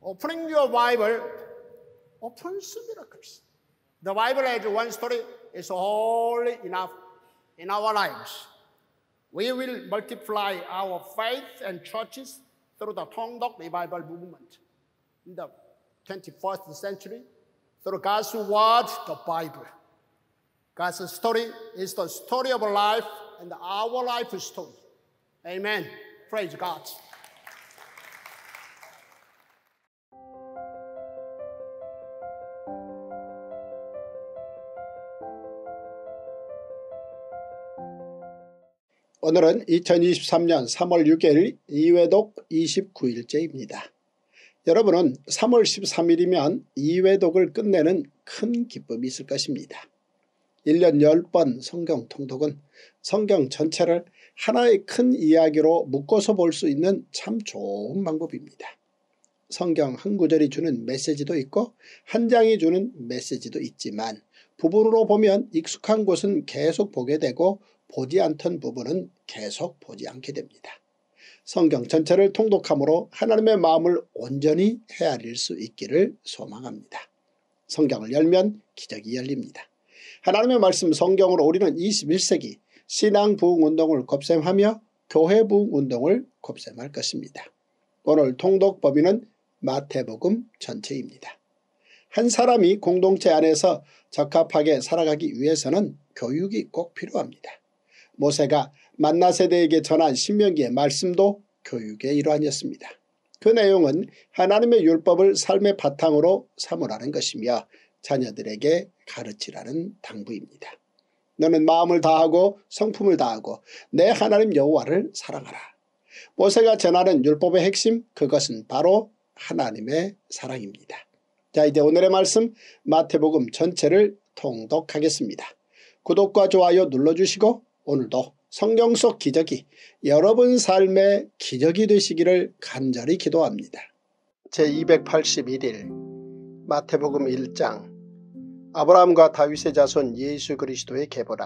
Opening your Bible opens miracles. The Bible as one story is wholly enough in our lives. We will multiply our faith and churches through the Tongdok Revival movement in the 21st century through God's word, the Bible. God's story is the story of life and our life story. Amen. Praise God. 오늘은 2023년 3월 6일 이회독 29일째입니다. 여러분은 3월 13일이면 이회독을 끝내는 큰 기쁨이 있을 것입니다. 1년 10번 성경 통독은 성경 전체를 하나의 큰 이야기로 묶어서 볼 수 있는 참 좋은 방법입니다. 성경 한 구절이 주는 메시지도 있고 한 장이 주는 메시지도 있지만 부분으로 보면 익숙한 곳은 계속 보게 되고 보지 않던 부분은 계속 보지 않게 됩니다. 성경 전체를 통독함으로 하나님의 마음을 온전히 헤아릴 수 있기를 소망합니다. 성경을 열면 기적이 열립니다. 하나님의 말씀 성경으로 우리는 21세기 신앙 부흥운동을 곱셈하며 교회 부흥운동을 곱셈할 것입니다. 오늘 통독 범위는 마태복음 전체입니다. 한 사람이 공동체 안에서 적합하게 살아가기 위해서는 교육이 꼭 필요합니다. 모세가 만나 세대에게 전한 신명기의 말씀도 교육의 일환이었습니다. 그 내용은 하나님의 율법을 삶의 바탕으로 삼으라는 것이며 자녀들에게 가르치라는 당부입니다. 너는 마음을 다하고 성품을 다하고 내 하나님 여호와를 사랑하라. 모세가 전하는 율법의 핵심, 그것은 바로 하나님의 사랑입니다. 자, 이제 오늘의 말씀 마태복음 전체를 통독하겠습니다. 구독과 좋아요 눌러주시고 오늘도 성경 속 기적이 여러분 삶의 기적이 되시기를 간절히 기도합니다. 제281일 마태복음 1장 아브라함과 다윗의 자손 예수 그리스도의 계보라.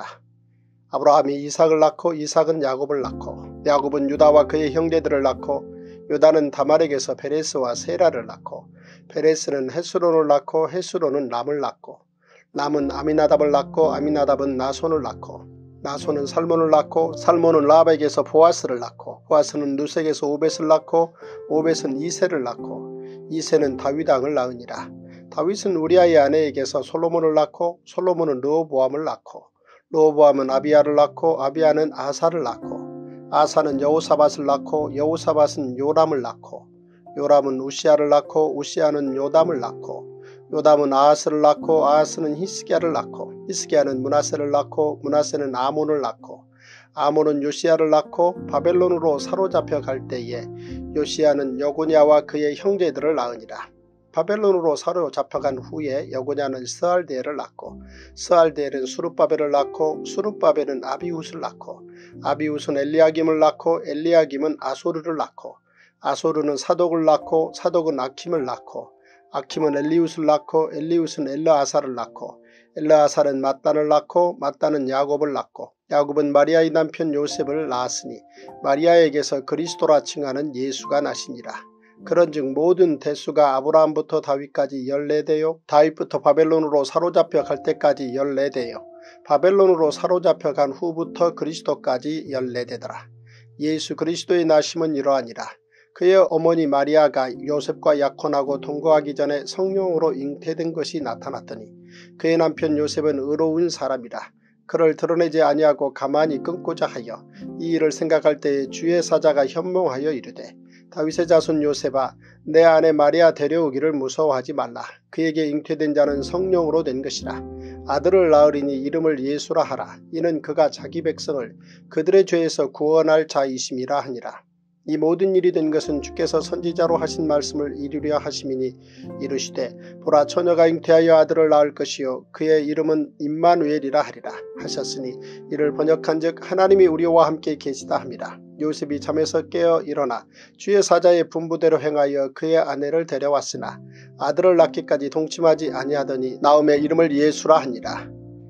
아브라함이 이삭을 낳고 이삭은 야곱을 낳고 야곱은 유다와 그의 형제들을 낳고 유다는 다말에게서 베레스와 세라를 낳고 베레스는 헤스론을 낳고 헤스론은 람을 낳고 람은 아미나답을 낳고 아미나답은 나손을 낳고 나손은 살몬을 낳고 살몬은 라합에게서 보아스를 낳고 보아스는 누색에서 오벳을 낳고 오벳은 이새를 낳고 이새는 다윗 왕을 낳으니라. 다윗은 우리아의 아내에게서 솔로몬을 낳고 솔로몬은 르호보암을 낳고 르호보암은 아비야를 낳고 아비야는 아사를 낳고 아사는 여호사밧을 낳고 여호사밧은 요람을 낳고 요람은 우시아를 낳고 우시아는 요담을 낳고 요담은 아하스를 낳고 아하스는 히스기야를 낳고 히스기야는 므낫세를 낳고 므낫세는 아몬을 낳고 아몬은 요시야를 낳고 바벨론으로 사로잡혀 갈 때에 요시야는 여고냐와 그의 형제들을 낳으니라. 바벨론으로 사로잡혀간 후에 여고냐는 스알데엘을 낳고 스알데엘은 수룹바벨을 낳고 수룹바벨은 아비훗을 낳고 아비훗은 엘리야김을 낳고 엘리야김은 아소르를 낳고 아소르는 사독을 낳고 사독은 아킴을 낳고 아킴은 엘리훗을 낳고 엘리훗은 엘르아사를 낳고 엘르아사는 mat단을 낳고 mat단은 야곱을 낳고 야곱은 마리아의 남편 요셉을 낳았으니 마리아에게서 그리스도라 칭하는 예수가 나시니라. 그런즉 모든 대수가 아브라함부터 다윗까지 14대요 다윗부터 바벨론으로 사로잡혀 갈 때까지 14대요 바벨론으로 사로잡혀 간 후부터 그리스도까지 14대더라. 예수 그리스도의 나심은 이러하니라. 그의 어머니 마리아가 요셉과 약혼하고 동거하기 전에 성령으로 잉태된 것이 나타났더니 그의 남편 요셉은 의로운 사람이라. 그를 드러내지 아니하고 가만히 끊고자 하여 이 일을 생각할 때에 주의 사자가 현몽하여 이르되 다윗의 자손 요셉아 내 아내 마리아 데려오기를 무서워하지 말라. 그에게 잉태된 자는 성령으로 된 것이라. 아들을 낳으리니 이름을 예수라 하라. 이는 그가 자기 백성을 그들의 죄에서 구원할 자이심이라 하니라. 이 모든 일이 된 것은 주께서 선지자로 하신 말씀을 이루려 하심이니 이르시되 보라 처녀가 잉태하여 아들을 낳을 것이요 그의 이름은 임마누엘이라 하리라 하셨으니 이를 번역한즉 하나님이 우리와 함께 계시다 함이라. 요셉이 잠에서 깨어 일어나 주의 사자의 분부대로 행하여 그의 아내를 데려왔으나 아들을 낳기까지 동침하지 아니하더니 나음의 이름을 예수라 하니라.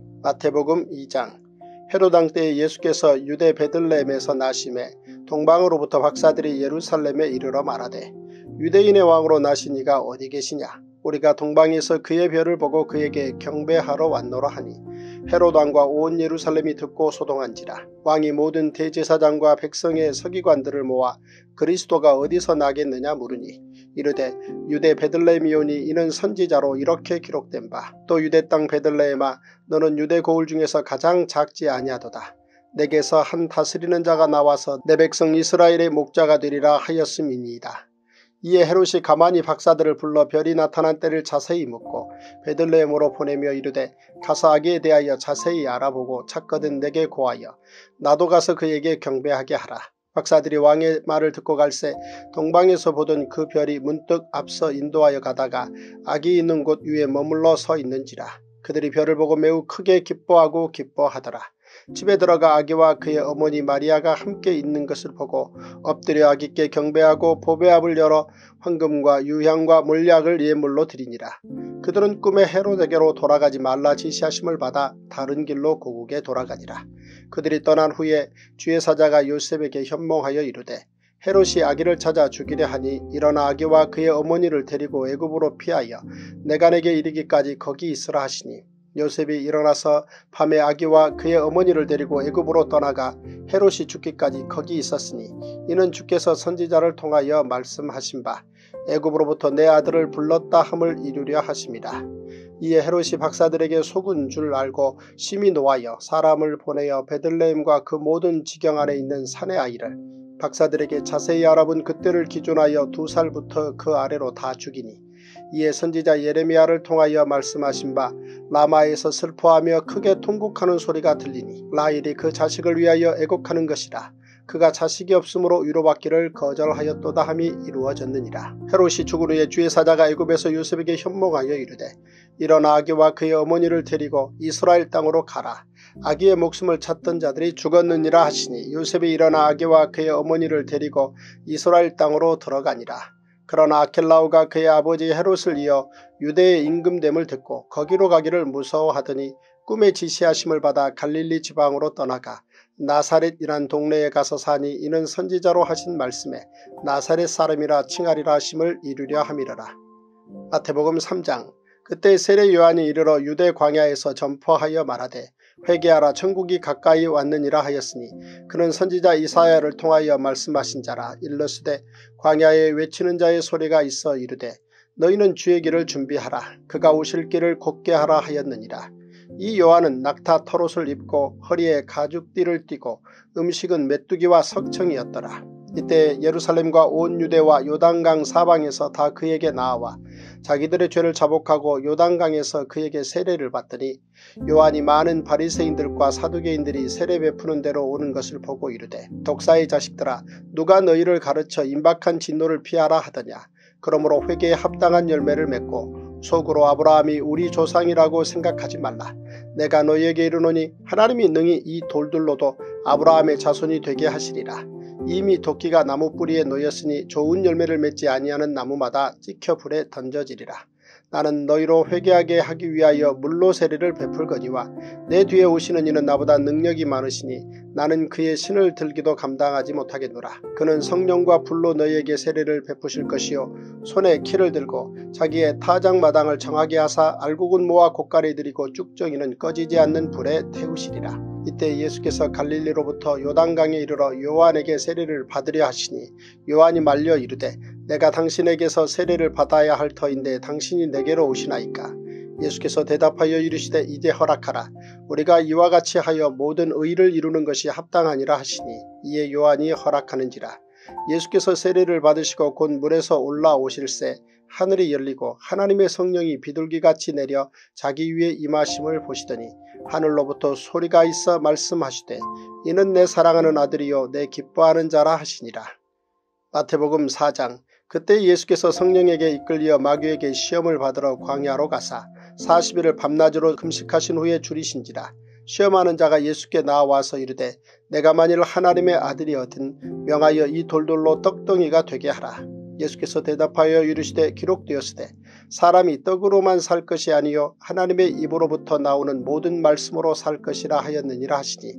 마태복음 2장 헤롯 왕 때에 예수께서 유대 베들레헴에서 나심에 동방으로부터 박사들이 예루살렘에 이르러 말하되 유대인의 왕으로 나신 이가 어디 계시냐? 우리가 동방에서 그의 별을 보고 그에게 경배하러 왔노라 하니 헤롯 왕과 온 예루살렘이 듣고 소동한지라. 왕이 모든 대제사장과 백성의 서기관들을 모아 그리스도가 어디서 나겠느냐 물으니 이르되 유대 베들레헴이오니 이는 선지자로 이렇게 기록된 바 또 유대 땅 베들레헴아 너는 유대 고을 중에서 가장 작지 아니하도다. 내게서 한 다스리는 자가 나와서 내 백성 이스라엘의 목자가 되리라 하였음이니이다. 이에 헤롯이 가만히 박사들을 불러 별이 나타난 때를 자세히 묻고 베들레헴으로 보내며 이르되 가서 아기에 대하여 자세히 알아보고 찾거든 내게 고하여 나도 가서 그에게 경배하게 하라. 박사들이 왕의 말을 듣고 갈새 동방에서 보던 그 별이 문득 앞서 인도하여 가다가 아기 있는 곳 위에 머물러 서 있는지라. 그들이 별을 보고 매우 크게 기뻐하고 기뻐하더라. 집에 들어가 아기와 그의 어머니 마리아가 함께 있는 것을 보고 엎드려 아기께 경배하고 보배압을 열어 황금과 유향과 몰약을 예물로 드리니라. 그들은 꿈에 헤롯에게로 돌아가지 말라 지시하심을 받아 다른 길로 고국에 돌아가니라. 그들이 떠난 후에 주의 사자가 요셉에게 현몽하여 이르되 헤롯이 아기를 찾아 죽이려 하니 일어나 아기와 그의 어머니를 데리고 애굽으로 피하여 내가 내게 이르기까지 거기 있으라 하시니 요셉이 일어나서 밤에 아기와 그의 어머니를 데리고 애굽으로 떠나가 헤롯이 죽기까지 거기 있었으니 이는 주께서 선지자를 통하여 말씀하신 바 애굽으로부터 내 아들을 불렀다 함을 이루려 하심이라. 이에 헤롯이 박사들에게 속은 줄 알고 심히 노하여 사람을 보내어 베들레헴과 그 모든 지경 안에 있는 산의 아이를 박사들에게 자세히 알아본 그때를 기준하여 2살부터 그 아래로 다 죽이니 이에 선지자 예레미야를 통하여 말씀하신 바 라마에서 슬퍼하며 크게 통곡하는 소리가 들리니 라헬이 그 자식을 위하여 애곡하는 것이라. 그가 자식이 없으므로 위로받기를 거절하였도다 함이 이루어졌느니라. 헤롯이 죽은 후에 주의 사자가 애굽에서 요셉에게 현몽하여 이르되 일어나 아기와 그의 어머니를 데리고 이스라엘 땅으로 가라. 아기의 목숨을 찾던 자들이 죽었느니라 하시니 요셉이 일어나 아기와 그의 어머니를 데리고 이스라엘 땅으로 들어가니라. 그러나 아켈라오가 그의 아버지 헤롯을 이어 유대의 임금됨을 듣고 거기로 가기를 무서워하더니 꿈에 지시하심을 받아 갈릴리 지방으로 떠나가 나사렛이란 동네에 가서 사니 이는 선지자로 하신 말씀에 나사렛 사람이라 칭하리라 하심을 이루려 함이러라. 마태복음 3장. 그때 세례 요한이 이르러 유대 광야에서 전파하여 말하되 회개하라 천국이 가까이 왔느니라 하였으니 그는 선지자 이사야를 통하여 말씀하신 자라. 일러스되 광야에 외치는 자의 소리가 있어 이르되 너희는 주의 길을 준비하라. 그가 오실 길을 곧게 하라 하였느니라. 이 요한은 낙타 털옷을 입고 허리에 가죽띠를 띠고 음식은 메뚜기와 석청이었더라. 이때 예루살렘과 온 유대와 요단강 사방에서 다 그에게 나아와 자기들의 죄를 자복하고 요단강에서 그에게 세례를 받더니 요한이 많은 바리새인들과 사두개인들이 세례 베푸는 대로 오는 것을 보고 이르되 독사의 자식들아 누가 너희를 가르쳐 임박한 진노를 피하라 하더냐. 그러므로 회개에 합당한 열매를 맺고 속으로 아브라함이 우리 조상이라고 생각하지 말라. 내가 너희에게 이르노니 하나님이 능히 이 돌들로도 아브라함의 자손이 되게 하시리라. 이미 도끼가 나무 뿌리에 놓였으니 좋은 열매를 맺지 아니하는 나무마다 찍혀 불에 던져지리라. 나는 너희로 회개하게 하기 위하여 물로 세례를 베풀거니와 내 뒤에 오시는 이는 나보다 능력이 많으시니 나는 그의 신을 들기도 감당하지 못하겠노라. 그는 성령과 불로 너희에게 세례를 베푸실 것이요 손에 키를 들고 자기의 타작마당을 정하게 하사 알곡은 모아 곶가리 들이고 쭉정이는 꺼지지 않는 불에 태우시리라. 이때 예수께서 갈릴리로부터 요단강에 이르러 요한에게 세례를 받으려 하시니 요한이 말려 이르되 내가 당신에게서 세례를 받아야 할 터인데 당신이 내게로 오시나이까. 예수께서 대답하여 이르시되 이제 허락하라. 우리가 이와 같이 하여 모든 의를 이루는 것이 합당하니라 하시니 이에 요한이 허락하는지라. 예수께서 세례를 받으시고 곧 물에서 올라오실새 하늘이 열리고 하나님의 성령이 비둘기같이 내려 자기 위에 임하심을 보시더니 하늘로부터 소리가 있어 말씀하시되 이는 내 사랑하는 아들이요 내 기뻐하는 자라 하시니라. 마태복음 4장. 그때 예수께서 성령에게 이끌려 마귀에게 시험을 받으러 광야로 가사 40일을 밤낮으로 금식하신 후에 줄이신지라. 시험하는 자가 예수께 나와서 이르되 내가 만일 하나님의 아들이거든 명하여 이 돌들로 떡덩이가 되게 하라. 예수께서 대답하여 이르시되 기록되었으되 사람이 떡으로만 살 것이 아니요 하나님의 입으로부터 나오는 모든 말씀으로 살 것이라 하였느니라 하시니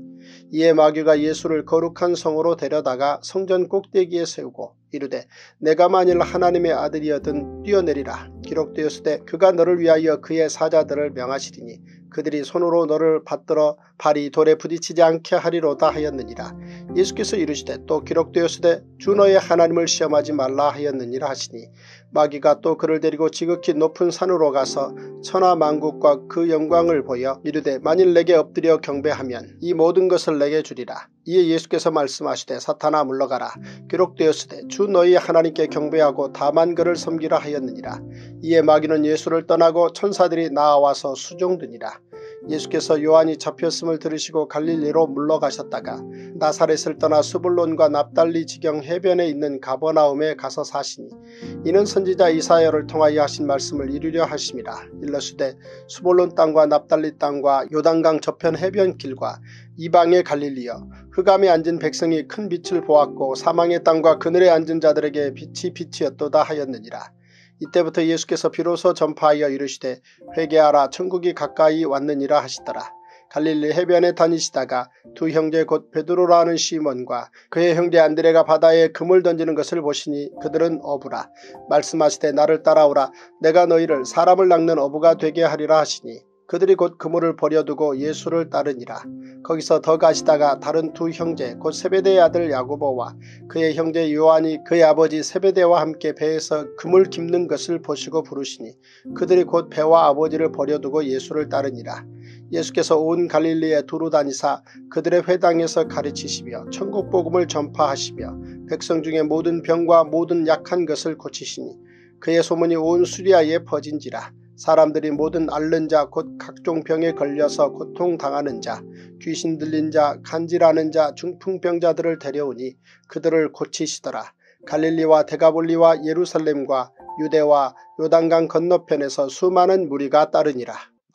이에 마귀가 예수를 거룩한 성으로 데려다가 성전 꼭대기에 세우고 이르되 내가 만일 하나님의 아들이여든 뛰어내리라. 기록되었으되 그가 너를 위하여 그의 사자들을 명하시리니 그들이 손으로 너를 받들어 발이 돌에 부딪히지 않게 하리로다 하였느니라. 예수께서 이르시되 또 기록되었으되 주 너의 하나님을 시험하지 말라 하였느니라 하시니 마귀가 또 그를 데리고 지극히 높은 산으로 가서 천하 만국과 그 영광을 보여 이르되 만일 내게 엎드려 경배하면 이 모든 것을 내게 주리라. 이에 예수께서 말씀하시되 사탄아 물러가라. 기록되었으되 주 너희 하나님께 경배하고 다만 그를 섬기라 하였느니라. 이에 마귀는 예수를 떠나고 천사들이 나와서 수종드니라. 예수께서 요한이 잡혔음을 들으시고 갈릴리로 물러가셨다가 나사렛을 떠나 수불론과 납달리 지경 해변에 있는 가버나움에 가서 사시니 이는 선지자 이사야를 통하여 하신 말씀을 이루려 하심이라. 일러스되 수불론 땅과 납달리 땅과 요단강 저편 해변길과 이방의 갈릴리여 흑암에 앉은 백성이 큰 빛을 보았고 사망의 땅과 그늘에 앉은 자들에게 빛이 빛이었도다 하였느니라. 이때부터 예수께서 비로소 전파하여 이르시되 회개하라 천국이 가까이 왔느니라 하시더라. 갈릴리 해변에 다니시다가 두 형제 곧 베드로라 하는 시몬과 그의 형제 안드레가 바다에 금을 던지는 것을 보시니 그들은 어부라. 말씀하시되 나를 따라오라. 내가 너희를 사람을 낚는 어부가 되게 하리라 하시니 그들이 곧 그물을 버려두고 예수를 따르니라. 거기서 더 가시다가 다른 두 형제 곧 세베대의 아들 야고보와 그의 형제 요한이 그의 아버지 세베대와 함께 배에서 그물 깁는 것을 보시고 부르시니 그들이 곧 배와 아버지를 버려두고 예수를 따르니라. 예수께서 온 갈릴리에 두루 다니사 그들의 회당에서 가르치시며 천국 복음을 전파하시며 백성 중에 모든 병과 모든 약한 것을 고치시니 그의 소문이 온 수리아에 퍼진지라. 사람들이 모든 앓는 자 곧 각종 병에 걸려서 고통당하는 자 귀신 들린 자 간질하는 자 중풍병자들을 데려오니 그들을 고치시더라. 갈릴리와 데가볼리와 예루살렘과 유대와 요단강 건너편에서 수많은 무리가 따르니라.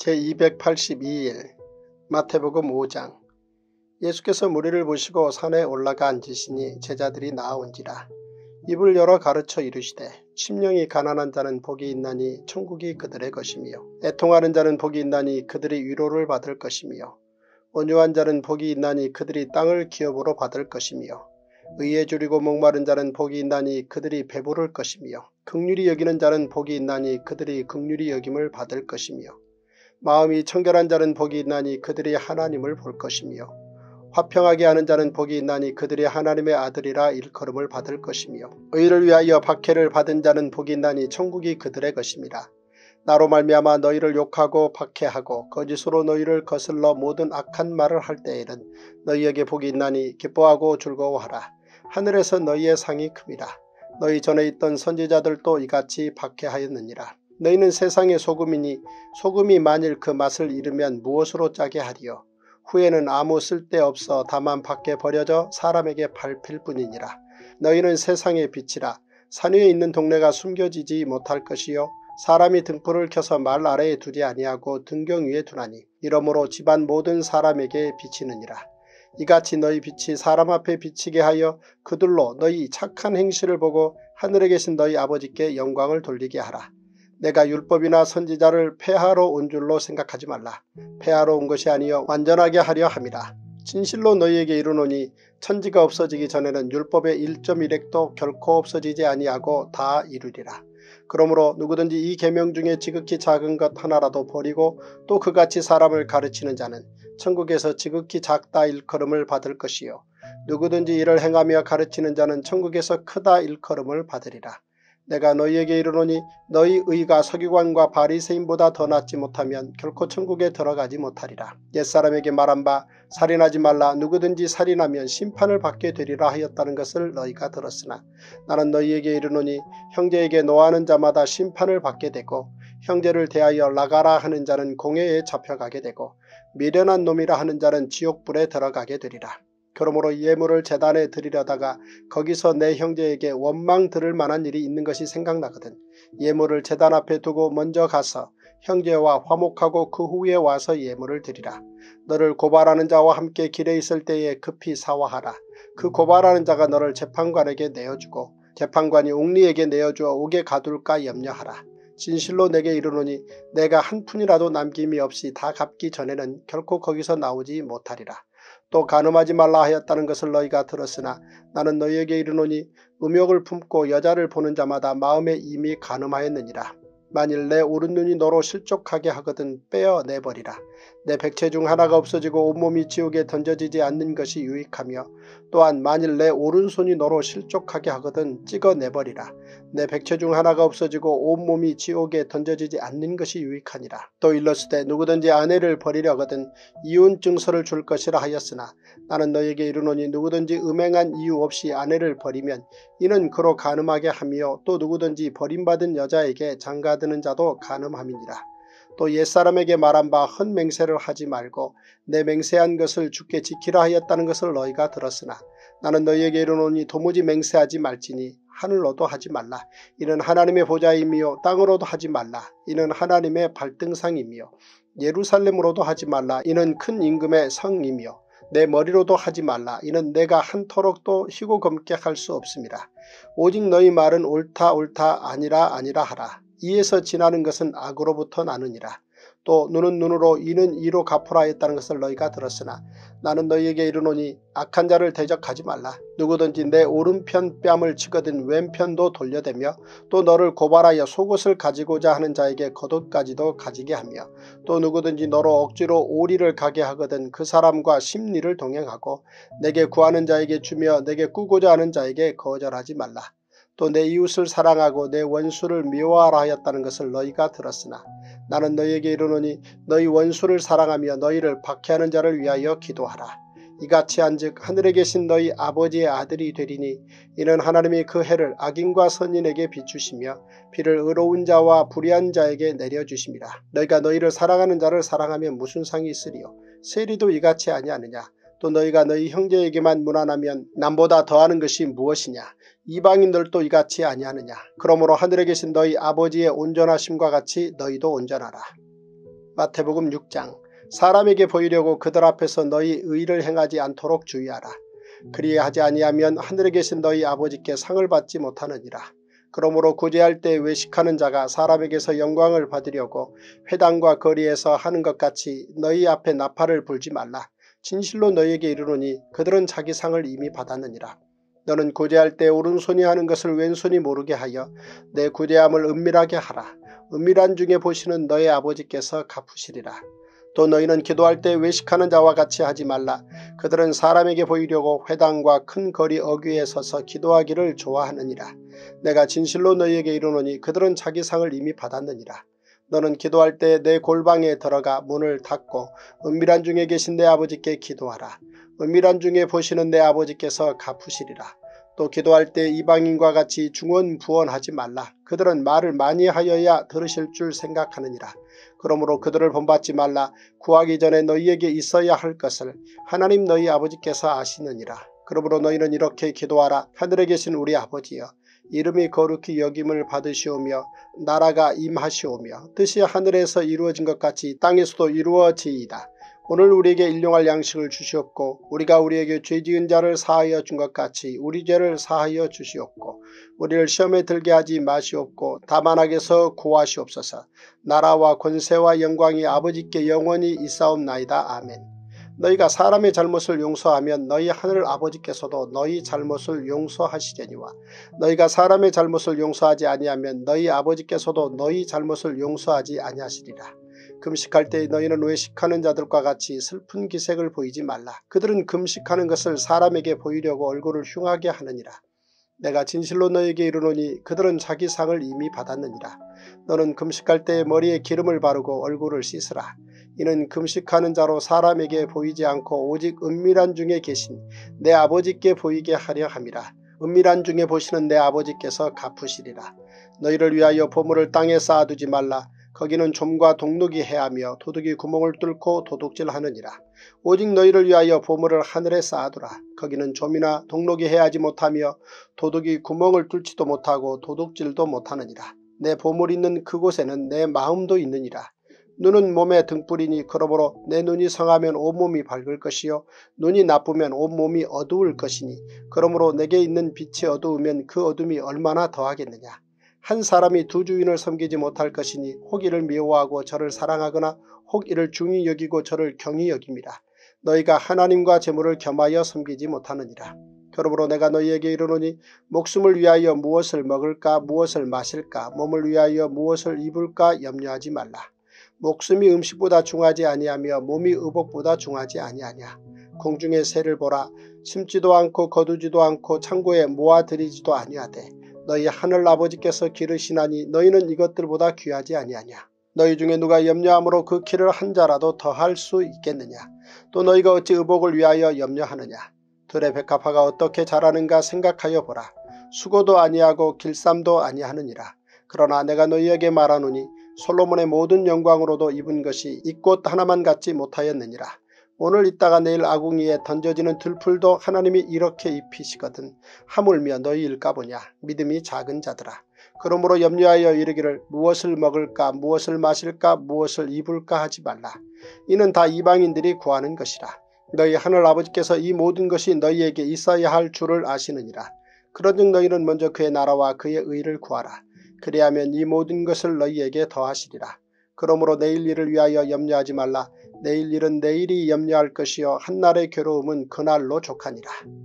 제282일 마태복음 5장. 예수께서 무리를 보시고 산에 올라가 앉으시니 제자들이 나아온지라. 입을 열어 가르쳐 이르시되 심령이 가난한 자는 복이 있나니 천국이 그들의 것이며 애통하는 자는 복이 있나니 그들이 위로를 받을 것이며 온유한 자는 복이 있나니 그들이 땅을 기업으로 받을 것이며 의에 줄이고 목마른 자는 복이 있나니 그들이 배부를 것이며 긍휼히 여기는 자는 복이 있나니 그들이 긍휼히 여김을 받을 것이며 마음이 청결한 자는 복이 있나니 그들이 하나님을 볼 것이며 화평하게 하는 자는 복이 있나니 그들이 하나님의 아들이라 일컬음을 받을 것이며 의를 위하여 박해를 받은 자는 복이 있나니 천국이 그들의 것입니다. 나로 말미암아 너희를 욕하고 박해하고 거짓으로 너희를 거슬러 모든 악한 말을 할 때에는 너희에게 복이 있나니 기뻐하고 즐거워하라. 하늘에서 너희의 상이 큽니다. 너희 전에 있던 선지자들도 이같이 박해하였느니라. 너희는 세상의 소금이니 소금이 만일 그 맛을 잃으면 무엇으로 짜게 하리요. 후에는 아무 쓸데없어 다만 밖에 버려져 사람에게 밟힐 뿐이니라. 너희는 세상의 빛이라. 산 위에 있는 동네가 숨겨지지 못할 것이요 사람이 등불을 켜서 말 아래에 두지 아니하고 등경 위에 두나니 이러므로 집안 모든 사람에게 비치느니라. 이같이 너희 빛이 사람 앞에 비치게 하여 그들로 너희 착한 행실을 보고 하늘에 계신 너희 아버지께 영광을 돌리게 하라. 내가 율법이나 선지자를 폐하러 온 줄로 생각하지 말라. 폐하러 온 것이 아니여 완전하게 하려 함이라. 진실로 너희에게 이르노니 천지가 없어지기 전에는 율법의 1.1획도 결코 없어지지 아니하고 다 이루리라. 그러므로 누구든지 이 계명 중에 지극히 작은 것 하나라도 버리고 또 그같이 사람을 가르치는 자는 천국에서 지극히 작다 일컬음을 받을 것이요 누구든지 이를 행하며 가르치는 자는 천국에서 크다 일컬음을 받으리라. 내가 너희에게 이르노니 너희 의가 서기관과 바리새인보다 더 낫지 못하면 결코 천국에 들어가지 못하리라. 옛사람에게 말한 바 살인하지 말라. 누구든지 살인하면 심판을 받게 되리라 하였다는 것을 너희가 들었으나 나는 너희에게 이르노니 형제에게 노하는 자마다 심판을 받게 되고 형제를 대하여 나가라 하는 자는 공회에 잡혀가게 되고 미련한 놈이라 하는 자는 지옥불에 들어가게 되리라. 그러므로 예물을 제단에 드리려다가 거기서 내 형제에게 원망 들을 만한 일이 있는 것이 생각나거든 예물을 제단 앞에 두고 먼저 가서 형제와 화목하고 그 후에 와서 예물을 드리라. 너를 고발하는 자와 함께 길에 있을 때에 급히 사화하라. 그 고발하는 자가 너를 재판관에게 내어주고 재판관이 옥리에게 내어주어 옥에 가둘까 염려하라. 진실로 내게 이르노니 내가 한 푼이라도 남김이 없이 다 갚기 전에는 결코 거기서 나오지 못하리라. 또 간음하지 말라 하였다는 것을 너희가 들었으나 나는 너희에게 이르노니 음욕을 품고 여자를 보는 자마다 마음에 이미 간음하였느니라. 만일 내 오른눈이 너로 실족하게 하거든 빼어내버리라. 내 백체 중 하나가 없어지고 온몸이 지옥에 던져지지 않는 것이 유익하며 또한 만일 내 오른손이 너로 실족하게 하거든 찍어내버리라. 내 백체 중 하나가 없어지고 온몸이 지옥에 던져지지 않는 것이 유익하니라. 또 일렀으되 누구든지 아내를 버리려거든 이혼 증서를 줄 것이라 하였으나 나는 너희에게 이르노니 누구든지 음행한 이유 없이 아내를 버리면 이는 그로 간음하게 하며 또 누구든지 버림받은 여자에게 장가드는 자도 간음함이니라. 또 옛사람에게 말한 바 헛맹세를 하지 말고 내 맹세한 것을 주께 지키라 하였다는 것을 너희가 들었으나 나는 너희에게 이르노니 도무지 맹세하지 말지니 하늘로도 하지 말라. 이는 하나님의 보좌이며 땅으로도 하지 말라. 이는 하나님의 발등상이며 예루살렘으로도 하지 말라. 이는 큰 임금의 성이며 내 머리로도 하지 말라. 이는 내가 한토록도 희고 검게 할 수 없습니다. 오직 너희 말은 옳다 옳다 아니라 아니라 하라. 이에서 지나는 것은 악으로부터 나느니라. 또 눈은 눈으로 이는 이로 갚으라 했다는 것을 너희가 들었으나 나는 너희에게 이르노니 악한 자를 대적하지 말라. 누구든지 내 오른편 뺨을 치거든 왼편도 돌려대며 또 너를 고발하여 속옷을 가지고자 하는 자에게 겉옷까지도 가지게 하며 또 누구든지 너로 억지로 오리를 가게 하거든 그 사람과 심리를 동행하고 내게 구하는 자에게 주며 내게 꾸고자 하는 자에게 거절하지 말라. 또 내 이웃을 사랑하고 내 원수를 미워하라 하였다는 것을 너희가 들었으나 나는 너희에게 이르노니 너희 원수를 사랑하며 너희를 박해하는 자를 위하여 기도하라. 이같이 한즉 하늘에 계신 너희 아버지의 아들이 되리니 이는 하나님이 그 해를 악인과 선인에게 비추시며 비를 의로운 자와 불의한 자에게 내려주심이라. 너희가 너희를 사랑하는 자를 사랑하면 무슨 상이 있으리요. 세리도 이같이 아니하느냐. 또 너희가 너희 형제에게만 무난하면 남보다 더하는 것이 무엇이냐. 이방인들도 이같이 아니하느냐. 그러므로 하늘에 계신 너희 아버지의 온전하심과 같이 너희도 온전하라. 마태복음 6장. 사람에게 보이려고 그들 앞에서 너희 의를 행하지 않도록 주의하라. 그리하지 아니하면 하늘에 계신 너희 아버지께 상을 받지 못하느니라. 그러므로 구제할 때 외식하는 자가 사람에게서 영광을 받으려고 회당과 거리에서 하는 것 같이 너희 앞에 나팔을 불지 말라. 진실로 너희에게 이르노니 그들은 자기 상을 이미 받았느니라. 너는 구제할 때 오른손이 하는 것을 왼손이 모르게 하여 내 구제함을 은밀하게 하라. 은밀한 중에 보시는 너의 아버지께서 갚으시리라. 또 너희는 기도할 때 외식하는 자와 같이 하지 말라. 그들은 사람에게 보이려고 회당과 큰 거리 어귀에 서서 기도하기를 좋아하느니라. 내가 진실로 너희에게 이르노니 그들은 자기 상을 이미 받았느니라. 너는 기도할 때 내 골방에 들어가 문을 닫고 은밀한 중에 계신 내 아버지께 기도하라. 은밀한 중에 보시는 내 아버지께서 갚으시리라. 또 기도할 때 이방인과 같이 중언부언하지 말라. 그들은 말을 많이 하여야 들으실 줄 생각하느니라. 그러므로 그들을 본받지 말라. 구하기 전에 너희에게 있어야 할 것을 하나님 너희 아버지께서 아시느니라. 그러므로 너희는 이렇게 기도하라. 하늘에 계신 우리 아버지여, 이름이 거룩히 여김을 받으시오며 나라가 임하시오며 뜻이 하늘에서 이루어진 것 같이 땅에서도 이루어지이다. 오늘 우리에게 일용할 양식을 주시옵고 우리가 우리에게 죄지은 자를 사하여 준 것 같이 우리 죄를 사하여 주시옵고 우리를 시험에 들게 하지 마시옵고 다만 악에서 구하시옵소서. 나라와 권세와 영광이 아버지께 영원히 있사옵나이다. 아멘. 너희가 사람의 잘못을 용서하면 너희 하늘 아버지께서도 너희 잘못을 용서하시려니와 너희가 사람의 잘못을 용서하지 아니하면 너희 아버지께서도 너희 잘못을 용서하지 아니하시리라. 금식할 때 너희는 외식하는 자들과 같이 슬픈 기색을 보이지 말라. 그들은 금식하는 것을 사람에게 보이려고 얼굴을 흉하게 하느니라. 내가 진실로 너희에게 이르노니 그들은 자기 상을 이미 받았느니라. 너는 금식할 때 머리에 기름을 바르고 얼굴을 씻으라. 이는 금식하는 자로 사람에게 보이지 않고 오직 은밀한 중에 계신 내 아버지께 보이게 하려 함이라. 은밀한 중에 보시는 내 아버지께서 갚으시리라. 너희를 위하여 보물을 땅에 쌓아두지 말라. 거기는 좀과 동록이 해하며 도둑이 구멍을 뚫고 도둑질하느니라. 오직 너희를 위하여 보물을 하늘에 쌓아두라. 거기는 좀이나 동록이 해하지 못하며 도둑이 구멍을 뚫지도 못하고 도둑질도 못하느니라. 내 보물 있는 그곳에는 내 마음도 있느니라. 눈은 몸의 등불이니 그러므로 내 눈이 성하면 온몸이 밝을 것이요 눈이 나쁘면 온몸이 어두울 것이니 그러므로 내게 있는 빛이 어두우면 그 어둠이 얼마나 더하겠느냐. 한 사람이 두 주인을 섬기지 못할 것이니 혹 이를 미워하고 저를 사랑하거나 혹 이를 중히 여기고 저를 경히 여깁니다. 너희가 하나님과 재물을 겸하여 섬기지 못하느니라. 그러므로 내가 너희에게 이르노니 목숨을 위하여 무엇을 먹을까 무엇을 마실까 몸을 위하여 무엇을 입을까 염려하지 말라. 목숨이 음식보다 중하지 아니하며 몸이 의복보다 중하지 아니하냐. 공중의 새를 보라. 심지도 않고 거두지도 않고 창고에 모아들이지도 아니하되 너희 하늘 아버지께서 기르시나니 너희는 이것들보다 귀하지 아니하냐. 너희 중에 누가 염려함으로 그 키를 한 자라도 더할 수 있겠느냐. 또 너희가 어찌 의복을 위하여 염려하느냐. 들의 백합화가 어떻게 자라는가 생각하여 보라. 수고도 아니하고 길쌈도 아니하느니라. 그러나 내가 너희에게 말하노니 솔로몬의 모든 영광으로도 입은 것이 이 꽃 하나만 갖지 못하였느니라. 오늘 있다가 내일 아궁이에 던져지는 들풀도 하나님이 이렇게 입히시거든 하물며 너희일까 보냐. 믿음이 작은 자들아. 그러므로 염려하여 이르기를 무엇을 먹을까 무엇을 마실까 무엇을 입을까 하지 말라. 이는 다 이방인들이 구하는 것이라. 너희 하늘 아버지께서 이 모든 것이 너희에게 있어야 할 줄을 아시느니라. 그런즉 너희는 먼저 그의 나라와 그의 의를 구하라. 그리하면 이 모든 것을 너희에게 더하시리라. 그러므로 내일 일을 위하여 염려하지 말라. 내일 일은 내일이 염려할 것이요 한날의 괴로움은 그날로 족하니라.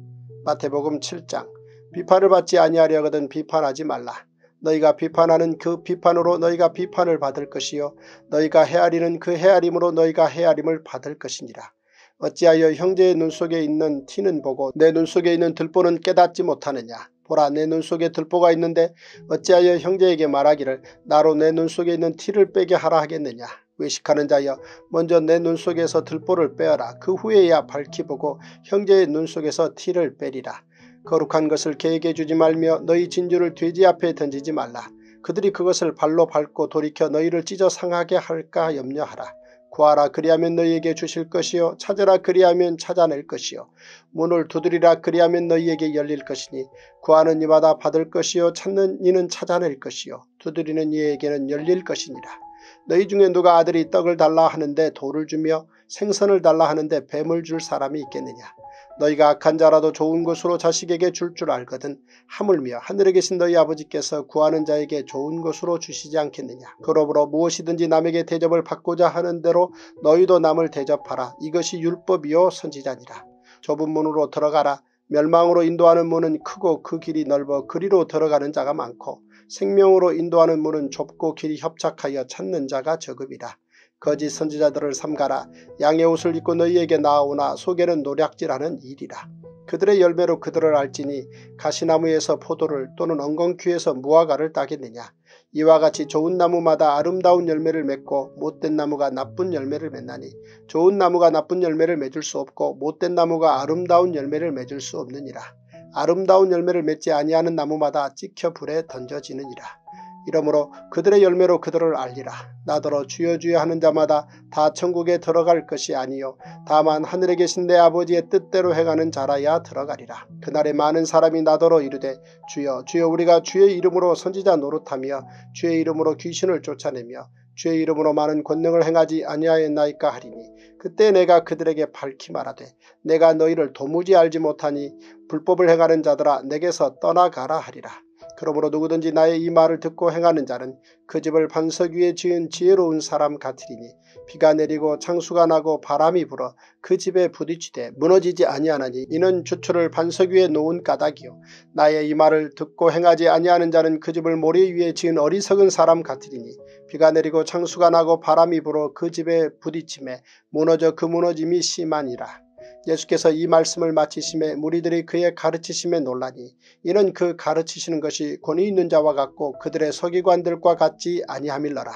마태복음 7장. 비판을 받지 아니하려거든 비판하지 말라. 너희가 비판하는 그 비판으로 너희가 비판을 받을 것이요 너희가 헤아리는 그 헤아림으로 너희가 헤아림을 받을 것이니라. 어찌하여 형제의 눈 속에 있는 티는 보고 내 눈 속에 있는 들보는 깨닫지 못하느냐. 보라, 내 눈 속에 들보가 있는데 어찌하여 형제에게 말하기를 나로 내 눈 속에 있는 티를 빼게 하라 하겠느냐. 외식하는 자여, 먼저 내 눈 속에서 들보를 빼어라. 그 후에야 밝히 보고 형제의 눈 속에서 티를 빼리라. 거룩한 것을 개에게 주지 말며 너희 진주를 돼지 앞에 던지지 말라. 그들이 그것을 발로 밟고 돌이켜 너희를 찢어 상하게 할까 염려하라. 구하라, 그리하면 너희에게 주실 것이요 찾으라, 그리하면 찾아낼 것이요 문을 두드리라, 그리하면 너희에게 열릴 것이니 구하는 이마다 받을 것이요 찾는 이는 찾아낼 것이요 두드리는 이에게는 열릴 것이니라. 너희 중에 누가 아들이 떡을 달라 하는데 돌을 주며 생선을 달라 하는데 뱀을 줄 사람이 있겠느냐. 너희가 악한 자라도 좋은 것으로 자식에게 줄 알거든 하물며 하늘에 계신 너희 아버지께서 구하는 자에게 좋은 것으로 주시지 않겠느냐. 그러므로 무엇이든지 남에게 대접을 받고자 하는 대로 너희도 남을 대접하라. 이것이 율법이요 선지자니라. 좁은 문으로 들어가라. 멸망으로 인도하는 문은 크고 그 길이 넓어 그리로 들어가는 자가 많고 생명으로 인도하는 문은 좁고 길이 협착하여 찾는 자가 적음이라. 거짓 선지자들을 삼가라. 양의 옷을 입고 너희에게 나아오나 속에는 노략질하는 일이라. 그들의 열매로 그들을 알지니 가시나무에서 포도를 또는 엉겅퀴에서 무화과를 따겠느냐. 이와 같이 좋은 나무마다 아름다운 열매를 맺고 못된 나무가 나쁜 열매를 맺나니 좋은 나무가 나쁜 열매를 맺을 수 없고 못된 나무가 아름다운 열매를 맺을 수 없느니라. 아름다운 열매를 맺지 아니하는 나무마다 찍혀 불에 던져지느니라. 이러므로 그들의 열매로 그들을 알리라. 나더러 주여 주여 하는 자마다 다 천국에 들어갈 것이 아니요 다만 하늘에 계신 내 아버지의 뜻대로 행하는 자라야 들어가리라. 그날에 많은 사람이 나더러 이르되 주여 주여 우리가 주의 이름으로 선지자 노릇하며 주의 이름으로 귀신을 쫓아내며 주의 이름으로 많은 권능을 행하지 아니하였나이까 하리니 그때 내가 그들에게 밝히 말하되 내가 너희를 도무지 알지 못하니 불법을 행하는 자들아 내게서 떠나가라 하리라. 그러므로 누구든지 나의 이 말을 듣고 행하는 자는 그 집을 반석 위에 지은 지혜로운 사람 같으리니 비가 내리고 창수가 나고 바람이 불어 그 집에 부딪히되 무너지지 아니하나니 이는 주초를 반석 위에 놓은 까닭이요 나의 이 말을 듣고 행하지 아니하는 자는 그 집을 모래 위에 지은 어리석은 사람 같으리니 비가 내리고 창수가 나고 바람이 불어 그 집에 부딪힘에 무너져 그 무너짐이 심하니라. 예수께서 이 말씀을 마치심에 무리들이 그의 가르치심에 놀라니 이는 그 가르치시는 것이 권위 있는 자와 같고 그들의 서기관들과 같지 아니함일러라.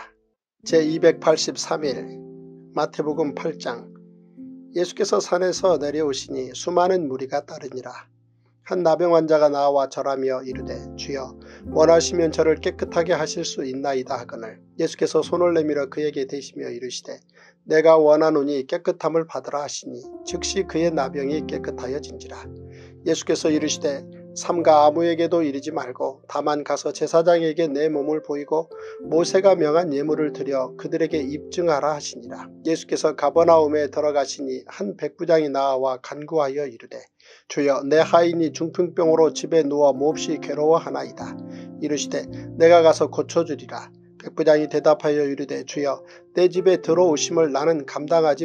제283일 마태복음 8장. 예수께서 산에서 내려오시니 수많은 무리가 따르니라. 한 나병 환자가 나와 절하며 이르되 주여 원하시면 저를 깨끗하게 하실 수 있나이다 하거늘 예수께서 손을 내밀어 그에게 대시며 이르시되 내가 원하노니 깨끗함을 받으라 하시니 즉시 그의 나병이 깨끗하여진지라. 예수께서 이르시되 삼가 아무에게도 이르지 말고 다만 가서 제사장에게 내 몸을 보이고 모세가 명한 예물을 드려 그들에게 입증하라 하시니라. 예수께서 가버나움에 들어가시니 한 백부장이 나와 간구하여 이르되 주여 내 하인이 중풍병으로 집에 누워 몹시 괴로워하나이다. 이르시되 내가 가서 고쳐주리라. 백부장이 대답하여 이르되 주여 내 집에 들어오심을 나는 감당하지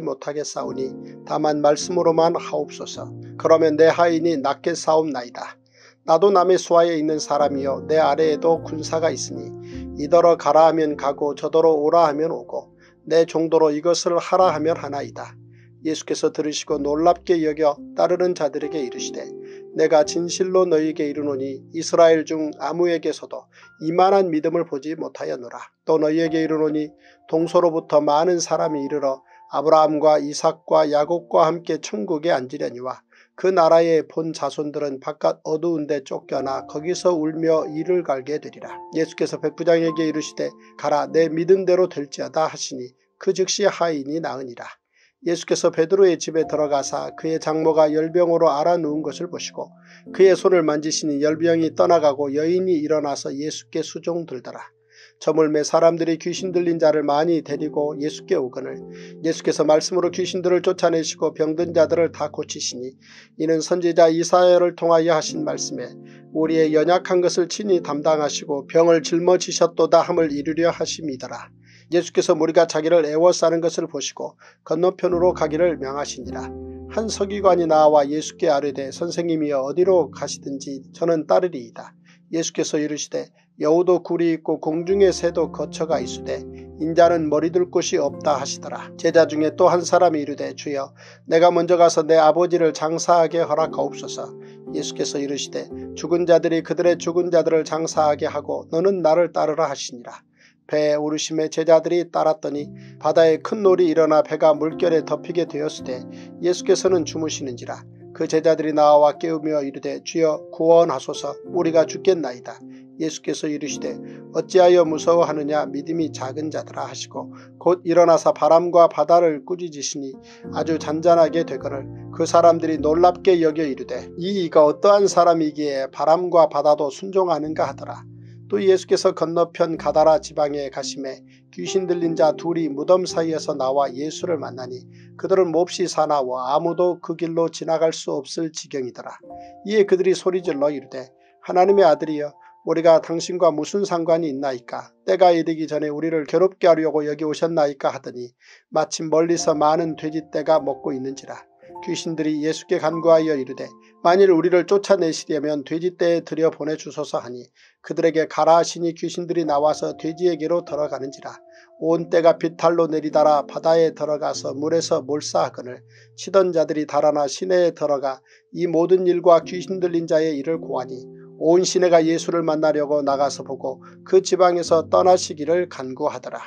못하겠사오니 다만 말씀으로만 하옵소서. 그러면 내 하인이 낫게 사옵나이다. 나도 남의 수하에 있는 사람이요 내 아래에도 군사가 있으니 이더러 가라 하면 가고 저더러 오라 하면 오고 내 종도로 이것을 하라 하면 하나이다. 예수께서 들으시고 놀랍게 여겨 따르는 자들에게 이르시되 내가 진실로 너희에게 이르노니 이스라엘 중 아무에게서도 이만한 믿음을 보지 못하였노라. 또 너희에게 이르노니 동서로부터 많은 사람이 이르러 아브라함과 이삭과 야곱과 함께 천국에 앉으려니와 그 나라의 본 자손들은 바깥 어두운 데 쫓겨나 거기서 울며 이를 갈게 되리라. 예수께서 백부장에게 이르시되 가라 내 믿은 대로 될지어다 하시니 그 즉시 하인이 나으니라. 예수께서 베드로의 집에 들어가사 그의 장모가 열병으로 앓아 누운 것을 보시고 그의 손을 만지시니 열병이 떠나가고 여인이 일어나서 예수께 수종들더라. 저물매 사람들이 귀신 들린 자를 많이 데리고 예수께 오거늘 예수께서 말씀으로 귀신들을 쫓아내시고 병든 자들을 다 고치시니 이는 선지자 이사야를 통하여 하신 말씀에 우리의 연약한 것을 친히 담당하시고 병을 짊어지셨도다 함을 이루려 하심이더라. 예수께서 무리가 자기를 애워싸는 것을 보시고 건너편으로 가기를 명하시니라. 한 서기관이 나와 예수께 아뢰되 선생님이여 어디로 가시든지 저는 따르리이다. 예수께서 이르시되 여우도 굴이 있고 공중의 새도 거처가 있으되 인자는 머리둘 곳이 없다 하시더라. 제자 중에 또 한 사람이 이르되 주여 내가 먼저 가서 내 아버지를 장사하게 허락하옵소서. 예수께서 이르시되 죽은 자들이 그들의 죽은 자들을 장사하게 하고 너는 나를 따르라 하시니라. 배에 오르심에 제자들이 따랐더니 바다에 큰 놀이 일어나 배가 물결에 덮이게 되었으되 예수께서는 주무시는지라. 그 제자들이 나와 깨우며 이르되 주여 구원하소서 우리가 죽겠나이다. 예수께서 이르시되 어찌하여 무서워하느냐 믿음이 작은 자들아 하시고 곧 일어나사 바람과 바다를 꾸짖으시니 아주 잔잔하게 되거늘 그 사람들이 놀랍게 여겨 이르되 이가 어떠한 사람이기에 바람과 바다도 순종하는가 하더라. 또 예수께서 건너편 가다라 지방에 가심에 귀신 들린 자 둘이 무덤 사이에서 나와 예수를 만나니 그들은 몹시 사나워 아무도 그 길로 지나갈 수 없을 지경이더라. 이에 그들이 소리질러 이르되 하나님의 아들이여 우리가 당신과 무슨 상관이 있나이까. 때가 이르기 전에 우리를 괴롭게 하려고 여기 오셨나이까 하더니 마침 멀리서 많은 돼지떼가 먹고 있는지라. 귀신들이 예수께 간구하여 이르되 만일 우리를 쫓아내시려면 돼지떼에 들여보내주소서 하니 그들에게 가라 하시니 귀신들이 나와서 돼지에게로 들어가는지라. 온 떼가 비탈로 내리달아 바다에 들어가서 물에서 몰사하거늘 치던 자들이 달아나 시내에 들어가 이 모든 일과 귀신 들린 자의 일을 고하니 온 시내가 예수를 만나려고 나가서 보고 그 지방에서 떠나시기를 간구하더라.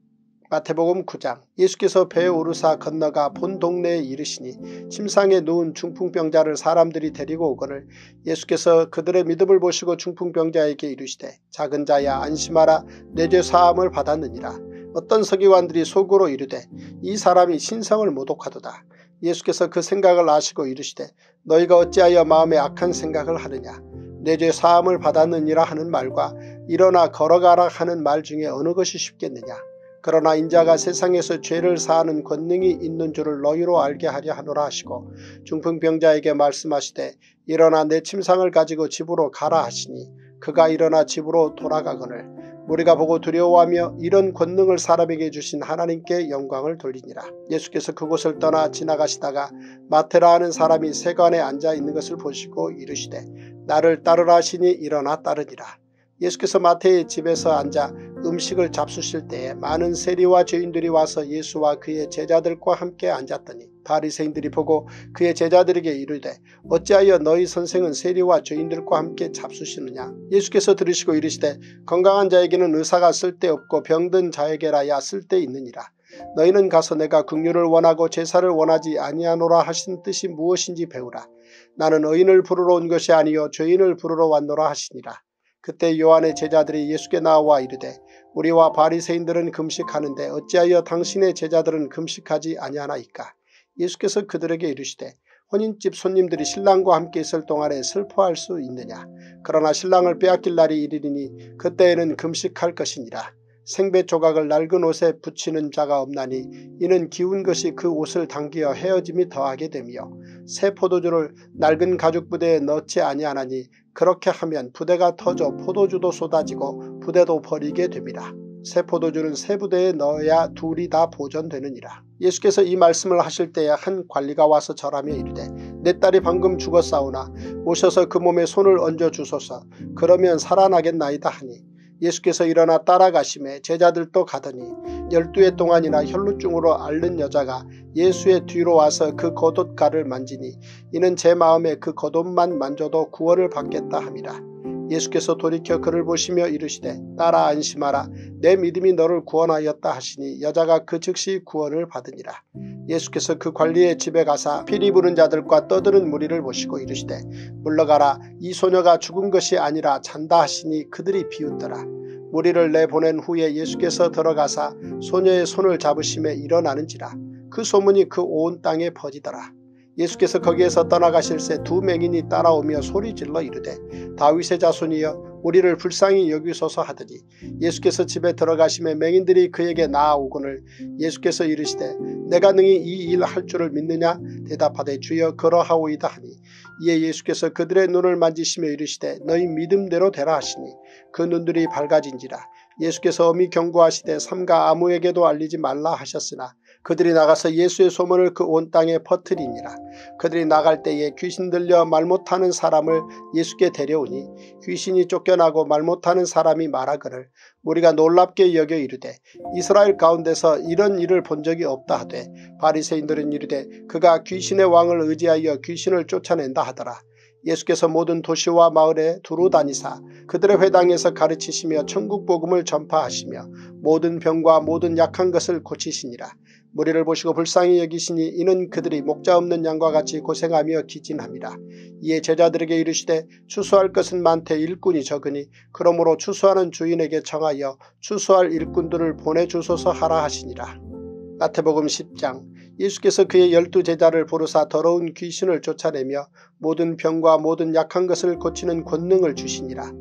마태복음 9장. 예수께서 배에 오르사 건너가 본 동네에 이르시니 침상에 누운 중풍병자를 사람들이 데리고 오거늘 예수께서 그들의 믿음을 보시고 중풍병자에게 이르시되 작은 자야 안심하라 내 죄 사함을 받았느니라. 어떤 서기관들이 속으로 이르되 이 사람이 신성을 모독하도다. 예수께서 그 생각을 아시고 이르시되 너희가 어찌하여 마음에 악한 생각을 하느냐. 내 죄 사함을 받았느니라 하는 말과 일어나 걸어가라 하는 말 중에 어느 것이 쉽겠느냐. 그러나 인자가 세상에서 죄를 사하는 권능이 있는 줄을 너희로 알게 하려 하노라 하시고 중풍병자에게 말씀하시되 일어나 내 침상을 가지고 집으로 가라 하시니 그가 일어나 집으로 돌아가거늘 우리가 보고 두려워하며 이런 권능을 사람에게 주신 하나님께 영광을 돌리니라. 예수께서 그곳을 떠나 지나가시다가 마테라 하는 사람이 세관에 앉아 있는 것을 보시고 이르시되 나를 따르라 하시니 일어나 따르니라. 예수께서 마태의 집에서 앉아 음식을 잡수실 때에 많은 세리와 죄인들이 와서 예수와 그의 제자들과 함께 앉았더니 바리새인들이 보고 그의 제자들에게 이르되 어찌하여 너희 선생은 세리와 죄인들과 함께 잡수시느냐. 예수께서 들으시고 이르시되 건강한 자에게는 의사가 쓸데없고 병든 자에게라야 쓸데있느니라. 너희는 가서 내가 긍휼을 원하고 제사를 원하지 아니하노라 하신 뜻이 무엇인지 배우라. 나는 의인을 부르러 온 것이 아니요 죄인을 부르러 왔노라 하시니라. 그때 요한의 제자들이 예수께 나와 이르되 우리와 바리새인들은 금식하는데 어찌하여 당신의 제자들은 금식하지 아니하나이까. 예수께서 그들에게 이르시되 혼인집 손님들이 신랑과 함께 있을 동안에 슬퍼할 수 있느냐. 그러나 신랑을 빼앗길 날이 이르리니 그때에는 금식할 것이니라. 생배 조각을 낡은 옷에 붙이는 자가 없나니 이는 기운 것이 그 옷을 당기어 헤어짐이 더하게 되며 새 포도주를 낡은 가죽 부대에 넣지 아니하나니 그렇게 하면 부대가 터져 포도주도 쏟아지고 부대도 버리게 됩니다. 새 포도주는 새 부대에 넣어야 둘이 다 보존되느니라. 예수께서 이 말씀을 하실 때에 한 관리가 와서 절하며 이르되 내 딸이 방금 죽었사오나 오셔서 그 몸에 손을 얹어 주소서. 그러면 살아나겠나이다 하니 예수께서 일어나 따라가시매 제자들도 가더니 12해 동안이나 혈루증으로 앓는 여자가 예수의 뒤로 와서 그 겉옷가를 만지니 이는 제 마음에 그 겉옷만 만져도 구원을 받겠다 함이라. 예수께서 돌이켜 그를 보시며 이르시되 딸아 안심하라 내 믿음이 너를 구원하였다 하시니 여자가 그 즉시 구원을 받으니라. 예수께서 그 관리의 집에 가사 피리 부는 자들과 떠드는 무리를 보시고 이르시되 물러가라 이 소녀가 죽은 것이 아니라 잔다 하시니 그들이 비웃더라. 무리를 내보낸 후에 예수께서 들어가사 소녀의 손을 잡으심에 일어나는지라. 그 소문이 그 온 땅에 퍼지더라. 예수께서 거기에서 떠나가실새 두 맹인이 따라오며 소리질러 이르되 다윗의 자손이여 우리를 불쌍히 여기소서 하더니 예수께서 집에 들어가심에 맹인들이 그에게 나아오거늘 예수께서 이르시되 내가 능히 이 일 할 줄을 믿느냐 대답하되 주여 그러하오이다 하니 이에 예수께서 그들의 눈을 만지시며 이르시되 너희 믿음대로 되라 하시니 그 눈들이 밝아진지라. 예수께서 엄히 경고하시되 삼가 아무에게도 알리지 말라 하셨으나 그들이 나가서 예수의 소문을 그 온 땅에 퍼뜨리니라. 그들이 나갈 때에 귀신 들려 말 못하는 사람을 예수께 데려오니 귀신이 쫓겨나고 말 못하는 사람이 말하거늘 우리가 놀랍게 여겨 이르되 이스라엘 가운데서 이런 일을 본 적이 없다 하되 바리새인들은 이르되 그가 귀신의 왕을 의지하여 귀신을 쫓아낸다 하더라. 예수께서 모든 도시와 마을에 두루 다니사 그들의 회당에서 가르치시며 천국 복음을 전파하시며 모든 병과 모든 약한 것을 고치시니라. 무리를 보시고 불쌍히 여기시니 이는 그들이 목자 없는 양과 같이 고생하며 기진함이라. 이에 제자들에게 이르시되 추수할 것은 많되 일꾼이 적으니 그러므로 추수하는 주인에게 청하여 추수할 일꾼들을 보내주소서 하라 하시니라. 마태복음 10장. 예수께서 그의 12제자를 부르사 더러운 귀신을 쫓아내며 모든 병과 모든 약한 것을 고치는 권능을 주시니라.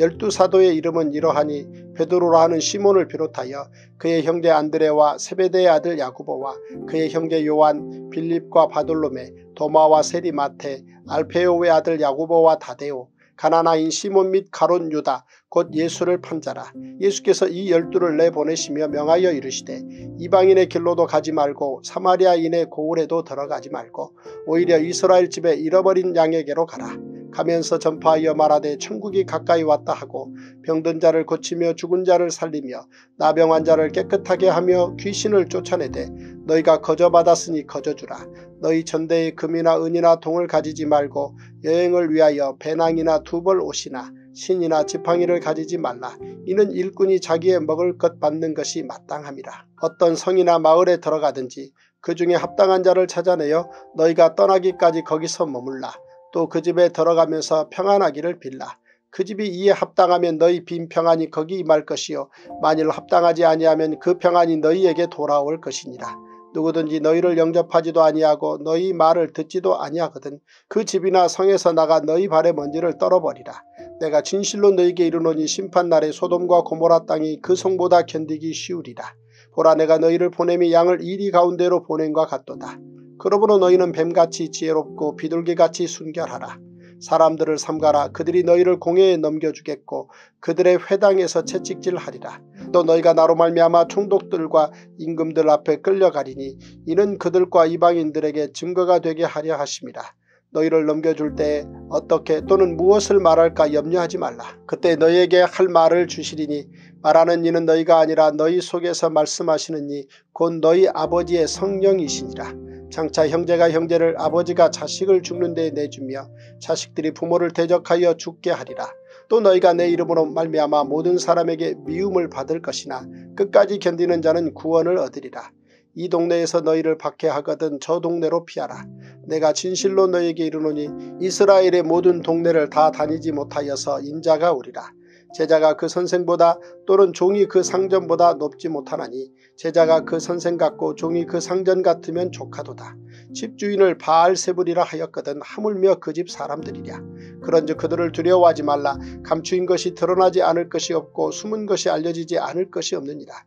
12사도의 이름은 이러하니 베드로라 하는 시몬을 비롯하여 그의 형제 안드레와 세베대의 아들 야고보와 그의 형제 요한, 빌립과 바돌로메, 도마와 세리 마테, 알페오의 아들 야고보와 다데오, 가나나인 시몬 및 가롯 유다 곧 예수를 판 자라. 예수께서 이 12를 내보내시며 명하여 이르시되 이방인의 길로도 가지 말고 사마리아인의 고을에도 들어가지 말고 오히려 이스라엘 집에 잃어버린 양에게로 가라. 가면서 전파하여 말하되 천국이 가까이 왔다 하고 병든 자를 고치며 죽은 자를 살리며 나병한 자를 깨끗하게 하며 귀신을 쫓아내되 너희가 거저받았으니 거저주라. 너희 전대에 금이나 은이나 동을 가지지 말고 여행을 위하여 배낭이나 두벌 옷이나 신이나 지팡이를 가지지 말라. 이는 일꾼이 자기의 먹을 것 받는 것이 마땅함이라. 어떤 성이나 마을에 들어가든지 그 중에 합당한 자를 찾아내어 너희가 떠나기까지 거기서 머물라. 또 그 집에 들어가면서 평안하기를 빌라. 그 집이 이에 합당하면 너희 빈 평안이 거기 임할 것이요 만일 합당하지 아니하면 그 평안이 너희에게 돌아올 것이니라. 누구든지 너희를 영접하지도 아니하고 너희 말을 듣지도 아니하거든 그 집이나 성에서 나가 너희 발에 먼지를 떨어버리라. 내가 진실로 너희에게 이르노니 심판날에 소돔과 고모라 땅이 그 성보다 견디기 쉬우리라. 보라 내가 너희를 보냄이 양을 이리 가운데로 보냄과 같도다. 그러므로 너희는 뱀같이 지혜롭고 비둘기같이 순결하라. 사람들을 삼가라. 그들이 너희를 공회에 넘겨주겠고 그들의 회당에서 채찍질하리라. 또 너희가 나로 말미암아 총독들과 임금들 앞에 끌려가리니 이는 그들과 이방인들에게 증거가 되게 하려 하심이라. 너희를 넘겨줄 때에 어떻게 또는 무엇을 말할까 염려하지 말라. 그때 너희에게 할 말을 주시리니 말하는 이는 너희가 아니라 너희 속에서 말씀하시는 이 곧 너희 아버지의 성령이시니라. 장차 형제가 형제를 아버지가 자식을 죽는 데 내주며 자식들이 부모를 대적하여 죽게 하리라. 또 너희가 내 이름으로 말미암아 모든 사람에게 미움을 받을 것이나 끝까지 견디는 자는 구원을 얻으리라. 이 동네에서 너희를 박해하거든 저 동네로 피하라. 내가 진실로 너희에게 이르노니 이스라엘의 모든 동네를 다 다니지 못하여서 인자가 오리라. 제자가 그 선생보다 또는 종이 그 상전보다 높지 못하나니 제자가 그 선생 같고 종이 그 상전 같으면 조카도다. 집주인을 바알세불이라 하였거든 하물며 그 집 사람들이랴. 그런즉 그들을 두려워하지 말라. 감추인 것이 드러나지 않을 것이 없고 숨은 것이 알려지지 않을 것이 없느니라.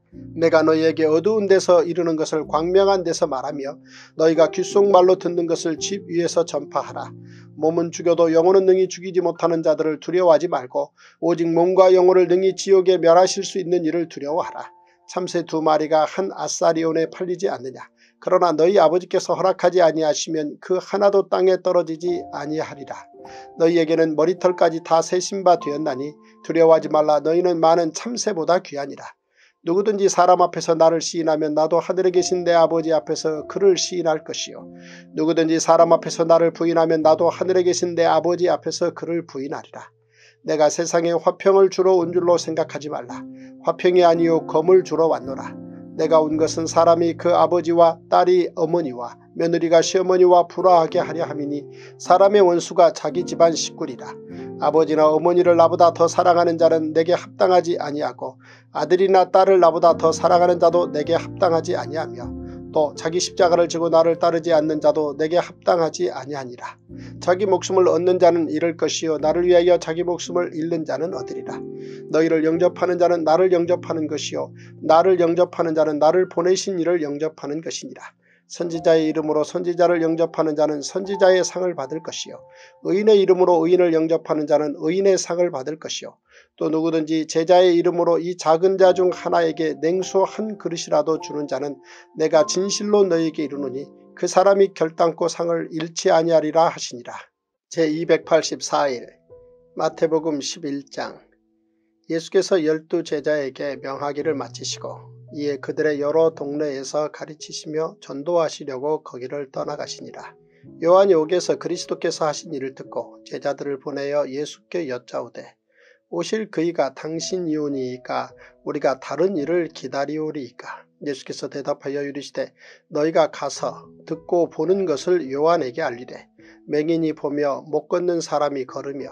내가 너희에게 어두운 데서 이르는 것을 광명한 데서 말하며 너희가 귓속말로 듣는 것을 집 위에서 전파하라. 몸은 죽여도 영혼은 능히 죽이지 못하는 자들을 두려워하지 말고 오직 몸과 영혼을 능히 지옥에 멸하실 수 있는 이를 두려워하라. 참새 2마리가 한 아사리온에 팔리지 않느냐. 그러나 너희 아버지께서 허락하지 아니하시면 그 하나도 땅에 떨어지지 아니하리라. 너희에게는 머리털까지 다 세신 바 되었나니 두려워하지 말라. 너희는 많은 참새보다 귀하니라. 누구든지 사람 앞에서 나를 시인하면 나도 하늘에 계신 내 아버지 앞에서 그를 시인할 것이요. 누구든지 사람 앞에서 나를 부인하면 나도 하늘에 계신 내 아버지 앞에서 그를 부인하리라. 내가 세상에 화평을 주러 온 줄로 생각하지 말라. 화평이 아니요 검을 주러 왔노라. 내가 온 것은 사람이 그 아버지와 딸이 어머니와 며느리가 시어머니와 불화하게 하려 함이니 사람의 원수가 자기 집안 식구리라. 아버지나 어머니를 나보다 더 사랑하는 자는 내게 합당하지 아니하고 아들이나 딸을 나보다 더 사랑하는 자도 내게 합당하지 아니하며 또 자기 십자가를 지고 나를 따르지 않는 자도 내게 합당하지 아니하니라. 자기 목숨을 얻는 자는 잃을 것이요 나를 위하여 자기 목숨을 잃는 자는 얻으리라. 너희를 영접하는 자는 나를 영접하는 것이요 나를 영접하는 자는 나를 보내신 이를 영접하는 것이니라. 선지자의 이름으로 선지자를 영접하는 자는 선지자의 상을 받을 것이요 의인의 이름으로 의인을 영접하는 자는 의인의 상을 받을 것이요 또 누구든지 제자의 이름으로 이 작은 자 중 하나에게 냉수 한 그릇이라도 주는 자는 내가 진실로 너희에게 이르노니 그 사람이 결단코 상을 잃지 아니하리라 하시니라. 제284일 마태복음 11장. 예수께서 12 제자에게 명하기를 마치시고 이에 그들의 여러 동네에서 가르치시며 전도하시려고 거기를 떠나가시니라. 요한이 옥에서 그리스도께서 하신 일을 듣고 제자들을 보내어 예수께 여짜오되 오실 그이가 당신이오니이까 우리가 다른 일을 기다리오리이까. 예수께서 대답하여 이르시되 너희가 가서 듣고 보는 것을 요한에게 알리되 맹인이 보며 못 걷는 사람이 걸으며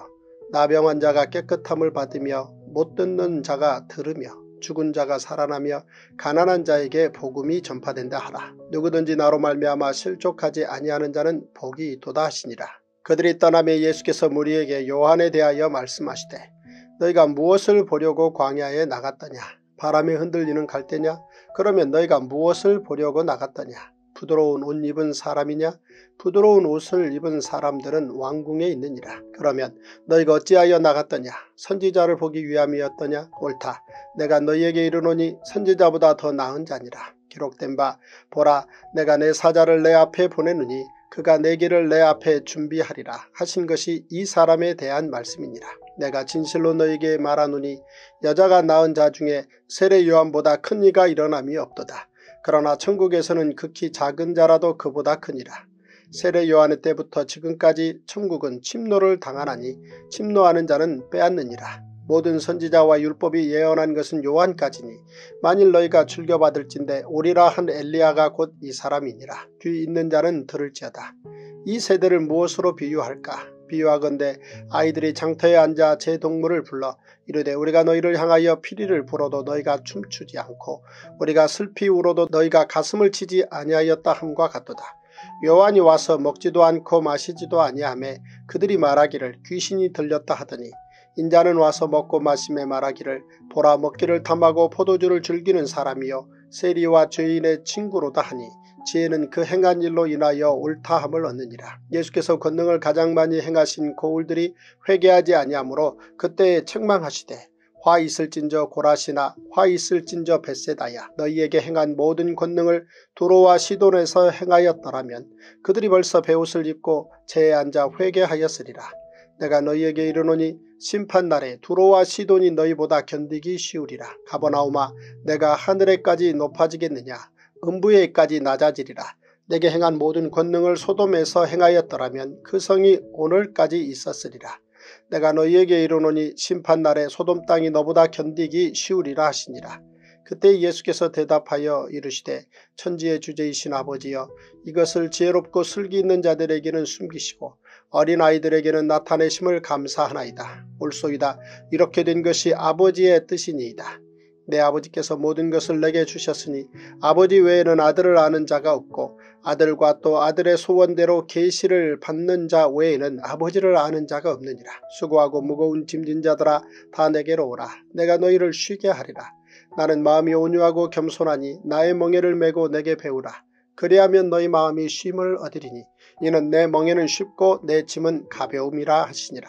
나병 자가 깨끗함을 받으며 못 듣는 자가 들으며 죽은 자가 살아나며 가난한 자에게 복음이 전파된다 하라. 누구든지 나로 말미암아 실족하지 아니하는 자는 복이 있도다 하시니라. 그들이 떠나며 예수께서 무리에게 요한에 대하여 말씀하시되 너희가 무엇을 보려고 광야에 나갔더냐. 바람에 흔들리는 갈대냐. 그러면 너희가 무엇을 보려고 나갔더냐. 부드러운 옷 입은 사람이냐. 부드러운 옷을 입은 사람들은 왕궁에 있느니라. 그러면 너희가 어찌하여 나갔더냐. 선지자를 보기 위함이었더냐. 옳다. 내가 너희에게 이르노니 선지자보다 더 나은 자니라. 기록된 바 보라 내가 내 사자를 내 앞에 보내느니 그가 내 길을 내 앞에 준비하리라 하신 것이 이 사람에 대한 말씀이니라. 내가 진실로 너희에게 말하노니 여자가 낳은 자 중에 세례 요한보다 큰 이가 일어남이 없도다. 그러나 천국에서는 극히 작은 자라도 그보다 크니라. 세례 요한의 때부터 지금까지 천국은 침노를 당하나니 침노하는 자는 빼앗느니라. 모든 선지자와 율법이 예언한 것은 요한까지니 만일 너희가 출교받을진대 오리라 한 엘리야가 곧 이 사람이니라. 귀 있는 자는 들을지어다. 이 세대를 무엇으로 비유할까? 비유하건대 아이들이 장터에 앉아 제 동물을 불러 이르되 우리가 너희를 향하여 피리를 불어도 너희가 춤추지 않고 우리가 슬피 울어도 너희가 가슴을 치지 아니하였다 함과 같도다. 요한이 와서 먹지도 않고 마시지도 아니하매 그들이 말하기를 귀신이 들렸다 하더니 인자는 와서 먹고 마심에 말하기를 보라 먹기를 탐하고 포도주를 즐기는 사람이요 세리와 죄인의 친구로다 하니 지혜는 그 행한 일로 인하여 옳다함을 얻느니라. 예수께서 권능을 가장 많이 행하신 고울들이 회개하지 아니하므로 그때에 책망하시되 화 있을진저 고라시나 화 있을진저 벳세다야. 너희에게 행한 모든 권능을 두로와 시돈에서 행하였더라면 그들이 벌써 베옷을 입고 재에 앉아 회개하였으리라. 내가 너희에게 이르노니 심판날에 두로와 시돈이 너희보다 견디기 쉬우리라. 가버나움아 내가 하늘에까지 높아지겠느냐. 음부에까지 낮아지리라. 내게 행한 모든 권능을 소돔에서 행하였더라면 그 성이 오늘까지 있었으리라. 내가 너희에게 이르노니 심판날에 소돔 땅이 너보다 견디기 쉬우리라 하시니라. 그때 예수께서 대답하여 이르시되 천지의 주제이신 아버지여 이것을 지혜롭고 슬기 있는 자들에게는 숨기시고 어린아이들에게는 나타내심을 감사하나이다. 옳소이다. 이렇게 된 것이 아버지의 뜻이니이다. 내 아버지께서 모든 것을 내게 주셨으니 아버지 외에는 아들을 아는 자가 없고 아들과 또 아들의 소원대로 계시를 받는 자 외에는 아버지를 아는 자가 없느니라. 수고하고 무거운 짐진 자들아 다 내게로 오라. 내가 너희를 쉬게 하리라. 나는 마음이 온유하고 겸손하니 나의 멍에를 메고 내게 배우라. 그리하면 너희 마음이 쉼을 얻으리니 이는 내 멍에는 쉽고 내 짐은 가벼움이라 하시니라.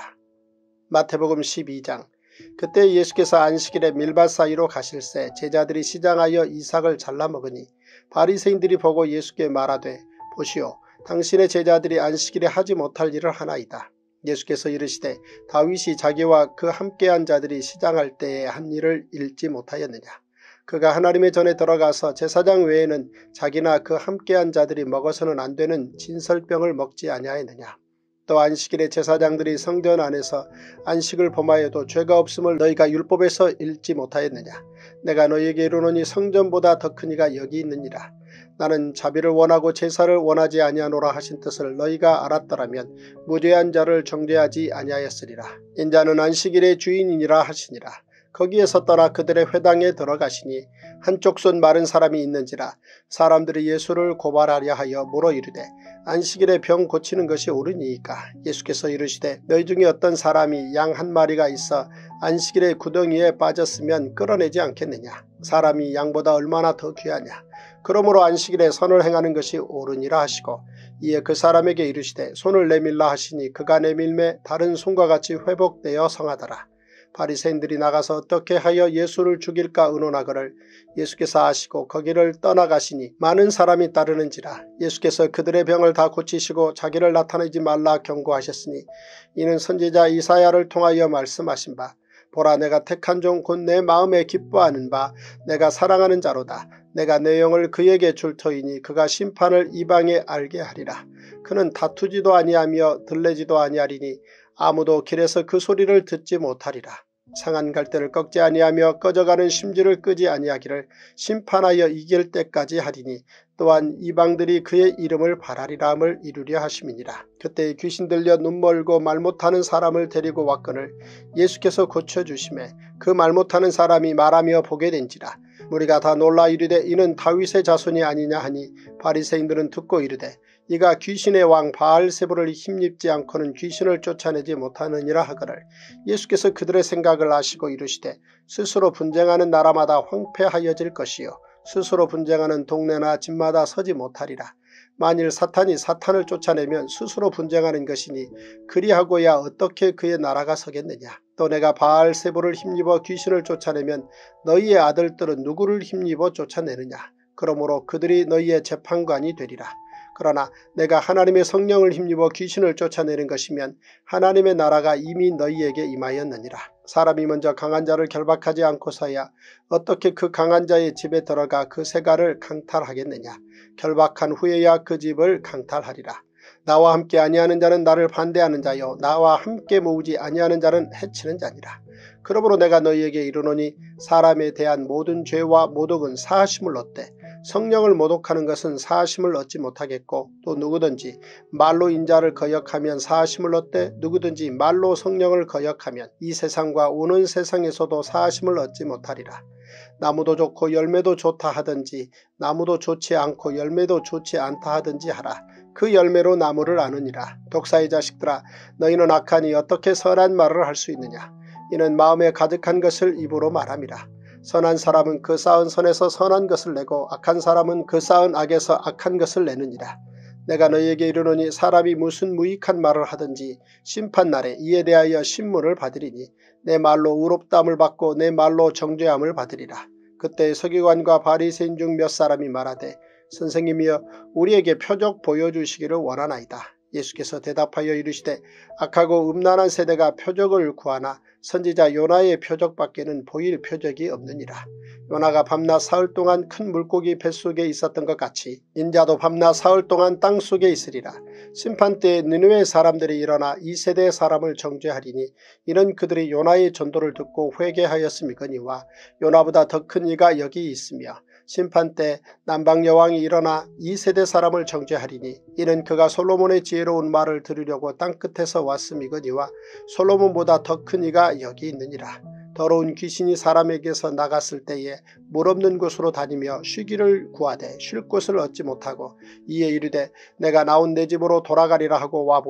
마태복음 12장. 그때 예수께서 안식일에 밀밭 사이로 가실새 제자들이 시장하여 이삭을 잘라 먹으니 바리새인들이 보고 예수께 말하되 보시오 당신의 제자들이 안식일에 하지 못할 일을 하나이다. 예수께서 이르시되 다윗이 자기와 그 함께한 자들이 시장할 때에 한 일을 읽지 못하였느냐. 그가 하나님의 전에 들어가서 제사장 외에는 자기나 그 함께한 자들이 먹어서는 안 되는 진설병을 먹지 아니하였느냐. 또 안식일에 제사장들이 성전 안에서 안식을 범하여도 죄가 없음을 너희가 율법에서 읽지 못하였느냐. 내가 너희에게 이르노니 성전보다 더 큰 이가 여기 있느니라. 나는 자비를 원하고 제사를 원하지 아니하노라 하신 뜻을 너희가 알았더라면 무죄한 자를 정죄하지 아니하였으리라. 인자는 안식일의 주인이니라 하시니라. 거기에서 떠나 그들의 회당에 들어가시니 한쪽 손 마른 사람이 있는지라. 사람들이 예수를 고발하려 하여 물어 이르되 안식일에 병 고치는 것이 옳으니이까. 예수께서 이르시되 너희 중에 어떤 사람이 양 한 마리가 있어 안식일에 구덩이에 빠졌으면 끌어내지 않겠느냐. 사람이 양보다 얼마나 더 귀하냐. 그러므로 안식일에 선을 행하는 것이 옳으니라 하시고 이에 그 사람에게 이르시되 손을 내밀라 하시니 그가 내밀매 다른 손과 같이 회복되어 성하더라. 바리새인들이 나가서 어떻게 하여 예수를 죽일까 의논하거늘 예수께서 아시고 거기를 떠나가시니 많은 사람이 따르는지라. 예수께서 그들의 병을 다 고치시고 자기를 나타내지 말라 경고하셨으니 이는 선지자 이사야를 통하여 말씀하신 바 보라 내가 택한 종 곧 내 마음에 기뻐하는 바 내가 사랑하는 자로다. 내가 내 영을 그에게 줄 터이니 그가 심판을 이방에 알게 하리라. 그는 다투지도 아니하며 들레지도 아니하리니 아무도 길에서 그 소리를 듣지 못하리라. 상한 갈대를 꺾지 아니하며 꺼져가는 심지를 끄지 아니하기를 심판하여 이길 때까지 하리니 또한 이방들이 그의 이름을 바라리라함을 이루려 하심이니라. 그때 귀신 들려 눈 멀고 말 못하는 사람을 데리고 왔거늘 예수께서 고쳐주심에 그 말 못하는 사람이 말하며 보게 된지라. 무리가 다 놀라 이르되 이는 다윗의 자손이 아니냐 하니 바리새인들은 듣고 이르되 이가 귀신의 왕 바알세불을 힘입지 않고는 귀신을 쫓아내지 못하느니라 하거늘 예수께서 그들의 생각을 아시고 이르시되 스스로 분쟁하는 나라마다 황폐하여질 것이요 스스로 분쟁하는 동네나 집마다 서지 못하리라. 만일 사탄이 사탄을 쫓아내면 스스로 분쟁하는 것이니 그리하고야 어떻게 그의 나라가 서겠느냐. 또 내가 바알세불을 힘입어 귀신을 쫓아내면 너희의 아들들은 누구를 힘입어 쫓아내느냐. 그러므로 그들이 너희의 재판관이 되리라. 그러나 내가 하나님의 성령을 힘입어 귀신을 쫓아내는 것이면 하나님의 나라가 이미 너희에게 임하였느니라. 사람이 먼저 강한 자를 결박하지 않고서야 어떻게 그 강한 자의 집에 들어가 그 세가를 강탈하겠느냐. 결박한 후에야 그 집을 강탈하리라. 나와 함께 아니하는 자는 나를 반대하는 자요 나와 함께 모으지 아니하는 자는 해치는 자니라. 그러므로 내가 너희에게 이르노니 사람에 대한 모든 죄와 모독은 사하심을 얻되 성령을 모독하는 것은 사하심을 얻지 못하겠고 또 누구든지 말로 인자를 거역하면 사하심을 얻되 누구든지 말로 성령을 거역하면 이 세상과 오는 세상에서도 사하심을 얻지 못하리라. 나무도 좋고 열매도 좋다 하든지 나무도 좋지 않고 열매도 좋지 않다 하든지 하라. 그 열매로 나무를 아느니라. 독사의 자식들아 너희는 악하니 어떻게 선한 말을 할 수 있느냐. 이는 마음에 가득한 것을 입으로 말함이라. 선한 사람은 그 쌓은 선에서 선한 것을 내고 악한 사람은 그 쌓은 악에서 악한 것을 내느니라. 내가 너희에게 이르노니 사람이 무슨 무익한 말을 하든지 심판날에 이에 대하여 신문을 받으리니 내 말로 의롭다함을 받고 내 말로 정죄함을 받으리라. 그때 서기관과 바리새인 중 몇 사람이 말하되 선생님이여 우리에게 표적 보여주시기를 원하나이다. 예수께서 대답하여 이르시되 악하고 음란한 세대가 표적을 구하나 선지자 요나의 표적밖에는 보일 표적이 없느니라. 요나가 밤낮 사흘 동안 큰 물고기 뱃속에 있었던 것 같이 인자도 밤낮 사흘 동안 땅속에 있으리라. 심판 때에 느느웨 사람들이 일어나 이 세대의 사람을 정죄하리니 이는 그들이 요나의 전도를 듣고 회개하였음이거니와 요나보다 더 큰 이가 여기 있으며 심판 때 남방 여왕이 일어나 이 세대 사람을 정죄하리니 이는 그가 솔로몬의 지혜로운 말을 들으려고 땅끝에서 왔음이거니와 솔로몬보다 더 큰 이가 여기 있느니라. 더러운 귀신이 사람에게서 나갔을 때에 물 없는 곳으로 다니며 쉬기를 구하되 쉴 곳을 얻지 못하고 이에 이르되 내가 나온 내 집으로 돌아가리라 하고 와보니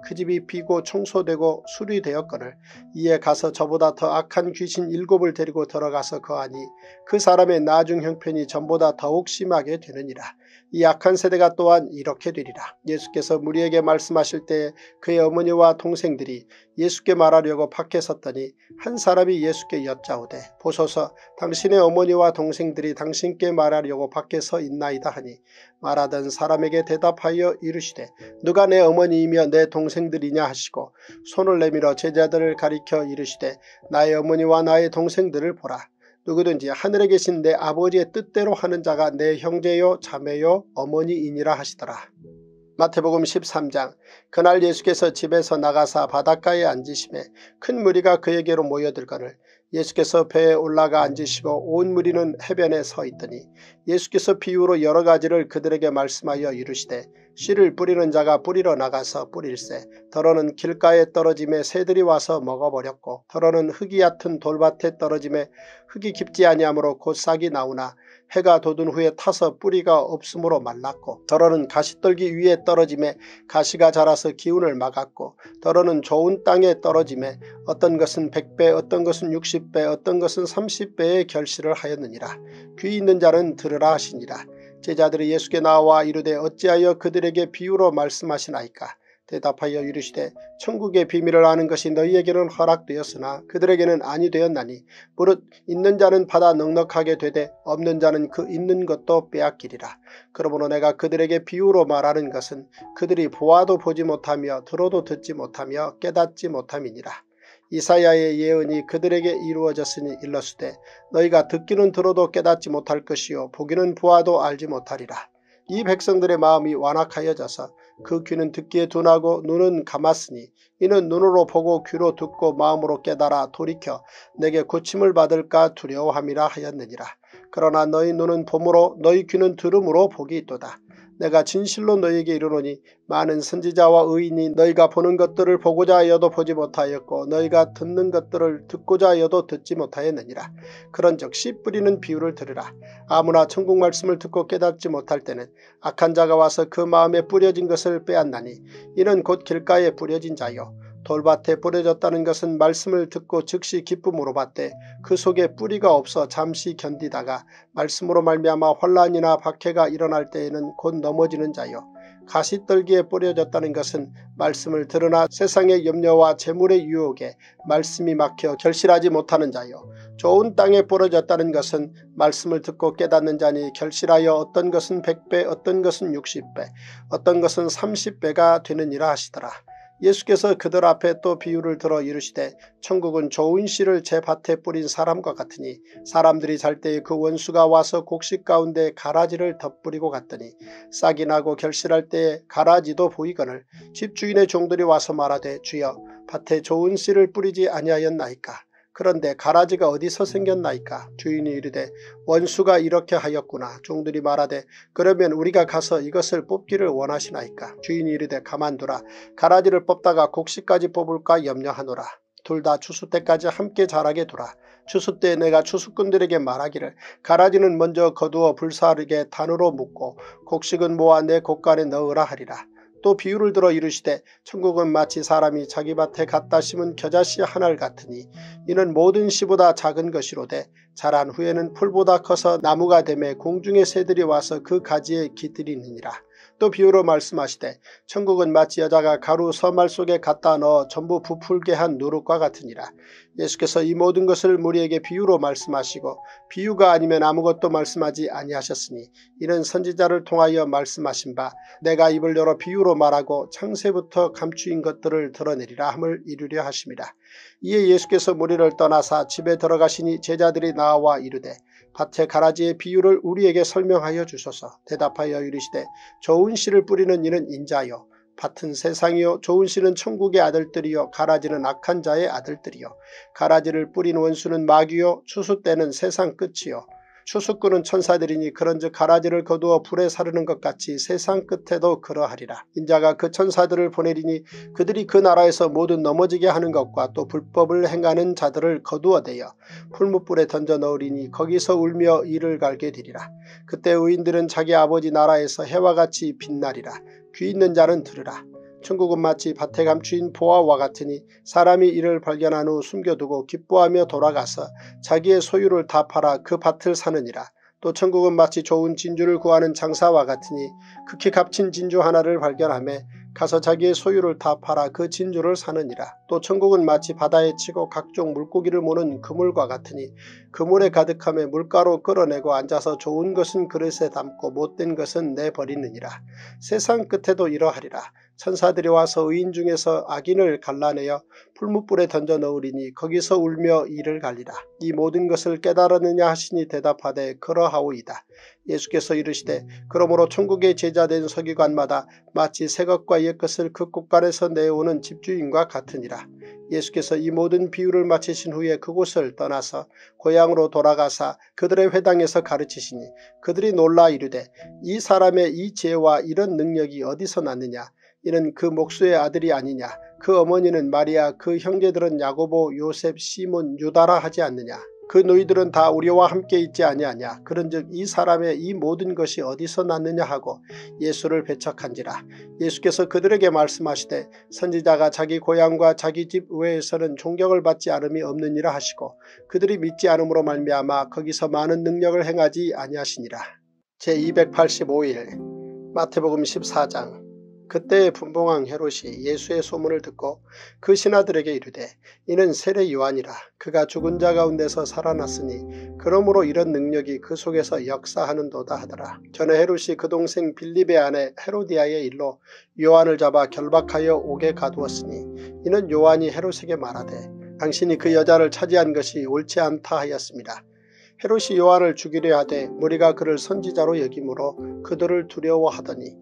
그 집이 비고 청소되고 수리되었거늘 이에 가서 저보다 더 악한 귀신 7을 데리고 들어가서 거하니 그 사람의 나중 형편이 전보다 더욱 심하게 되느니라. 이 악한 세대가 또한 이렇게 되리라. 예수께서 무리에게 말씀하실 때에 그의 어머니와 동생들이 예수께 말하려고 밖에 섰더니 한 사람이 예수께 여짜오되 보소서 당신의 어머니와 동생들이 당신께 말하려고 밖에 서 있나이다 하니 말하던 사람에게 대답하여 이르시되 누가 내 어머니이며 내 동생들이냐 하시고 손을 내밀어 제자들을 가리켜 이르시되 나의 어머니와 나의 동생들을 보라. 누구든지 하늘에 계신 내 아버지의 뜻대로 하는 자가 내 형제요 자매요 어머니이니라 하시더라. 마태복음 13장. 그날 예수께서 집에서 나가사 바닷가에 앉으심에 큰 무리가 그에게로 모여들거늘 예수께서 배에 올라가 앉으시고 온 무리는 해변에 서 있더니 예수께서 비유로 여러 가지를 그들에게 말씀하여 이르시되 씨를 뿌리는 자가 뿌리러 나가서 뿌릴새 더러는 길가에 떨어짐에 새들이 와서 먹어버렸고 더러는 흙이 얕은 돌밭에 떨어짐에 흙이 깊지 아니하므로 곧 싹이 나오나 해가 돋은 후에 타서 뿌리가 없으므로 말랐고 더러는 가시떨기 위에 떨어짐에 가시가 자라서 기운을 막았고 더러는 좋은 땅에 떨어짐에 어떤 것은 100배 어떤 것은 60배 어떤 것은 30배의 결실을 하였느니라. 귀 있는 자는 들으라 하시니라. 제자들이 예수께 나와 이르되 어찌하여 그들에게 비유로 말씀하시나이까. 대답하여 이르시되 천국의 비밀을 아는 것이 너희에게는 허락되었으나 그들에게는 아니 되었나니 무릇 있는 자는 받아 넉넉하게 되되 없는 자는 그 있는 것도 빼앗기리라. 그러므로 내가 그들에게 비유로 말하는 것은 그들이 보아도 보지 못하며 들어도 듣지 못하며 깨닫지 못함이니라. 이사야의 예언이 그들에게 이루어졌으니 일러스되 너희가 듣기는 들어도 깨닫지 못할 것이요 보기는 보아도 알지 못하리라. 이 백성들의 마음이 완악하여져서 그 귀는 듣기에 둔하고 눈은 감았으니 이는 눈으로 보고 귀로 듣고 마음으로 깨달아 돌이켜 내게 고침을 받을까 두려워함이라 하였느니라. 그러나 너희 눈은 봄으로 너희 귀는 들음으로 복이 있도다. 내가 진실로 너희에게 이르노니 많은 선지자와 의인이 너희가 보는 것들을 보고자 하여도 보지 못하였고 너희가 듣는 것들을 듣고자 하여도 듣지 못하였느니라. 그런즉 씨 뿌리는 비유를 들으라. 아무나 천국 말씀을 듣고 깨닫지 못할 때는 악한 자가 와서 그 마음에 뿌려진 것을 빼앗나니 이는 곧 길가에 뿌려진 자요 돌밭에 뿌려졌다는 것은 말씀을 듣고 즉시 기쁨으로 받되 그 속에 뿌리가 없어 잠시 견디다가 말씀으로 말미암아 환난이나 박해가 일어날 때에는 곧 넘어지는 자요. 가시떨기에 뿌려졌다는 것은 말씀을 들으나 세상의 염려와 재물의 유혹에 말씀이 막혀 결실하지 못하는 자요. 좋은 땅에 뿌려졌다는 것은 말씀을 듣고 깨닫는 자니 결실하여 어떤 것은 100배 어떤 것은 60배 어떤 것은 30배가 되느니라 하시더라. 예수께서 그들 앞에 또 비유를 들어 이르시되 천국은 좋은 씨를 제 밭에 뿌린 사람과 같으니 사람들이 잘 때에 그 원수가 와서 곡식 가운데 가라지를 덧뿌리고 갔더니 싹이 나고 결실할 때에 가라지도 보이거늘 집주인의 종들이 와서 말하되 주여 밭에 좋은 씨를 뿌리지 아니하였나이까. 그런데 가라지가 어디서 생겼나이까. 주인이 이르되 원수가 이렇게 하였구나. 종들이 말하되 그러면 우리가 가서 이것을 뽑기를 원하시나이까. 주인이 이르되 가만두라. 가라지를 뽑다가 곡식까지 뽑을까 염려하노라. 둘 다 추수 때까지 함께 자라게 두라. 추수 때 내가 추수꾼들에게 말하기를 가라지는 먼저 거두어 불사르게 단으로 묶고 곡식은 모아 내 곡간에 넣으라 하리라. 또 비유를 들어 이르시되 천국은 마치 사람이 자기 밭에 갖다 심은 겨자씨 하나를 같으니 이는 모든 씨보다 작은 것이로되 자란 후에는 풀보다 커서 나무가 되매 공중의 새들이 와서 그 가지에 깃들이느니라. 또 비유로 말씀하시되 천국은 마치 여자가 가루 서말 속에 갖다 넣어 전부 부풀게 한 누룩과 같으니라. 예수께서 이 모든 것을 무리에게 비유로 말씀하시고 비유가 아니면 아무것도 말씀하지 아니하셨으니 이는 선지자를 통하여 말씀하신 바 내가 입을 열어 비유로 말하고 창세부터 감추인 것들을 드러내리라 함을 이루려 하심이라. 이에 예수께서 무리를 떠나사 집에 들어가시니 제자들이 나와 이르되 밭의 가라지의 비유를 우리에게 설명하여 주소서. 대답하여 이르시되 좋은 씨를 뿌리는 이는 인자요 밭은 세상이요 좋은 씨는 천국의 아들들이요 가라지는 악한 자의 아들들이요 가라지를 뿌린 원수는 마귀요 추수 때는 세상 끝이요 추수꾼은 천사들이니 그런즉 가라지를 거두어 불에 사르는 것 같이 세상 끝에도 그러하리라. 인자가 그 천사들을 보내리니 그들이 그 나라에서 모두 넘어지게 하는 것과 또 불법을 행하는 자들을 거두어내어 풀무불에 던져 넣으리니 거기서 울며 이를 갈게 되리라. 그때 의인들은 자기 아버지 나라에서 해와 같이 빛나리라. 귀 있는 자는 들으라. 천국은 마치 밭에 감추인 보화와 같으니 사람이 이를 발견한 후 숨겨두고 기뻐하며 돌아가서 자기의 소유를 다 팔아 그 밭을 사느니라. 또 천국은 마치 좋은 진주를 구하는 장사와 같으니 극히 값진 진주 하나를 발견하매 가서 자기의 소유를 다 팔아 그 진주를 사느니라. 또 천국은 마치 바다에 치고 각종 물고기를 모는 그물과 같으니 그물에 가득함에 물가로 끌어내고 앉아서 좋은 것은 그릇에 담고 못된 것은 내버리느니라. 세상 끝에도 이러하리라. 천사들이 와서 의인 중에서 악인을 갈라내어 풀무불에 던져 넣으리니 거기서 울며 이를 갈리라. 이 모든 것을 깨달았느냐 하시니 대답하되 그러하오이다. 예수께서 이르시되 그러므로 천국의 제자된 서기관마다 마치 새것과 옛것을 그 곳간에서 내어오는 집주인과 같으니라. 예수께서 이 모든 비유를 마치신 후에 그곳을 떠나서 고향으로 돌아가사 그들의 회당에서 가르치시니 그들이 놀라 이르되 이 사람의 이 지혜와 이런 능력이 어디서 났느냐. 이는 그 목수의 아들이 아니냐. 그 어머니는 마리아, 그 형제들은 야고보, 요셉, 시몬, 유다라 하지 않느냐. 그 너희들은 다 우리와 함께 있지 아니하냐. 그런즉 이 사람의 이 모든 것이 어디서 났느냐 하고 예수를 배척한지라. 예수께서 그들에게 말씀하시되 선지자가 자기 고향과 자기 집 외에서는 존경을 받지 않음이 없느니라 하시고 그들이 믿지 않음으로 말미암아 거기서 많은 능력을 행하지 아니하시니라. 제285일 마태복음 14장. 그때의 분봉왕 헤롯이 예수의 소문을 듣고 그 신하들에게 이르되 이는 세례 요한이라. 그가 죽은 자 가운데서 살아났으니 그러므로 이런 능력이 그 속에서 역사하는도다 하더라. 전에 헤롯이 그 동생 빌립의 아내 헤로디아의 일로 요한을 잡아 결박하여 옥에 가두었으니 이는 요한이 헤롯에게 말하되 당신이 그 여자를 차지한 것이 옳지 않다 하였습니다. 헤롯이 요한을 죽이려 하되 무리가 그를 선지자로 여김으로 그들을 두려워하더니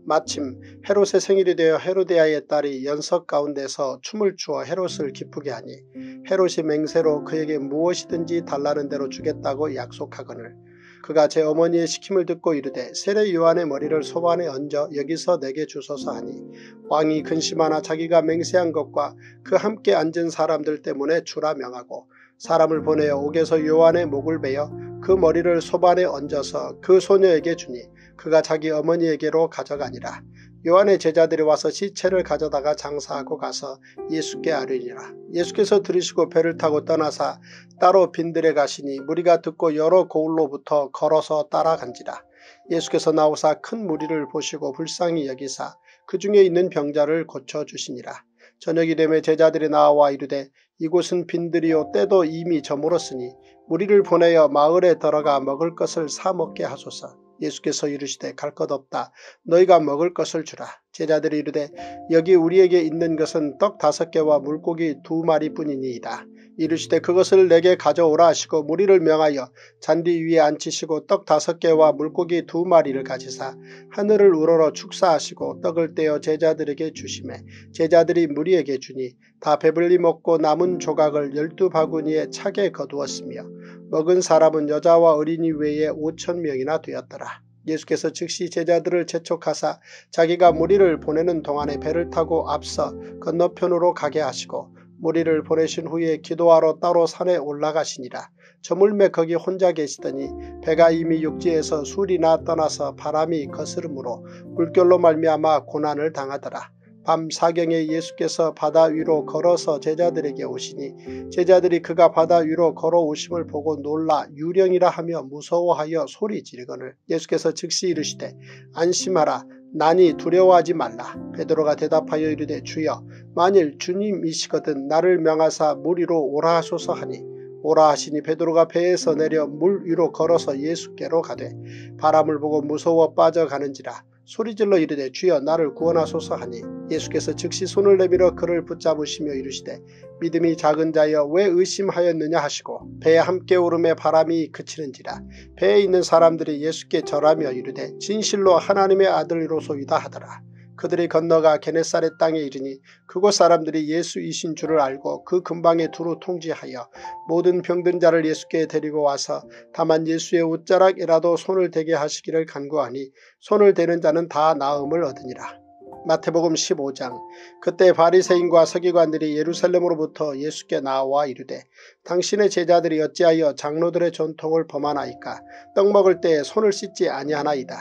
마침 헤롯의 생일이 되어 헤로디아의 딸이 연석 가운데서 춤을 추어 헤롯을 기쁘게 하니 헤롯이 맹세로 그에게 무엇이든지 달라는 대로 주겠다고 약속하거늘 그가 제 어머니의 시킴을 듣고 이르되 세례 요한의 머리를 소반에 얹어 여기서 내게 주소서 하니 왕이 근심하나 자기가 맹세한 것과 그 함께 앉은 사람들 때문에 주라 명하고 사람을 보내어 옥에서 요한의 목을 베어 그 머리를 소반에 얹어서 그 소녀에게 주니 그가 자기 어머니에게로 가져가니라. 요한의 제자들이 와서 시체를 가져다가 장사하고 가서 예수께 아뢰니라. 예수께서 들으시고 배를 타고 떠나사 따로 빈들에 가시니 무리가 듣고 여러 고을로부터 걸어서 따라간지라. 예수께서 나오사 큰 무리를 보시고 불쌍히 여기사 그 중에 있는 병자를 고쳐주시니라. 저녁이 되매 제자들이 나와 이르되 이곳은 빈들이요 때도 이미 저물었으니 무리를 보내어 마을에 들어가 먹을 것을 사 먹게 하소서. 예수께서 이르시되 갈 것 없다. 너희가 먹을 것을 주라. 제자들이 이르되 여기 우리에게 있는 것은 떡 5개와 물고기 2마리뿐이니이다. 이르시되 그것을 내게 가져오라 하시고 무리를 명하여 잔디 위에 앉히시고 떡 5개와 물고기 2마리를 가지사 하늘을 우러러 축사하시고 떡을 떼어 제자들에게 주시매 제자들이 무리에게 주니 다 배불리 먹고 남은 조각을 12바구니에 차게 거두었으며 먹은 사람은 여자와 어린이 외에 5,000명이나 되었더라. 예수께서 즉시 제자들을 재촉하사 자기가 무리를 보내는 동안에 배를 타고 앞서 건너편으로 가게 하시고 무리를 보내신 후에 기도하러 따로 산에 올라가시니라. 저물매 거기 혼자 계시더니 배가 이미 육지에서 술이나 떠나서 바람이 거스름으로 물결로 말미암아 고난을 당하더라. 밤 사경에 예수께서 바다 위로 걸어서 제자들에게 오시니 제자들이 그가 바다 위로 걸어오심을 보고 놀라 유령이라 하며 무서워하여 소리 지르거늘 예수께서 즉시 이르시되 안심하라. 나니 두려워하지 말라. 베드로가 대답하여 이르되 주여 만일 주님이시거든 나를 명하사 물 위로 오라 하소서 하니 오라 하시니 베드로가 배에서 내려 물 위로 걸어서 예수께로 가되 바람을 보고 무서워 빠져가는지라 소리질러 이르되 주여 나를 구원하소서 하니 예수께서 즉시 손을 내밀어 그를 붙잡으시며 이르시되 믿음이 작은 자여 왜 의심하였느냐 하시고 배에 함께 오름에 바람이 그치는지라. 배에 있는 사람들이 예수께 절하며 이르되 진실로 하나님의 아들이로소이다 하더라. 그들이 건너가 게네사렛 땅에 이르니 그곳 사람들이 예수이신 줄을 알고 그 근방에 두루 통지하여 모든 병든 자를 예수께 데리고 와서 다만 예수의 옷자락이라도 손을 대게 하시기를 간구하니 손을 대는 자는 다 나음을 얻으니라. 마태복음 15장. 그때 바리새인과 서기관들이 예루살렘으로부터 예수께 나와 이르되 당신의 제자들이 어찌하여 장로들의 전통을 범하나이까. 떡 먹을 때에 손을 씻지 아니하나이다.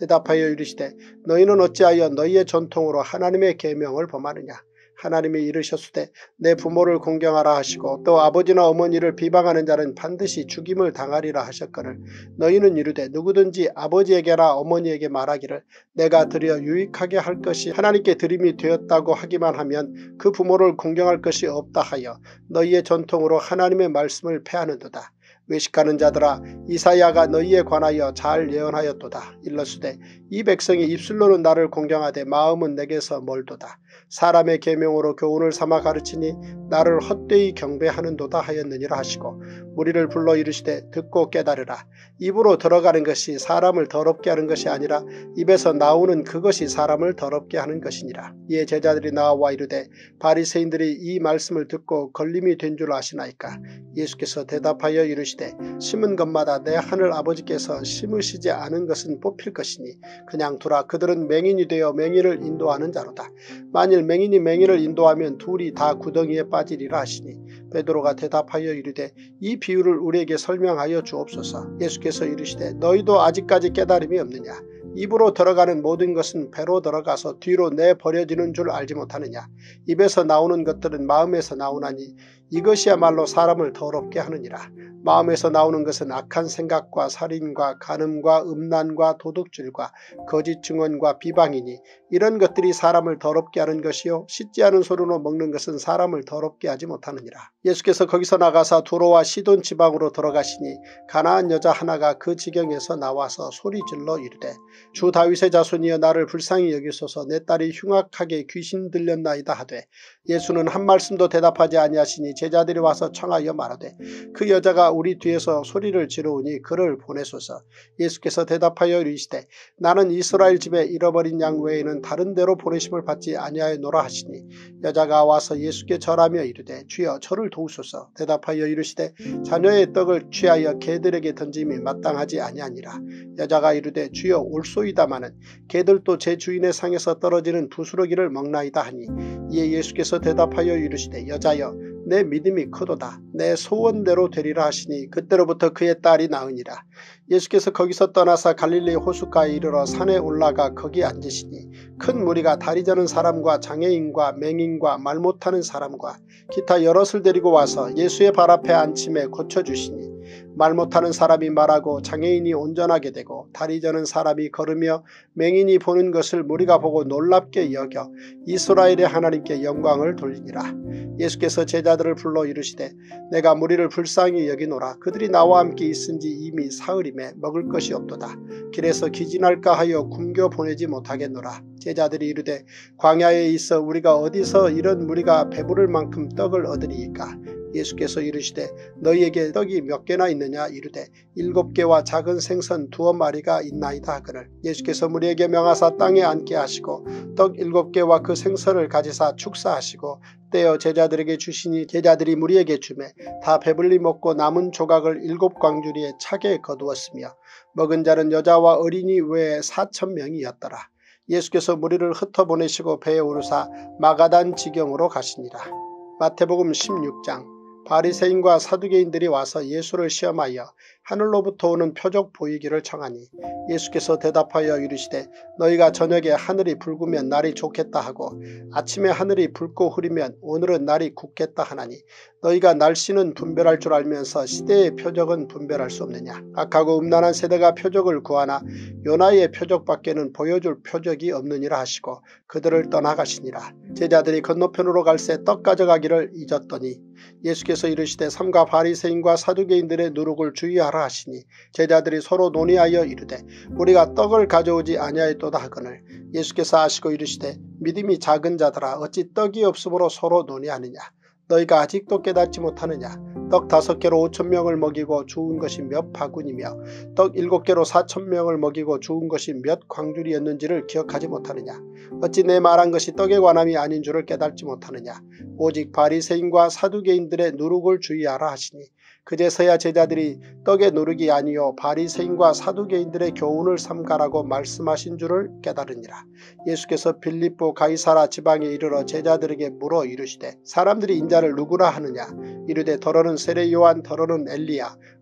대답하여 이르시되 너희는 어찌하여 너희의 전통으로 하나님의 계명을 범하느냐. 하나님이 이르셨으되 내 부모를 공경하라 하시고 또 아버지나 어머니를 비방하는 자는 반드시 죽임을 당하리라 하셨거늘 너희는 이르되 누구든지 아버지에게나 어머니에게 말하기를 내가 드려 유익하게 할 것이 하나님께 드림이 되었다고 하기만 하면 그 부모를 공경할 것이 없다 하여 너희의 전통으로 하나님의 말씀을 패하는도다. 외식하는 자들아 이사야가 너희에 관하여 잘 예언하였도다. 일러스되 이 백성이 입술로는 나를 공경하되 마음은 내게서 멀도다. 사람의 계명으로 교훈을 삼아 가르치니 나를 헛되이 경배하는도다 하였느니라 하시고 무리를 불러 이르시되 듣고 깨달으라. 입으로 들어가는 것이 사람을 더럽게 하는 것이 아니라 입에서 나오는 그것이 사람을 더럽게 하는 것이니라. 이에 제자들이 나와 이르되 바리새인들이 이 말씀을 듣고 걸림이 된 줄 아시나이까. 예수께서 대답하여 이르시되 심은 것마다 내 하늘 아버지께서 심으시지 않은 것은 뽑힐 것이니 그냥 두라. 그들은 맹인이 되어 맹인을 인도하는 자로다. 만일 맹인이 맹인을 인도하면 둘이 다 구덩이에 빠지리라 하시니 베드로가 대답하여 이르되 이 비유를 우리에게 설명하여 주옵소서. 예수께서 이르시되 너희도 아직까지 깨달음이 없느냐. 입으로 들어가는 모든 것은 배로 들어가서 뒤로 내버려지는 줄 알지 못하느냐. 입에서 나오는 것들은 마음에서 나오나니 이것이야말로 사람을 더럽게 하느니라. 마음에서 나오는 것은 악한 생각과 살인과 간음과 음란과 도둑질과 거짓 증언과 비방이니 이런 것들이 사람을 더럽게 하는 것이요 씻지 않은 손으로 먹는 것은 사람을 더럽게 하지 못하느니라. 예수께서 거기서 나가사 두로와 시돈 지방으로 들어가시니 가나안 여자 하나가 그 지경에서 나와서 소리질러 이르되 주 다윗의 자손이여 나를 불쌍히 여기소서. 내 딸이 흉악하게 귀신 들렸나이다 하되 예수는 한 말씀도 대답하지 아니하시니 제자들이 와서 청하여 말하되 그 여자가 우리 뒤에서 소리를 지르오니 그를 보내소서. 예수께서 대답하여 이르시되 나는 이스라엘 집에 잃어버린 양 외에는 다른 데로 보내심을 받지 아니하였노라 하시니 여자가 와서 예수께 절하며 이르되 주여 저를 도우소서. 대답하여 이르시되 자녀의 떡을 취하여 개들에게 던짐이 마땅하지 아니하니라. 여자가 이르되 주여 올소이다마는 개들도 제 주인의 상에서 떨어지는 부스러기를 먹나이다 하니 이에 예수께서 대답하여 이르시되 여자여 내 믿음이 크도다. 내 소원대로 되리라 하시니 그때로부터 그의 딸이 나으니라. 예수께서 거기서 떠나사 갈릴리 호숫가에 이르러 산에 올라가 거기 앉으시니 큰 무리가 다리 저는 사람과 장애인과 맹인과 말 못하는 사람과 기타 여럿을 데리고 와서 예수의 발 앞에 앉힘에 고쳐주시니 말 못하는 사람이 말하고 장애인이 온전하게 되고 다리 저는 사람이 걸으며 맹인이 보는 것을 무리가 보고 놀랍게 여겨 이스라엘의 하나님께 영광을 돌리니라. 예수께서 제자들을 불러 이르시되 내가 무리를 불쌍히 여기노라. 그들이 나와 함께 있은지 이미 사흘임에 먹을 것이 없도다. 길에서 기진할까 하여 굶겨 보내지 못하겠노라. 제자들이 이르되 광야에 있어 우리가 어디서 이런 무리가 배부를 만큼 떡을 얻으리이까. 예수께서 이르시되 너희에게 떡이 몇 개나 있느냐. 이르되 7개와 작은 생선 2마리가 있나이다 하거늘 예수께서 무리에게 명하사 땅에 앉게 하시고 떡 7개와 그 생선을 가지사 축사하시고 떼어 제자들에게 주시니 제자들이 무리에게 주매 다 배불리 먹고 남은 조각을 7광주리에 차게 거두었으며 먹은 자는 여자와 어린이 외에 4,000명이었더라. 예수께서 무리를 흩어보내시고 배에 오르사 마가단 지경으로 가시니라. 마태복음 16장. 바리새인과 사두개인들이 와서 예수를 시험하여 하늘로부터 오는 표적 보이기를 청하니 예수께서 대답하여 이르시되 너희가 저녁에 하늘이 붉으면 날이 좋겠다 하고 아침에 하늘이 붉고 흐리면 오늘은 날이 굳겠다 하나니 너희가 날씨는 분별할 줄 알면서 시대의 표적은 분별할 수 없느냐. 악하고 음란한 세대가 표적을 구하나 요나의 표적밖에는 보여줄 표적이 없느니라 하시고 그들을 떠나가시니라. 제자들이 건너편으로 갈새 떡 가져가기를 잊었더니 예수께서 이르시되 삼가 바리새인과 사두개인들의 누룩을 주의하라 하시니 제자들이 서로 논의하여 이르되 우리가 떡을 가져오지 아니하였도다 하거늘 예수께서 아시고 이르시되 믿음이 작은 자들아 어찌 떡이 없으므로 서로 논의하느냐. 너희가 아직도 깨닫지 못하느냐. 떡 5개로 5,000명을 먹이고 죽은 것이 몇 바구니며 떡 7개로 4,000명을 먹이고 죽은 것이 몇 광주리였는지를 기억하지 못하느냐. 어찌 내 말한 것이 떡에 관함이 아닌 줄을 깨닫지 못하느냐. 오직 바리새인과 사두개인들의 누룩을 주의하라 하시니 그제서야 제자들이 떡의 누룩이 아니요 바리새인과 사두개인들의 교훈을 삼가라고 말씀하신 줄을 깨달으니라. 예수께서 빌립보 가이사라 지방에 이르러 제자들에게 물어 이르시되 사람들이 인자를 누구라 하느냐. 이르되 더러는 세례 요한 더러는 엘리야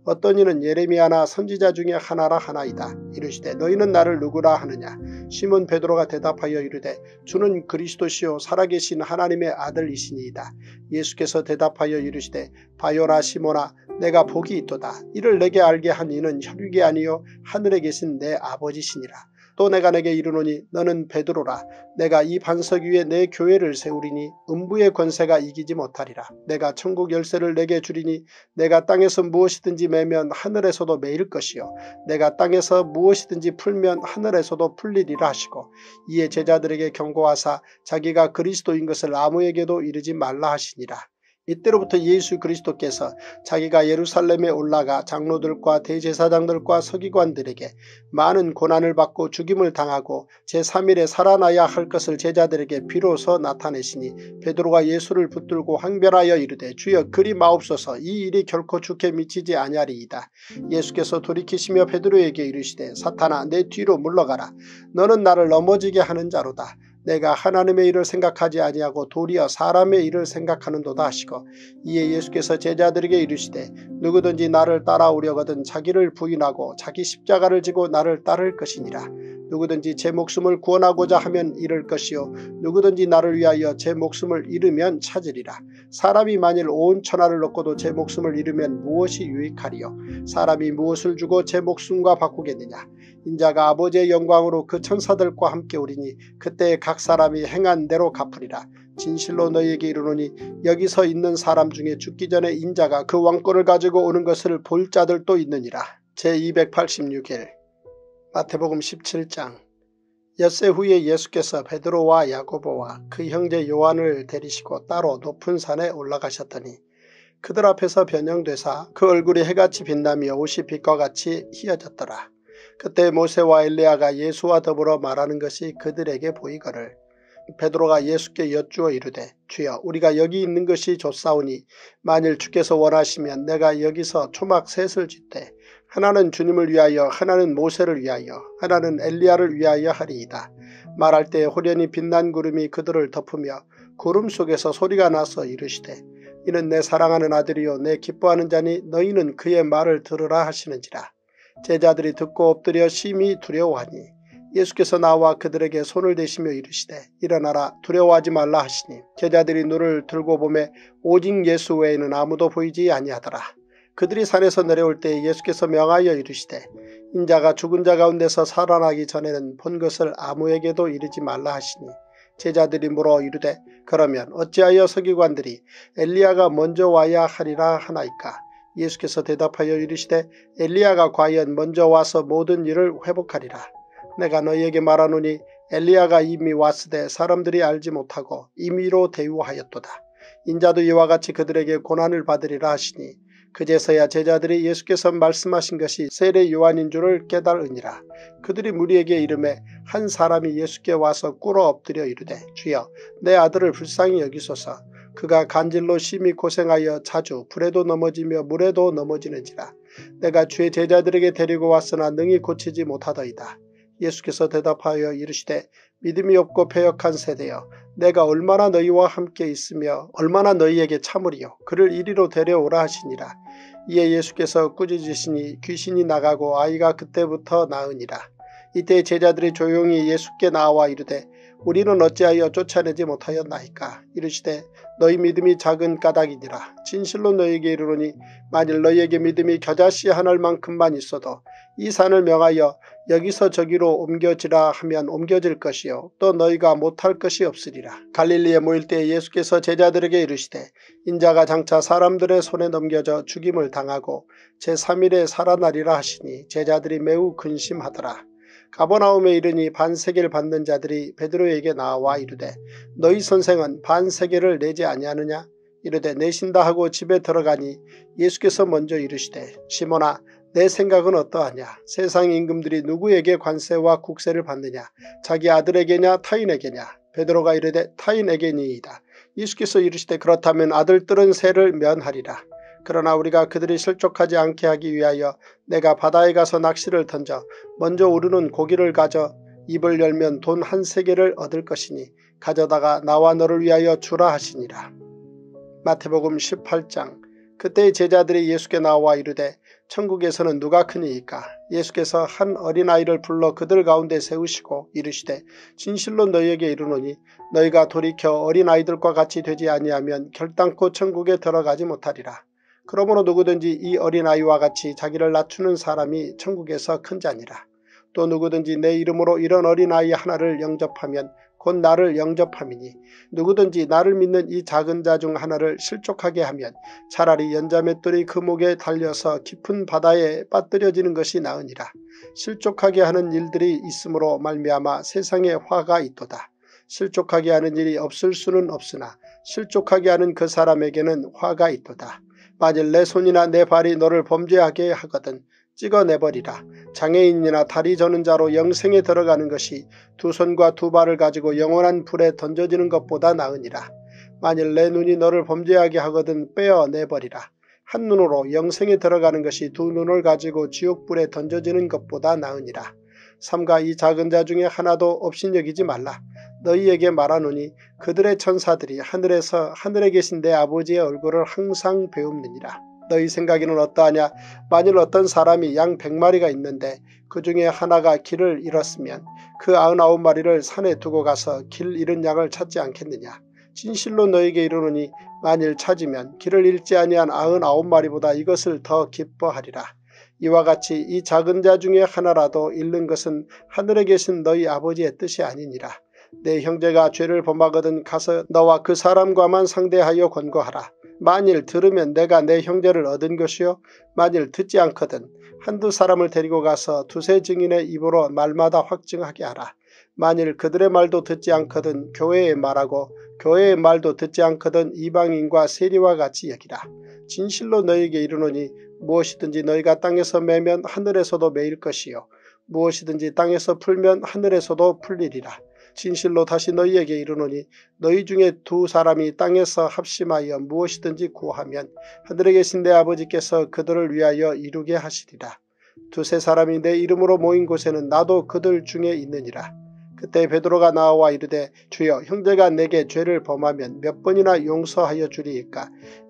어떤 이는 예레미야나 선지자 중에 하나라 하나이다. 이르시되 너희는 나를 누구라 하느냐. 시몬 베드로가 대답하여 이르되 주는 그리스도시요 살아계신 하나님의 아들이시니이다. 예수께서 대답하여 이르시되 바요라 시몬아 내가 복이 있도다. 이를 내게 알게 한 이는 혈육이 아니요 하늘에 계신 내 아버지시니라. 또 내가 내게 이르노니 너는 베드로라. 내가 이 반석 위에 내 교회를 세우리니 음부의 권세가 이기지 못하리라. 내가 천국 열쇠를 내게 주리니 내가 땅에서 무엇이든지 매면 하늘에서도 매일 것이요 내가 땅에서 무엇이든지 풀면 하늘에서도 풀리리라 하시고 이에 제자들에게 경고하사 자기가 그리스도인 것을 아무에게도 이르지 말라 하시니라. 이때로부터 예수 그리스도께서 자기가 예루살렘에 올라가 장로들과 대제사장들과 서기관들에게 많은 고난을 받고 죽임을 당하고 제3일에 살아나야 할 것을 제자들에게 비로소 나타내시니 베드로가 예수를 붙들고 항변하여 이르되 주여 그리 마옵소서 이 일이 결코 주께 미치지 아니하리이다. 예수께서 돌이키시며 베드로에게 이르시되 사탄아 내 뒤로 물러가라. 너는 나를 넘어지게 하는 자로다. 내가 하나님의 일을 생각하지 아니하고 도리어 사람의 일을 생각하는도다 하시고 이에 예수께서 제자들에게 이르시되 누구든지 나를 따라오려거든 자기를 부인하고 자기 십자가를 지고 나를 따를 것이니라. 누구든지 제 목숨을 구원하고자 하면 잃을 것이요 누구든지 나를 위하여 제 목숨을 잃으면 찾으리라. 사람이 만일 온 천하를 얻고도 제 목숨을 잃으면 무엇이 유익하리요. 사람이 무엇을 주고 제 목숨과 바꾸겠느냐. 인자가 아버지의 영광으로 그 천사들과 함께 오리니 그때 각 사람이 행한 대로 갚으리라. 진실로 너희에게 이르노니 여기서 있는 사람 중에 죽기 전에 인자가 그 왕권을 가지고 오는 것을 볼 자들도 있느니라. 제286일 마태복음 17장. 엿새 후에 예수께서 베드로와 야고보와 그 형제 요한을 데리시고 따로 높은 산에 올라가셨더니 그들 앞에서 변형되사 그 얼굴이 해같이 빛나며 옷이 빛과 같이 희어졌더라. 그때 모세와 엘리야가 예수와 더불어 말하는 것이 그들에게 보이거늘 베드로가 예수께 여쭈어 이르되 주여 우리가 여기 있는 것이 좋사오니 만일 주께서 원하시면 내가 여기서 초막 셋을 짓되 하나는 주님을 위하여 하나는 모세를 위하여 하나는 엘리야를 위하여 하리이다. 말할 때 호련히 빛난 구름이 그들을 덮으며 구름 속에서 소리가 나서 이르시되 이는 내 사랑하는 아들이요 내 기뻐하는 자니 너희는 그의 말을 들으라 하시는지라. 제자들이 듣고 엎드려 심히 두려워하니 예수께서 나와 그들에게 손을 대시며 이르시되 일어나라 두려워하지 말라 하시니 제자들이 눈을 들고 보매 오직 예수 외에는 아무도 보이지 아니하더라. 그들이 산에서 내려올 때 예수께서 명하여 이르시되 인자가 죽은 자 가운데서 살아나기 전에는 본 것을 아무에게도 이르지 말라 하시니 제자들이 물어 이르되 그러면 어찌하여 서기관들이 엘리야가 먼저 와야 하리라 하나이까. 예수께서 대답하여 이르시되 엘리야가 과연 먼저 와서 모든 일을 회복하리라. 내가 너희에게 말하노니 엘리야가 이미 왔으되 사람들이 알지 못하고 임의로 대우하였도다. 인자도 이와 같이 그들에게 고난을 받으리라 하시니 그제서야 제자들이 예수께서 말씀하신 것이 세례 요한인 줄을 깨달으니라. 그들이 무리에게 이르매 한 사람이 예수께 와서 꿇어 엎드려 이르되 주여 내 아들을 불쌍히 여기소서. 그가 간질로 심히 고생하여 자주 불에도 넘어지며 물에도 넘어지는지라. 내가 주의 제자들에게 데리고 왔으나 능히 고치지 못하더이다. 예수께서 대답하여 이르시되 믿음이 없고 패역한 세대여 내가 얼마나 너희와 함께 있으며 얼마나 너희에게 참으리요. 그를 이리로 데려오라 하시니라. 이에 예수께서 꾸짖으시니 귀신이 나가고 아이가 그때부터 나으니라. 이때 제자들이 조용히 예수께 나와 이르되 우리는 어찌하여 쫓아내지 못하였나이까. 이르시되 너희 믿음이 작은 까닭이니라. 진실로 너희에게 이르노니 만일 너희에게 믿음이 겨자씨 한 알만큼만 있어도 이 산을 명하여 여기서 저기로 옮겨지라 하면 옮겨질 것이요 또 너희가 못할 것이 없으리라. 갈릴리에 모일 때 예수께서 제자들에게 이르시되 인자가 장차 사람들의 손에 넘겨져 죽임을 당하고 제3일에 살아나리라 하시니 제자들이 매우 근심하더라. 가버나움에 이르니 반세계를 받는 자들이 베드로에게 나와 이르되 너희 선생은 반세계를 내지 아니하느냐. 이르되 내신다 하고 집에 들어가니 예수께서 먼저 이르시되 시몬아 내 생각은 어떠하냐. 세상 임금들이 누구에게 관세와 국세를 받느냐. 자기 아들에게냐 타인에게냐. 베드로가 이르되 타인에게니이다. 예수께서 이르시되 그렇다면 아들들은 세를 면하리라. 그러나 우리가 그들이 실족하지 않게 하기 위하여 내가 바다에 가서 낚시를 던져 먼저 오르는 고기를 가져 입을 열면 돈 한 세겔을 얻을 것이니 가져다가 나와 너를 위하여 주라 하시니라. 마태복음 18장. 그때 제자들이 예수께 나와 이르되 천국에서는 누가 크니이까? 예수께서 한 어린아이를 불러 그들 가운데 세우시고 이르시되 진실로 너희에게 이르노니 너희가 돌이켜 어린아이들과 같이 되지 아니하면 결단코 천국에 들어가지 못하리라. 그러므로 누구든지 이 어린아이와 같이 자기를 낮추는 사람이 천국에서 큰 자니라. 또 누구든지 내 이름으로 이런 어린아이 하나를 영접하면 곧 나를 영접함이니 누구든지 나를 믿는 이 작은 자 중 하나를 실족하게 하면 차라리 연자맷돌이 그 목에 달려서 깊은 바다에 빠뜨려지는 것이 나으니라. 실족하게 하는 일들이 있으므로 말미암아 세상에 화가 있도다. 실족하게 하는 일이 없을 수는 없으나 실족하게 하는 그 사람에게는 화가 있도다. 만일 내 손이나 내 발이 너를 범죄하게 하거든 찍어내버리라. 장애인이나 다리 저는 자로 영생에 들어가는 것이 두 손과 두 발을 가지고 영원한 불에 던져지는 것보다 나으니라. 만일 내 눈이 너를 범죄하게 하거든 빼어내버리라. 한 눈으로 영생에 들어가는 것이 두 눈을 가지고 지옥불에 던져지는 것보다 나으니라. 삼가 이 작은 자 중에 하나도 업신여기지 말라. 너희에게 말하노니 그들의 천사들이 하늘에서 하늘에 계신 내 아버지의 얼굴을 항상 배웁느니라. 너희 생각에는 어떠하냐? 만일 어떤 사람이 양 100마리가 있는데 그 중에 하나가 길을 잃었으면 그 99마리를 산에 두고 가서 길 잃은 양을 찾지 않겠느냐? 진실로 너희에게 이르노니 만일 찾으면 길을 잃지 아니한 99마리보다 이것을 더 기뻐하리라. 이와 같이 이 작은 자 중에 하나라도 잃는 것은 하늘에 계신 너희 아버지의 뜻이 아니니라. 내 형제가 죄를 범하거든 가서 너와 그 사람과만 상대하여 권고하라. 만일 들으면 내가 내 형제를 얻은 것이요 만일 듣지 않거든 한두 사람을 데리고 가서 두세 증인의 입으로 말마다 확증하게 하라. 만일 그들의 말도 듣지 않거든 교회의 말하고 교회의 말도 듣지 않거든 이방인과 세리와 같이 여기라. 진실로 너희에게 이르노니 무엇이든지 너희가 땅에서 매면 하늘에서도 매일 것이요 무엇이든지 땅에서 풀면 하늘에서도 풀리리라. 진실로 다시 너희에게 이르노니 너희 중에 두 사람이 땅에서 합심하여 무엇이든지 구하면 하늘에 계신 내 아버지께서 그들을 위하여 이루게 하시리라. 두세 사람이 내 이름으로 모인 곳에는 나도 그들 중에 있느니라. 그때 베드로가 나와 이르되 주여 형제가 내게 죄를 범하면 몇 번이나 용서하여 주리이까?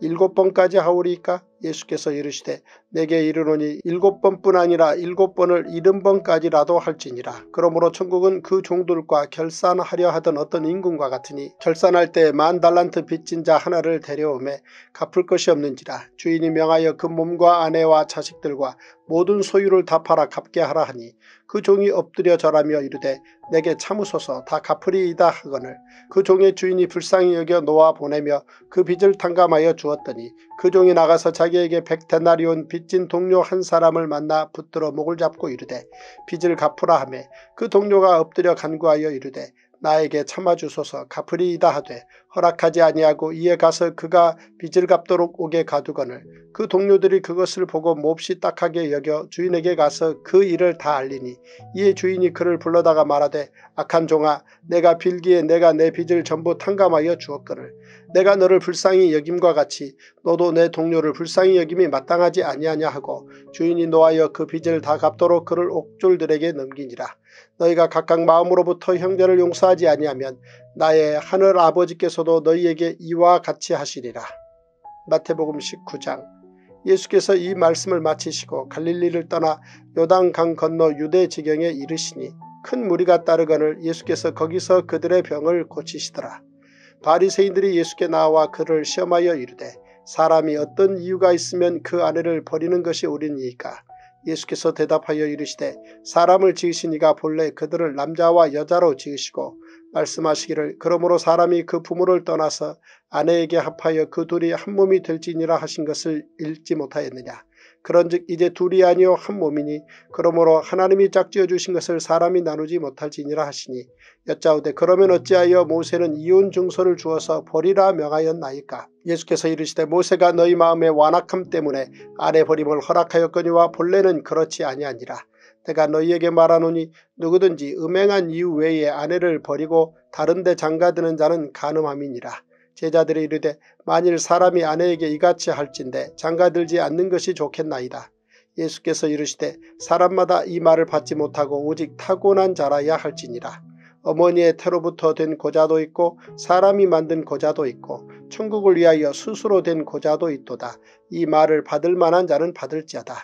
7번까지 하오리이까? 예수께서 이르시되 내게 이르노니 7번뿐 아니라 7번을 70번까지라도 할지니라. 그러므로 천국은 그 종들과 결산하려 하던 어떤 임금과 같으니 결산할 때 10,000달란트 빚진 자 하나를 데려오매 갚을 것이 없는지라. 주인이 명하여 그 몸과 아내와 자식들과 모든 소유를 다 팔아 갚게 하라 하니 그 종이 엎드려 절하며 이르되 내게 참으소서 다 갚으리이다 하거늘 그 종의 주인이 불쌍히 여겨 놓아 보내며 그 빚을 탕감하여 주었더니 그 종이 나가서 자기에게 100데나리온 빚진 동료 한 사람을 만나 붙들어 목을 잡고 이르되 빚을 갚으라 하매 그 동료가 엎드려 간구하여 이르되 나에게 참아주소서 갚으리이다 하되 허락하지 아니하고 이에 가서 그가 빚을 갚도록 오게 가두거늘 그 동료들이 그것을 보고 몹시 딱하게 여겨 주인에게 가서 그 일을 다 알리니 이에 주인이 그를 불러다가 말하되 악한 종아 내가 빌기에 내가 내 빚을 전부 탕감하여 주었거늘 내가 너를 불쌍히 여김과 같이 너도 내 동료를 불쌍히 여김이 마땅하지 아니하냐 하고 주인이 노하여 그 빚을 다 갚도록 그를 옥졸들에게 넘기니라. 너희가 각각 마음으로부터 형제를 용서하지 아니하면 나의 하늘 아버지께서도 너희에게 이와 같이 하시리라. 마태복음 19장. 예수께서 이 말씀을 마치시고 갈릴리를 떠나 요단강 건너 유대 지경에 이르시니 큰 무리가 따르거늘 예수께서 거기서 그들의 병을 고치시더라. 바리새인들이 예수께 나와 그를 시험하여 이르되 사람이 어떤 이유가 있으면 그 아내를 버리는 것이 옳으니이까? 예수께서 대답하여 이르시되 사람을 지으신 이가 본래 그들을 남자와 여자로 지으시고 말씀하시기를 그러므로 사람이 그 부모를 떠나서 아내에게 합하여 그 둘이 한 몸이 될지니라 하신 것을 읽지 못하였느냐. 그런즉 이제 둘이 아니요 한 몸이니 그러므로 하나님이 짝지어 주신 것을 사람이 나누지 못할지니라 하시니 여짜오되 그러면 어찌하여 모세는 이혼 증서를 주어서 버리라 명하였나이까? 예수께서 이르시되 모세가 너희 마음의 완악함 때문에 아내 버림을 허락하였거니와 본래는 그렇지 아니하니라. 내가 너희에게 말하노니 누구든지 음행한 이유 외에 아내를 버리고 다른 데 장가드는 자는 간음함이니라. 제자들이 이르되 만일 사람이 아내에게 이같이 할진대 장가들지 않는 것이 좋겠나이다. 예수께서 이르시되 사람마다 이 말을 받지 못하고 오직 타고난 자라야 할지니라. 어머니의 태로부터 된 고자도 있고 사람이 만든 고자도 있고 천국을 위하여 스스로 된 고자도 있도다. 이 말을 받을 만한 자는 받을지어다.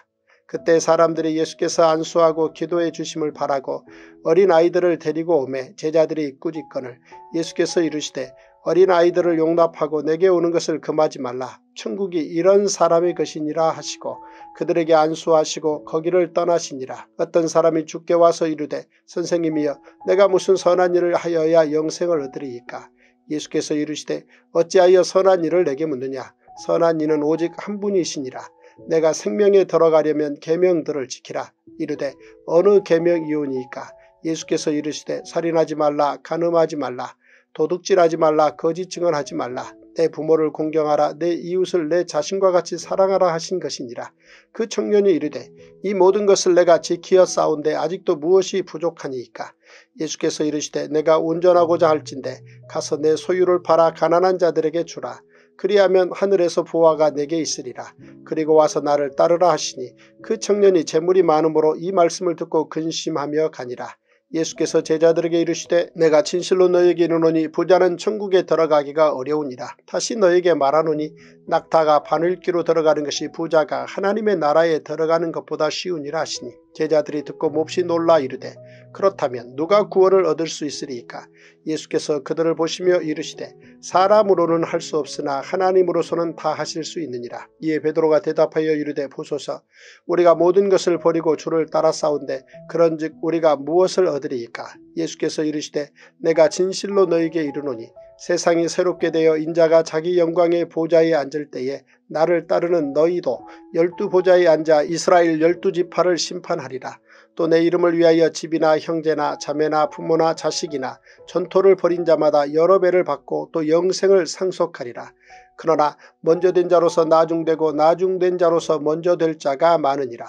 그때 사람들이 예수께서 안수하고 기도해 주심을 바라고 어린아이들을 데리고 오매 제자들이 꾸짖거늘 예수께서 이르시되 어린아이들을 용납하고 내게 오는 것을 금하지 말라. 천국이 이런 사람의 것이니라 하시고 그들에게 안수하시고 거기를 떠나시니라. 어떤 사람이 주께 와서 이르되 선생님이여 내가 무슨 선한 일을 하여야 영생을 얻으리이까. 예수께서 이르시되 어찌하여 선한 일을 내게 묻느냐. 선한 이는 오직 한 분이시니라. 내가 생명에 들어가려면 계명들을 지키라. 이르되 어느 계명이오니이까. 예수께서 이르시되 살인하지 말라. 간음하지 말라. 도둑질하지 말라. 거짓 증언하지 말라. 내 부모를 공경하라. 내 이웃을 내 자신과 같이 사랑하라 하신 것이니라. 그 청년이 이르되 이 모든 것을 내가 지키어 싸운데 아직도 무엇이 부족하니이까. 예수께서 이르시되 내가 온전하고자 할진대 가서 내 소유를 팔아 가난한 자들에게 주라. 그리하면 하늘에서 보화가 내게 있으리라. 그리고 와서 나를 따르라 하시니 그 청년이 재물이 많음으로 이 말씀을 듣고 근심하며 가니라. 예수께서 제자들에게 이르시되 내가 진실로 너희에게 이르노니 부자는 천국에 들어가기가 어려우니라. 다시 너희에게 말하노니 낙타가 바늘귀로 들어가는 것이 부자가 하나님의 나라에 들어가는 것보다 쉬우니라 하시니 제자들이 듣고 몹시 놀라 이르되 그렇다면 누가 구원을 얻을 수 있으리이까. 예수께서 그들을 보시며 이르시되 사람으로는 할 수 없으나 하나님으로서는 다 하실 수 있느니라. 이에 베드로가 대답하여 이르되 보소서 우리가 모든 것을 버리고 주를 따라 싸운데 그런즉 우리가 무엇을 얻으리이까. 예수께서 이르시되 내가 진실로 너희에게 이르노니 세상이 새롭게 되어 인자가 자기 영광의 보좌에 앉을 때에 나를 따르는 너희도 12보좌에 앉아 이스라엘 12지파를 심판하리라. 또 내 이름을 위하여 집이나 형제나 자매나 부모나 자식이나 전토를 벌인 자마다 여러 배를 받고 또 영생을 상속하리라. 그러나 먼저 된 자로서 나중되고 나중된 자로서 먼저 될 자가 많으니라.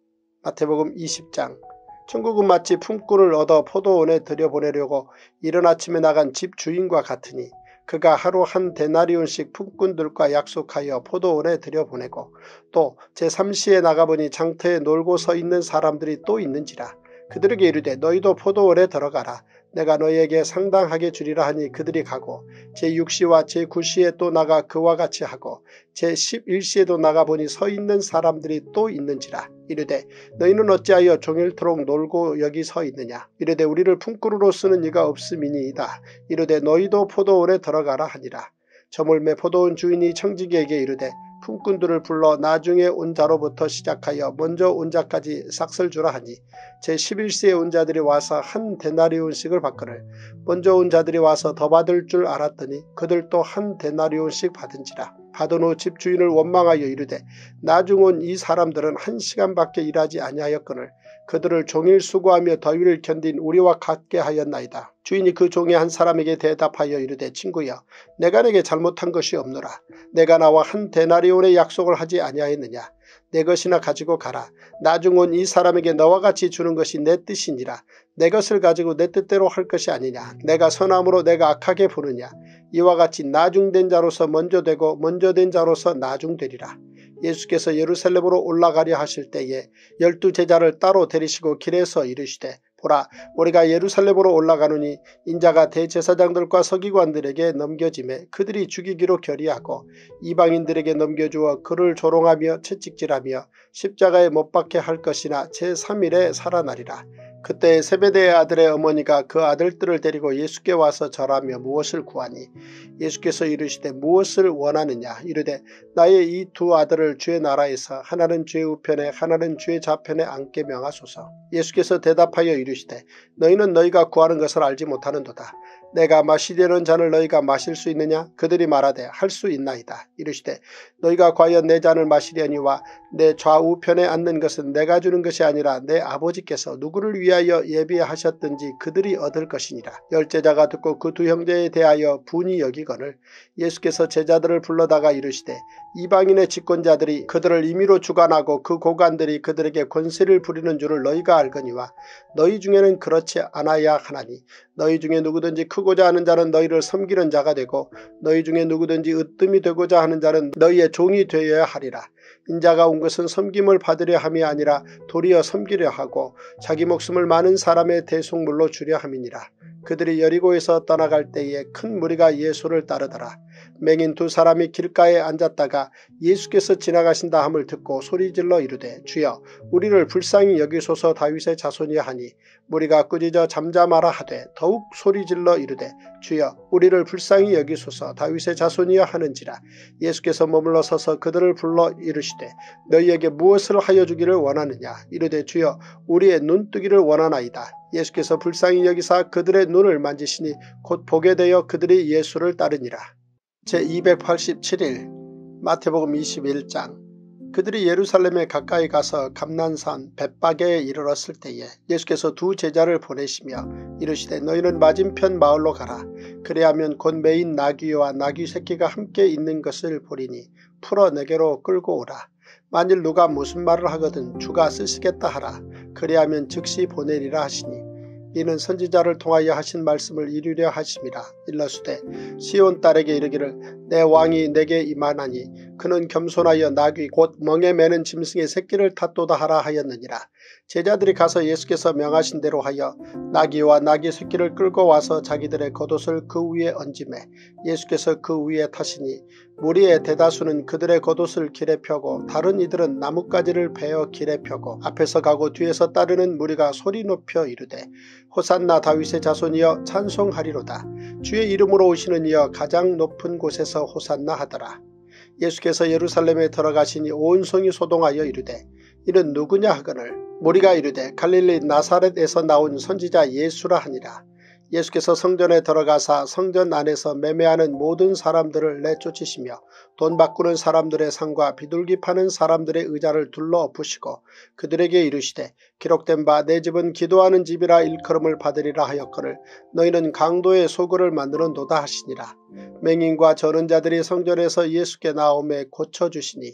마태복음 20장. 천국은 마치 품꾼을 얻어 포도원에 들여보내려고 이른 아침에 나간 집 주인과 같으니 그가 하루 한 데나리온씩 품꾼들과 약속하여 포도원에 들여보내고 또 제3시에 나가보니 장터에 놀고 서 있는 사람들이 또 있는지라. 그들에게 이르되 너희도 포도원에 들어가라. 내가 너희에게 상당하게 주리라 하니 그들이 가고 제6시와 제9시에 또 나가 그와 같이 하고 제11시에도 나가보니 서 있는 사람들이 또 있는지라. 이르되 너희는 어찌하여 종일토록 놀고 여기 서 있느냐. 이르되 우리를 품꾼으로 쓰는 이가 없음이니이다. 이르되 너희도 포도원에 들어가라 하니라. 저물매 포도원 주인이 청지기에게 이르되 품꾼들을 불러 나중에 온 자로부터 시작하여 먼저 온 자까지 삭슬 주라 하니 제11시에 온 자들이 와서 한 데나리온씩을 받거늘 먼저 온 자들이 와서 더 받을 줄 알았더니 그들도 한 데나리온씩 받은지라. 받은 후 집주인을 원망하여 이르되 나중 온 이 사람들은 1시간밖에 일하지 아니하였거늘 그들을 종일 수고하며 더위를 견딘 우리와 같게 하였나이다. 주인이 그 종의 한 사람에게 대답하여 이르되 친구여 내가 내게 잘못한 것이 없노라. 내가 나와 한 데나리온의 약속을 하지 아니하였느냐. 내 것이나 가지고 가라. 나중 온 이 사람에게 너와 같이 주는 것이 내 뜻이니라. 내 것을 가지고 내 뜻대로 할 것이 아니냐. 내가 선함으로 내가 악하게 보느냐. 이와 같이 나중된 자로서 먼저 되고 먼저 된 자로서 나중되리라. 예수께서 예루살렘으로 올라가려 하실 때에 12제자를 따로 데리시고 길에서 이르시되 보라 우리가 예루살렘으로 올라가노니 인자가 대제사장들과 서기관들에게 넘겨지매 그들이 죽이기로 결의하고 이방인들에게 넘겨주어 그를 조롱하며 채찍질하며 십자가에 못 박게 할 것이나 제3일에 살아나리라. 그때 세베대의 아들의 어머니가 그 아들들을 데리고 예수께 와서 절하며 무엇을 구하니 예수께서 이르시되 무엇을 원하느냐. 이르되 나의 이 두 아들을 주의 나라에서 하나는 주의 우편에 하나는 주의 좌편에 앉게 명하소서. 예수께서 대답하여 이르시되 너희는 너희가 구하는 것을 알지 못하는도다. 내가 마시려는 잔을 너희가 마실 수 있느냐. 그들이 말하되 할 수 있나이다. 이르시되 너희가 과연 내 잔을 마시려니와 내 좌우편에 앉는 것은 내가 주는 것이 아니라 내 아버지께서 누구를 위하여 예비하셨든지 그들이 얻을 것이니라. 열제자가 듣고 그 두 형제에 대하여 분이 여기거늘 예수께서 제자들을 불러다가 이르시되 이방인의 집권자들이 그들을 임의로 주관하고 그 고관들이 그들에게 권세를 부리는 줄을 너희가 알거니와 너희 중에는 그렇지 않아야 하나니 너희 중에 누구든지 크고자 하는 자는 너희를 섬기는 자가 되고 너희 중에 누구든지 으뜸이 되고자 하는 자는 너희의 종이 되어야 하리라. 인자가 온 것은 섬김을 받으려 함이 아니라 도리어 섬기려 하고 자기 목숨을 많은 사람의 대속물로 주려 함이니라. 그들이 여리고에서 떠나갈 때에 큰 무리가 예수를 따르더라. 맹인 두 사람이 길가에 앉았다가 예수께서 지나가신다 함을 듣고 소리질러 이르되 주여 우리를 불쌍히 여기소서 다윗의 자손이여 하니 무리가 꾸짖어 잠잠하라 하되 더욱 소리질러 이르되 주여 우리를 불쌍히 여기소서 다윗의 자손이여 하는지라. 예수께서 머물러 서서 그들을 불러 이르시되 너희에게 무엇을 하여 주기를 원하느냐. 이르되 주여 우리의 눈뜨기를 원하나이다. 예수께서 불쌍히 여기사 그들의 눈을 만지시니 곧 보게 되어 그들이 예수를 따르니라. 제287일 마태복음 21장. 그들이 예루살렘에 가까이 가서 감난산 벳바게에 이르렀을 때에 예수께서 두 제자를 보내시며 이르시되 너희는 맞은편 마을로 가라. 그리하면 곧 매인 나귀와 나귀 새끼가 함께 있는 것을 보리니 풀어 내게로 끌고 오라. 만일 누가 무슨 말을 하거든 주가 쓰시겠다 하라. 그리하면 즉시 보내리라 하시니 이는 선지자를 통하여 하신 말씀을 이루려 하심이라. 일러스되 시온 딸에게 이르기를 내 왕이 내게 임하나니 그는 겸손하여 나귀 곧 멍에 매는 짐승의 새끼를 탓도다 하라 하였느니라. 제자들이 가서 예수께서 명하신 대로 하여 나귀와 나귀 새끼를 끌고 와서 자기들의 겉옷을 그 위에 얹으매 예수께서 그 위에 타시니 무리의 대다수는 그들의 겉옷을 길에 펴고 다른 이들은 나뭇가지를 베어 길에 펴고 앞에서 가고 뒤에서 따르는 무리가 소리 높여 이르되 호산나 다윗의 자손이여 찬송하리로다. 주의 이름으로 오시는 이여 가장 높은 곳에서 호산나 하더라. 예수께서 예루살렘에 들어가시니 온 성이 소동하여 이르되 이는 누구냐 하거늘 무리가 이르되 갈릴리 나사렛에서 나온 선지자 예수라 하니라. 예수께서 성전에 들어가사 성전 안에서 매매하는 모든 사람들을 내쫓으시며 돈 바꾸는 사람들의 상과 비둘기 파는 사람들의 의자를 둘러 엎으시고 그들에게 이르시되 기록된 바 내 집은 기도하는 집이라 일컬음을 받으리라 하였거늘 너희는 강도의 소굴을 만드는도다 하시니라. 맹인과 저는 자들이 성전에서 예수께 나오매 고쳐주시니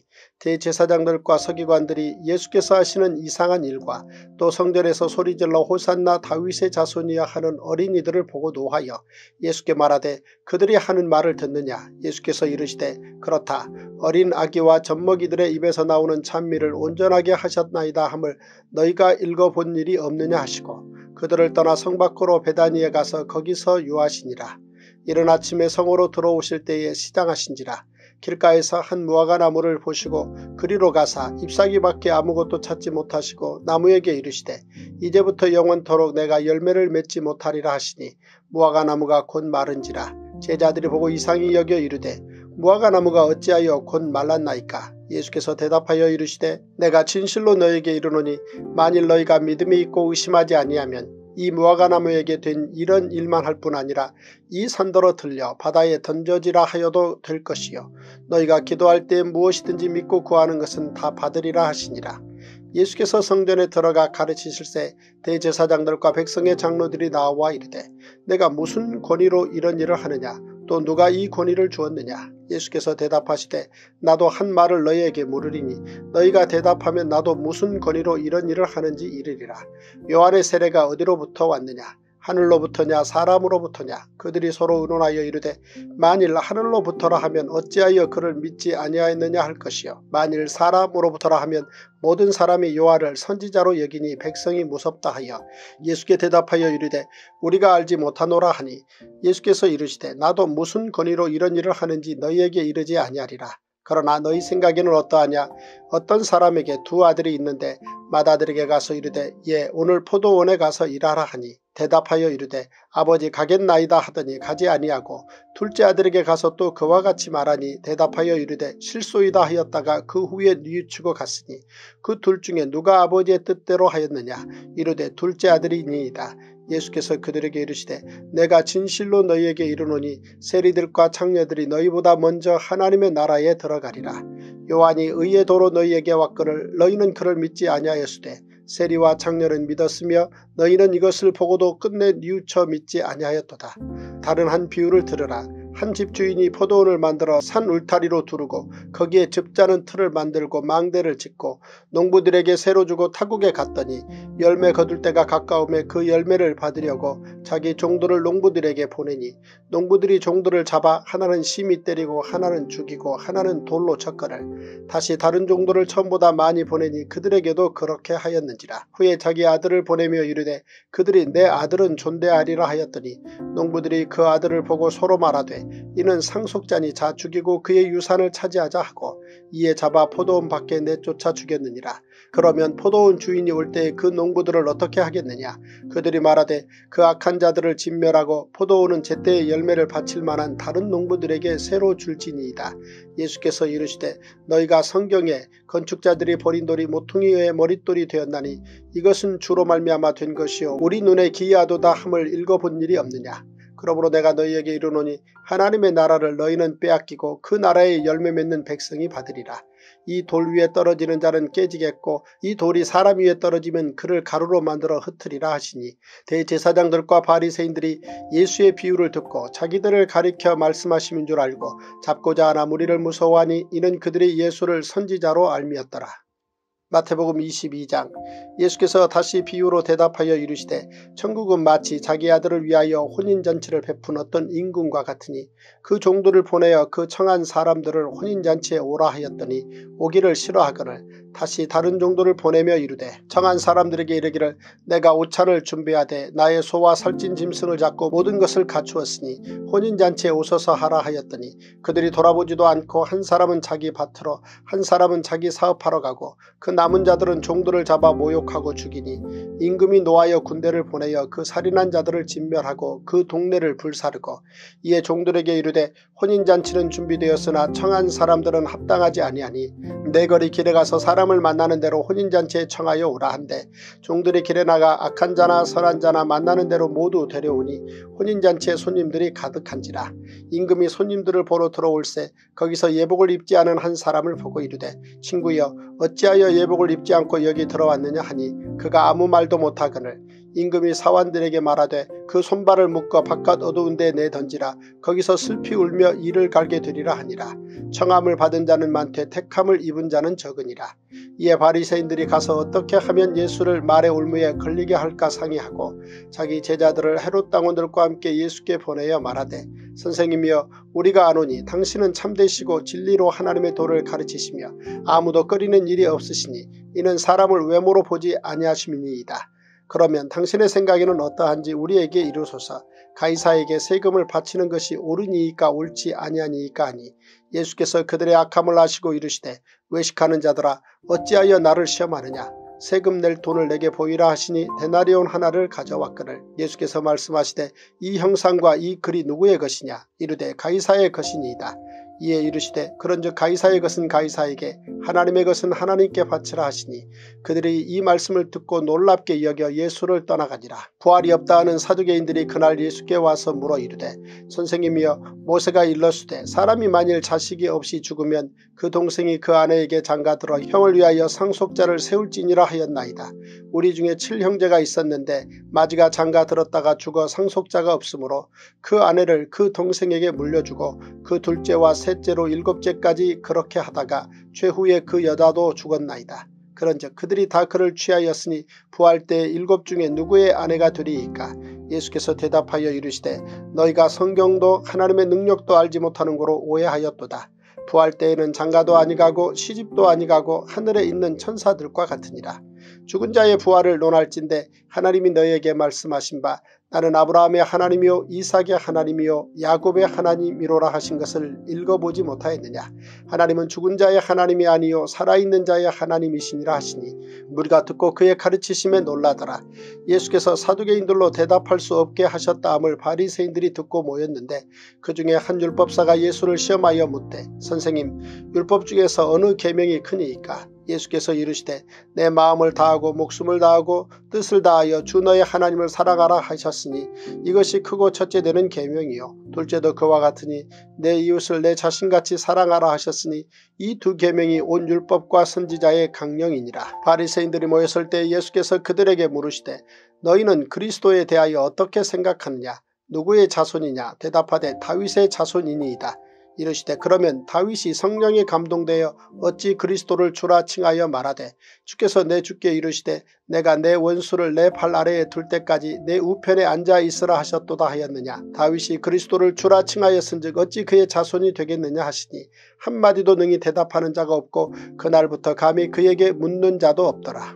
대제사장들과 서기관들이 예수께서 하시는 이상한 일과 또 성전에서 소리질러 호산나 다윗의 자손이야 하는 어린이들을 보고 노하여 예수께 말하되 그들이 하는 말을 듣느냐. 예수께서 이르시되 그렇다. 어린 아기와 젖먹이들의 입에서 나오는 찬미를 온전하게 하셨나이다 함을 너희가 읽어본 일이 없느냐 하시고 그들을 떠나 성 밖으로 베다니에 가서 거기서 유하시니라. 이른 아침에 성으로 들어오실 때에 시장하신지라. 길가에서 한 무화과 나무를 보시고 그리로 가사 잎사귀밖에 아무것도 찾지 못하시고 나무에게 이르시되 이제부터 영원토록 내가 열매를 맺지 못하리라 하시니 무화과 나무가 곧 마른지라. 제자들이 보고 이상히 여겨 이르되 무화과 나무가 어찌하여 곧 말랐나이까. 예수께서 대답하여 이르시되 내가 진실로 너희에게 이르노니 만일 너희가 믿음이 있고 의심하지 아니하면 이 무화과 나무에게 된 이런 일만 할 뿐 아니라 이 산더러 들려 바다에 던져지라 하여도 될 것이요 너희가 기도할 때 무엇이든지 믿고 구하는 것은 다 받으리라 하시니라. 예수께서 성전에 들어가 가르치실새 대제사장들과 백성의 장로들이 나와 이르되 내가 무슨 권위로 이런 일을 하느냐. 또 누가 이 권위를 주었느냐. 예수께서 대답하시되 나도 한 말을 너희에게 물으리니 너희가 대답하면 나도 무슨 권위로 이런 일을 하는지 이르리라. 요한의 세례가 어디로부터 왔느냐. 하늘로부터냐 사람으로부터냐. 그들이 서로 의논하여 이르되 만일 하늘로부터라 하면 어찌하여 그를 믿지 아니하였느냐 할 것이요 만일 사람으로부터라 하면 모든 사람이 요한을 선지자로 여기니 백성이 무섭다 하여 예수께 대답하여 이르되 우리가 알지 못하노라 하니 예수께서 이르시되 나도 무슨 권위로 이런 일을 하는지 너희에게 이르지 아니하리라. 그러나 너희 생각에는 어떠하냐. 어떤 사람에게 두 아들이 있는데 맏아들에게 가서 이르되 예 오늘 포도원에 가서 일하라 하니 대답하여 이르되 아버지 가겠나이다 하더니 가지 아니하고 둘째 아들에게 가서 또 그와 같이 말하니 대답하여 이르되 실소이다 하였다가 그 후에 뉘우치고 갔으니 그 둘 중에 누가 아버지의 뜻대로 하였느냐. 이르되 둘째 아들이니이다. 예수께서 그들에게 이르시되 내가 진실로 너희에게 이르노니 세리들과 창녀들이 너희보다 먼저 하나님의 나라에 들어가리라. 요한이 의의 도로 너희에게 왔거늘 너희는 그를 믿지 아니하였으되 세리와 창녀는 믿었으며 너희는 이것을 보고도 끝내 뉘우쳐 믿지 아니하였도다. 다른 한 비유를 들으라. 한 집주인이 포도원을 만들어 산 울타리로 두르고 거기에 즙자는 틀을 만들고 망대를 짓고 농부들에게 새로 주고 타국에 갔더니 열매 거둘 때가 가까우매 그 열매를 받으려고 자기 종들을 농부들에게 보내니 농부들이 종들을 잡아 하나는 심히 때리고 하나는 죽이고 하나는 돌로 쳤거늘 다시 다른 종들을 처음보다 많이 보내니 그들에게도 그렇게 하였는지라. 후에 자기 아들을 보내며 이르되 그들이 내 아들은 존대하리라 하였더니 농부들이 그 아들을 보고 서로 말하되 이는 상속자니 자 죽이고 그의 유산을 차지하자 하고 이에 잡아 포도원 밖에 내쫓아 죽였느니라. 그러면 포도원 주인이 올 때에 그 농부들을 어떻게 하겠느냐. 그들이 말하되 그 악한 자들을 진멸하고 포도원은 제때에 열매를 바칠 만한 다른 농부들에게 새로 줄지니이다. 예수께서 이르시되 너희가 성경에 건축자들이 버린 돌이 모퉁이의 머릿돌이 되었나니 이것은 주로 말미암아 된 것이요 우리 눈에 기이하도다 함을 읽어본 일이 없느냐. 그러므로 내가 너희에게 이르노니 하나님의 나라를 너희는 빼앗기고 그 나라의 열매 맺는 백성이 받으리라. 이 돌 위에 떨어지는 자는 깨지겠고 이 돌이 사람 위에 떨어지면 그를 가루로 만들어 흩으리라 하시니 대제사장들과 바리새인들이 예수의 비유를 듣고 자기들을 가리켜 말씀하심인 줄 알고 잡고자 하나 무리를 무서워하니 이는 그들이 예수를 선지자로 알미었더라. 마태복음 22장. 예수께서 다시 비유로 대답하여 이르시되 천국은 마치 자기 아들을 위하여 혼인잔치를 베푼 어떤 임금과 같으니 그 종들을 보내어 그 청한 사람들을 혼인잔치에 오라 하였더니 오기를 싫어하거늘 다시 다른 종들을 보내며 이르되 청한 사람들에게 이르기를 내가 오찬을 준비하되 나의 소와 살찐 짐승을 잡고 모든 것을 갖추었으니 혼인잔치에 오소서 하라 하였더니 그들이 돌아보지도 않고 한 사람은 자기 밭으로 한 사람은 자기 사업하러 가고 그 남은 자들은 종들을 잡아 모욕하고 죽이니 임금이 노하여 군대를 보내어 그 살인한 자들을 진멸하고 그 동네를 불사르고 이에 종들에게 이르되 혼인잔치는 준비되었으나 청한 사람들은 합당하지 아니하니 내거리 길에 가서 사람을 만나는 대로 혼인잔치에 청하여 오라 한대 종들이 길에 나가 악한 자나 선한 자나 만나는 대로 모두 데려오니 혼인잔치에 손님들이 가득한지라. 임금이 손님들을 보러 들어올세 거기서 예복을 입지 않은 한 사람을 보고 이르되 친구여 어찌하여 예복을 입지 않고 여기 들어왔느냐 하니 그가 아무 말도 못하거늘 임금이 사환들에게 말하되 그 손발을 묶어 바깥 어두운 데 내던지라. 거기서 슬피 울며 이를 갈게 되리라 하니라. 청함을 받은 자는 많되 택함을 입은 자는 적으니라. 이에 바리새인들이 가서 어떻게 하면 예수를 말의 올무에 걸리게 할까 상의하고 자기 제자들을 헤롯 당원들과 함께 예수께 보내어 말하되 선생님이여 우리가 아노니 당신은 참되시고 진리로 하나님의 도를 가르치시며 아무도 꺼리는 일이 없으시니 이는 사람을 외모로 보지 아니하심이니이다. 그러면 당신의 생각에는 어떠한지 우리에게 이르소서. 가이사에게 세금을 바치는 것이 옳으니이까 옳지 아니하니이까 하니 예수께서 그들의 악함을 아시고 이르시되 외식하는 자들아 어찌하여 나를 시험하느냐. 세금 낼 돈을 내게 보이라 하시니 데나리온 하나를 가져왔거늘 예수께서 말씀하시되 이 형상과 이 글이 누구의 것이냐. 이르되 가이사의 것이니이다. 이에 이르시되 그런즉 가이사의 것은 가이사에게 하나님의 것은 하나님께 바치라 하시니 그들이 이 말씀을 듣고 놀랍게 여겨 예수를 떠나가니라. 부활이 없다 하는 사두개인들이 그날 예수께 와서 물어 이르되 선생님이여 모세가 일렀으되 사람이 만일 자식이 없이 죽으면 그 동생이 그 아내에게 장가들어 형을 위하여 상속자를 세울지니라 하였나이다. 우리 중에 7형제가 있었는데 마지가 장가들었다가 죽어 상속자가 없으므로 그 아내를 그 동생에게 물려주고 그 둘째와 셋째로 7째까지 그렇게 하다가 최후에 그 여자도 죽었나이다. 그런즉 그들이 다 그를 취하였으니 부활 때 7 중에 누구의 아내가 되리이까. 예수께서 대답하여 이르시되 너희가 성경도 하나님의 능력도 알지 못하는 거로 오해하였도다. 부활 때에는 장가도 아니가고 시집도 아니가고 하늘에 있는 천사들과 같으니라. 죽은 자의 부활을 논할진대 하나님이 너희에게 말씀하신 바 나는 아브라함의 하나님이요 이삭의 하나님이요 야곱의 하나님이로라 하신 것을 읽어보지 못하였느냐. 하나님은 죽은 자의 하나님이 아니요 살아있는 자의 하나님이시니라 하시니 무리가 듣고 그의 가르치심에 놀라더라. 예수께서 사두개인들로 대답할 수 없게 하셨다 함을 바리새인들이 듣고 모였는데 그 중에 한 율법사가 예수를 시험하여 묻되 선생님 율법 중에서 어느 계명이 크니이까. 예수께서 이르시되 내 마음을 다하고 목숨을 다하고 뜻을 다하여 주 너의 하나님을 사랑하라 하셨으니 이것이 크고 첫째 되는 계명이요 둘째도 그와 같으니 내 이웃을 내 자신같이 사랑하라 하셨으니 이 두 계명이 온 율법과 선지자의 강령이니라. 바리새인들이 모였을 때 예수께서 그들에게 물으시되 너희는 그리스도에 대하여 어떻게 생각하느냐. 누구의 자손이냐? 대답하되 다윗의 자손이니이다. 이르시되 그러면 다윗이 성령에 감동되어 어찌 그리스도를 주라 칭하여 말하되 주께서 내 주께 이르시되 내가 내 원수를 내 발 아래에 둘 때까지 내 우편에 앉아 있으라 하셨도다 하였느냐. 다윗이 그리스도를 주라 칭하였은즉 어찌 그의 자손이 되겠느냐 하시니 한마디도 능히 대답하는 자가 없고 그날부터 감히 그에게 묻는 자도 없더라.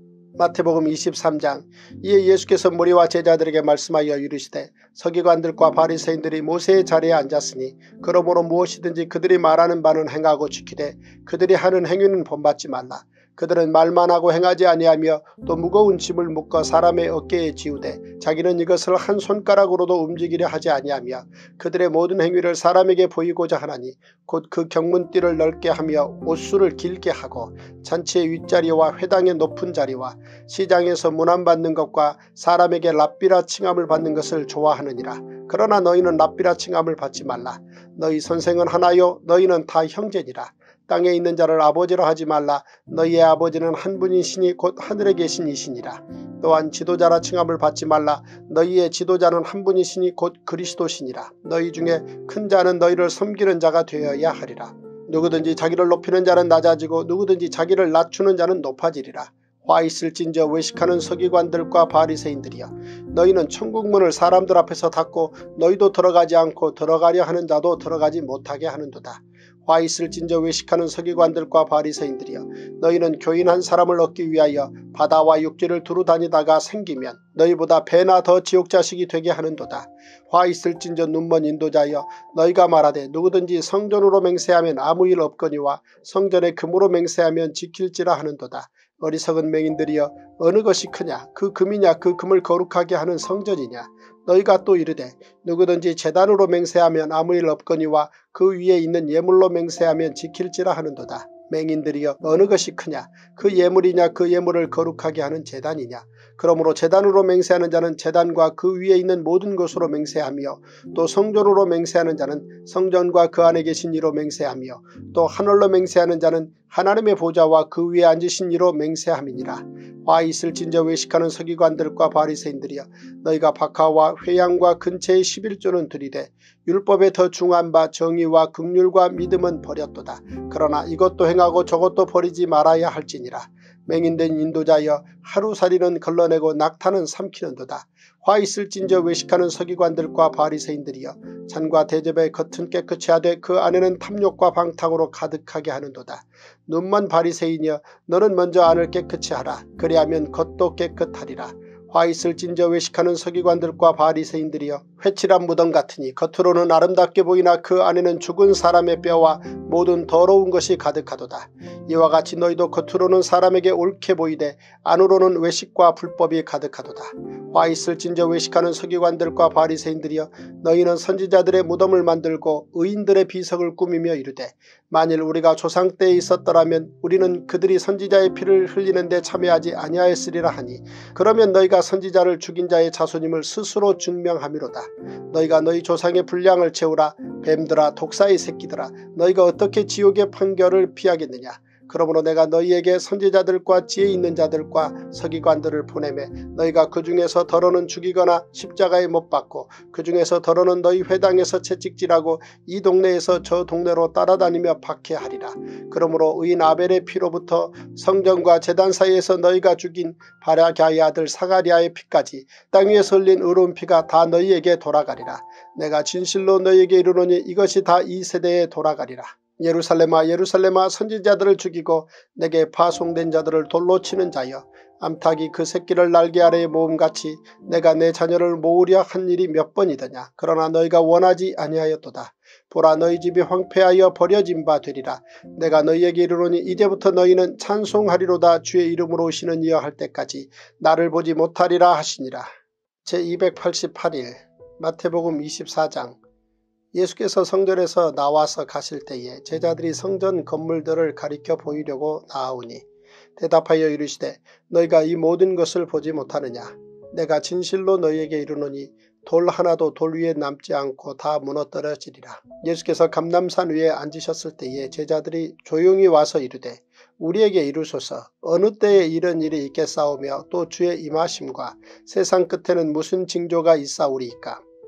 마태복음 23장. 이에 예수께서 무리와 제자들에게 말씀하여 이르시되 서기관들과 바리새인들이 모세의 자리에 앉았으니 그러므로 무엇이든지 그들이 말하는 바는 행하고 지키되 그들이 하는 행위는 본받지 말라. 그들은 말만 하고 행하지 아니하며 또 무거운 짐을 묶어 사람의 어깨에 지우되 자기는 이것을 한 손가락으로도 움직이려 하지 아니하며 그들의 모든 행위를 사람에게 보이고자 하나니 곧 그 경문띠를 넓게 하며 옷수를 길게 하고 잔치의 윗자리와 회당의 높은 자리와 시장에서 문안받는 것과 사람에게 랍비라 칭함을 받는 것을 좋아하느니라. 그러나 너희는 랍비라 칭함을 받지 말라. 너희 선생은 하나요 너희는 다 형제니라. 땅에 있는 자를 아버지라 하지 말라. 너희의 아버지는 한 분이시니 곧 하늘에 계신 이시니라. 또한 지도자라 칭함을 받지 말라. 너희의 지도자는 한 분이시니 곧 그리스도시니라. 너희 중에 큰 자는 너희를 섬기는 자가 되어야 하리라. 누구든지 자기를 높이는 자는 낮아지고 누구든지 자기를 낮추는 자는 높아지리라. 화 있을진저 외식하는 서기관들과 바리새인들이여, 너희는 천국문을 사람들 앞에서 닫고 너희도 들어가지 않고 들어가려 하는 자도 들어가지 못하게 하는도다. 화 있을진저 외식하는 서기관들과 바리새인들이여, 너희는 교인 한 사람을 얻기 위하여 바다와 육지를 두루 다니다가 생기면 너희보다 배나 더 지옥자식이 되게 하는도다. 화 있을진저 눈먼 인도자여, 너희가 말하되 누구든지 성전으로 맹세하면 아무 일 없거니와 성전에 금으로 맹세하면 지킬지라 하는도다. 어리석은 맹인들이여, 어느 것이 크냐? 그 금이냐? 그 금을 거룩하게 하는 성전이냐? 너희가 또 이르되 누구든지 제단으로 맹세하면 아무 일 없거니와 그 위에 있는 예물로 맹세하면 지킬지라 하는도다. 맹인들이여, 어느 것이 크냐? 그 예물이냐? 그 예물을 거룩하게 하는 제단이냐? 그러므로 제단으로 맹세하는 자는 제단과 그 위에 있는 모든 것으로 맹세하며, 또 성전으로 맹세하는 자는 성전과 그 안에 계신 이로 맹세하며, 또 하늘로 맹세하는 자는 하나님의 보좌와 그 위에 앉으신 이로 맹세함이니라. 화 있을진저 외식하는 서기관들과 바리새인들이여, 너희가 박하와 회양과 근처의 11조는 들이되 율법에 더 중한 바 정의와 긍휼과 믿음은 버렸도다. 그러나 이것도 행하고 저것도 버리지 말아야 할지니라. 맹인된 인도자여, 하루살이는 걸러내고 낙타는 삼키는도다. 화 있을진저 외식하는 서기관들과 바리새인들이여, 잔과 대접의 겉은 깨끗이 하되 그 안에는 탐욕과 방탕으로 가득하게 하는도다. 눈먼 바리새인이여, 너는 먼저 안을 깨끗이 하라. 그리하면 겉도 깨끗하리라. 화 있을진저 외식하는 서기관들과 바리새인들이여, 회칠한 무덤 같으니 겉으로는 아름답게 보이나 그 안에는 죽은 사람의 뼈와 모든 더러운 것이 가득하도다. 이와 같이 너희도 겉으로는 사람에게 옳게 보이되 안으로는 외식과 불법이 가득하도다. 화 있을진저 외식하는 서기관들과 바리새인들이여, 너희는 선지자들의 무덤을 만들고 의인들의 비석을 꾸미며 이르되 만일 우리가 조상 때에 있었더라면 우리는 그들이 선지자의 피를 흘리는 데 참여하지 아니하였으리라 하니, 그러면 너희가 선지자를 죽인 자의 자손임을 스스로 증명함이로다. 너희가 너희 조상의 분량을 채우라. 뱀들아, 독사의 새끼들아, 너희가 어떻게 지옥의 판결을 피하겠느냐. 그러므로 내가 너희에게 선지자들과 지혜 있는 자들과 서기관들을 보내매 너희가 그 중에서 더러는 죽이거나 십자가에 못 박고 그 중에서 더러는 너희 회당에서 채찍질하고 이 동네에서 저 동네로 따라다니며 박해하리라. 그러므로 의인 아벨의 피로부터 성전과 제단 사이에서 너희가 죽인 바라갸의 아들 사가리아의 피까지 땅 위에서 흘린 의로운 피가 다 너희에게 돌아가리라. 내가 진실로 너희에게 이르노니 이것이 다 이 세대에 돌아가리라. 예루살렘아, 예루살렘아, 선지자들을 죽이고 내게 파송된 자들을 돌로 치는 자여, 암탉이 그 새끼를 날개 아래에 모음같이 내가 내 자녀를 모으려 한 일이 몇 번이더냐. 그러나 너희가 원하지 아니하였도다. 보라, 너희 집이 황폐하여 버려진 바 되리라. 내가 너희에게 이르노니 이제부터 너희는 찬송하리로다. 주의 이름으로 오시는 이여 할 때까지 나를 보지 못하리라 하시니라. 제288일 마태복음 24장. 예수께서 성전에서 나와서 가실 때에 제자들이 성전 건물들을 가리켜 보이려고 나아오니 대답하여 이르시되 너희가 이 모든 것을 보지 못하느냐. 내가 진실로 너희에게 이르노니 돌 하나도 돌 위에 남지 않고 다 무너뜨려지리라. 예수께서 감람산 위에 앉으셨을 때에 제자들이 조용히 와서 이르되 우리에게 이루소서, 어느 때에 이런 일이 있겠사오며 또 주의 임하심과 세상 끝에는 무슨 징조가 있사오리이까.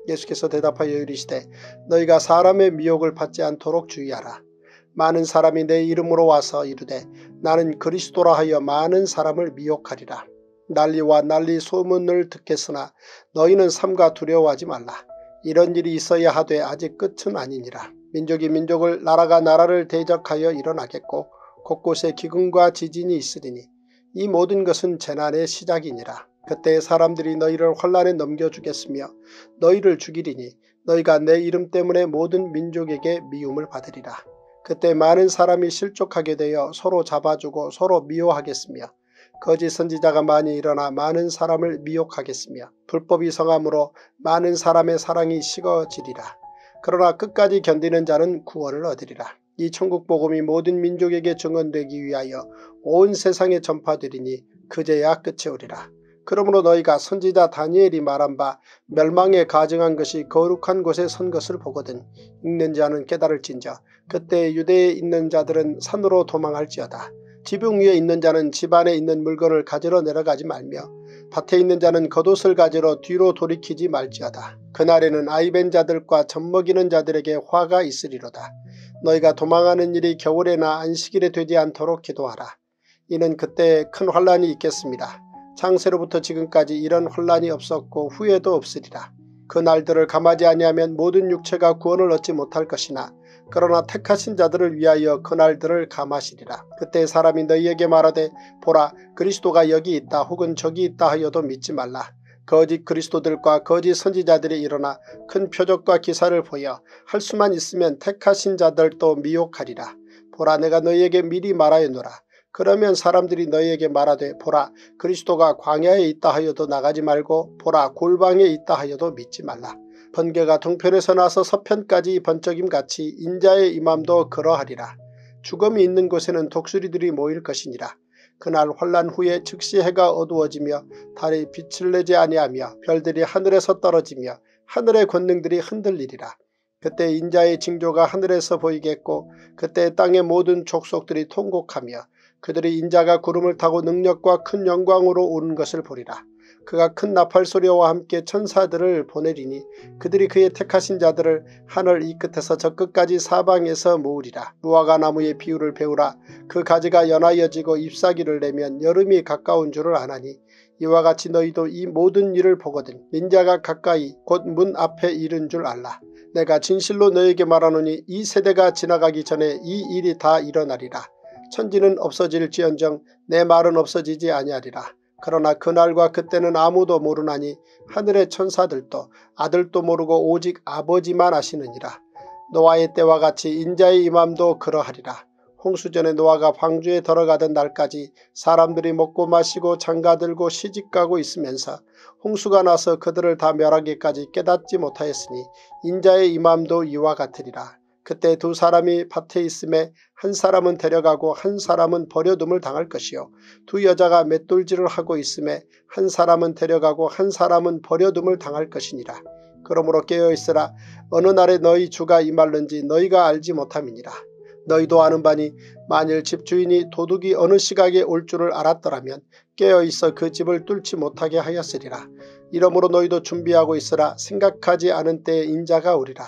예수께서 대답하여 이르시되 너희가 사람의 미혹을 받지 않도록 주의하라. 많은 사람이 내 이름으로 와서 이르되 나는 그리스도라 하여 많은 사람을 미혹하리라. 난리와 난리 소문을 듣겠으나 너희는 삼가 두려워하지 말라. 이런 일이 있어야 하되 아직 끝은 아니니라. 민족이 민족을 나라가 나라를 대적하여 일어나겠고 곳곳에 기근과 지진이 있으리니 이 모든 것은 재난의 시작이니라. 그때 사람들이 너희를 환난에 넘겨주겠으며 너희를 죽이리니 너희가 내 이름 때문에 모든 민족에게 미움을 받으리라. 그때 많은 사람이 실족하게 되어 서로 잡아주고 서로 미워하겠으며 거짓 선지자가 많이 일어나 많은 사람을 미혹하겠으며 불법이 성함으로 많은 사람의 사랑이 식어지리라. 그러나 끝까지 견디는 자는 구원을 얻으리라. 이 천국 복음이 모든 민족에게 증언되기 위하여 온 세상에 전파되리니 그제야 끝이 오리라. 그러므로 너희가 선지자 다니엘이 말한 바 멸망에 가증한 것이 거룩한 곳에 선 것을 보거든 읽는 자는 깨달을진저 그때 유대에 있는 자들은 산으로 도망할지어다. 지붕 위에 있는 자는 집 안에 있는 물건을 가지러 내려가지 말며 밭에 있는 자는 겉옷을 가지러 뒤로 돌이키지 말지어다. 그날에는 아이벤 자들과 젖먹이는 자들에게 화가 있으리로다. 너희가 도망하는 일이 겨울에나 안식일에 되지 않도록 기도하라. 이는 그때 큰 환란이 있겠습니다. 창세로부터 지금까지 이런 환란이 없었고 후에도 없으리라. 그 날들을 감하지 아니하면 모든 육체가 구원을 얻지 못할 것이나 그러나 택하신 자들을 위하여 그 날들을 감하시리라. 그때 사람이 너희에게 말하되 보라 그리스도가 여기 있다 혹은 저기 있다 하여도 믿지 말라. 거짓 그리스도들과 거짓 선지자들이 일어나 큰 표적과 기사를 보여 할 수만 있으면 택하신 자들도 미혹하리라. 보라 내가 너희에게 미리 말하였노라. 그러면 사람들이 너희에게 말하되 보라 그리스도가 광야에 있다 하여도 나가지 말고 보라 골방에 있다 하여도 믿지 말라. 번개가 동편에서 나서 서편까지 번쩍임같이 인자의 임함도 그러하리라. 죽음이 있는 곳에는 독수리들이 모일 것이니라. 그날 환란 후에 즉시 해가 어두워지며 달이 빛을 내지 아니하며 별들이 하늘에서 떨어지며 하늘의 권능들이 흔들리리라. 그때 인자의 징조가 하늘에서 보이겠고 그때 땅의 모든 족속들이 통곡하며 그들이 인자가 구름을 타고 능력과 큰 영광으로 오는 것을 보리라. 그가 큰 나팔소리와 함께 천사들을 보내리니 그들이 그의 택하신 자들을 하늘 이 끝에서 저 끝까지 사방에서 모으리라. 무화과 나무의 비유를 배우라. 그 가지가 연하여지고 잎사귀를 내면 여름이 가까운 줄을 아나니 이와 같이 너희도 이 모든 일을 보거든 인자가 가까이 곧 문 앞에 이른 줄 알라. 내가 진실로 너에게 말하노니 이 세대가 지나가기 전에 이 일이 다 일어나리라. 천지는 없어질지언정 내 말은 없어지지 아니하리라. 그러나 그날과 그때는 아무도 모르나니 하늘의 천사들도 아들도 모르고 오직 아버지만 아시느니라. 노아의 때와 같이 인자의 임함도 그러하리라. 홍수전에 노아가 방주에 들어가던 날까지 사람들이 먹고 마시고 장가들고 시집가고 있으면서 홍수가 나서 그들을 다 멸하기까지 깨닫지 못하였으니 인자의 임함도 이와 같으리라. 그때 두 사람이 밭에 있음에 한 사람은 데려가고 한 사람은 버려둠을 당할 것이요 두 여자가 맷돌질을 하고 있음에 한 사람은 데려가고 한 사람은 버려둠을 당할 것이니라. 그러므로 깨어있으라. 어느 날에 너희 주가 임할는지 너희가 알지 못함이니라. 너희도 아는 바니 만일 집주인이 도둑이 어느 시각에 올 줄을 알았더라면 깨어있어 그 집을 뚫지 못하게 하였으리라. 이러므로 너희도 준비하고 있으라. 생각하지 않은 때에 인자가 오리라.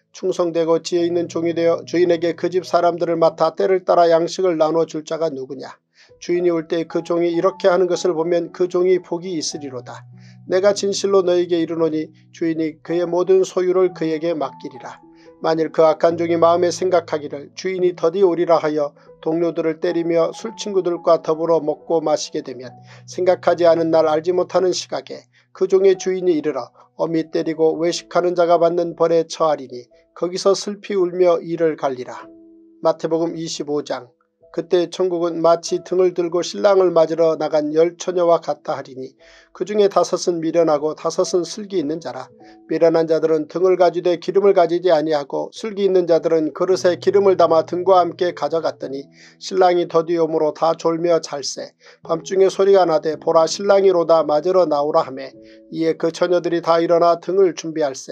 충성되고 지혜있는 종이 되어 주인에게 그 집 사람들을 맡아 때를 따라 양식을 나눠줄 자가 누구냐. 주인이 올 때 그 종이 이렇게 하는 것을 보면 그 종이 복이 있으리로다. 내가 진실로 너에게 이르노니 주인이 그의 모든 소유를 그에게 맡기리라. 만일 그 악한 종이 마음에 생각하기를 주인이 더디 오리라 하여 동료들을 때리며 술친구들과 더불어 먹고 마시게 되면 생각하지 않은 날 알지 못하는 시각에 그 종의 주인이 이르러 어미 때리고 외식하는 자가 받는 벌에 처하리니 거기서 슬피 울며 이를 갈리라. 마태복음 25장. 그때 천국은 마치 등을 들고 신랑을 맞으러 나간 10처녀와 같다 하리니 그 중에 5은 미련하고 5은 슬기 있는 자라. 미련한 자들은 등을 가지되 기름을 가지지 아니하고 슬기 있는 자들은 그릇에 기름을 담아 등과 함께 가져갔더니 신랑이 더디오므로 다 졸며 잘세. 밤중에 소리가 나되 보라 신랑이로다 맞으러 나오라 하매 이에 그 처녀들이 다 일어나 등을 준비할세.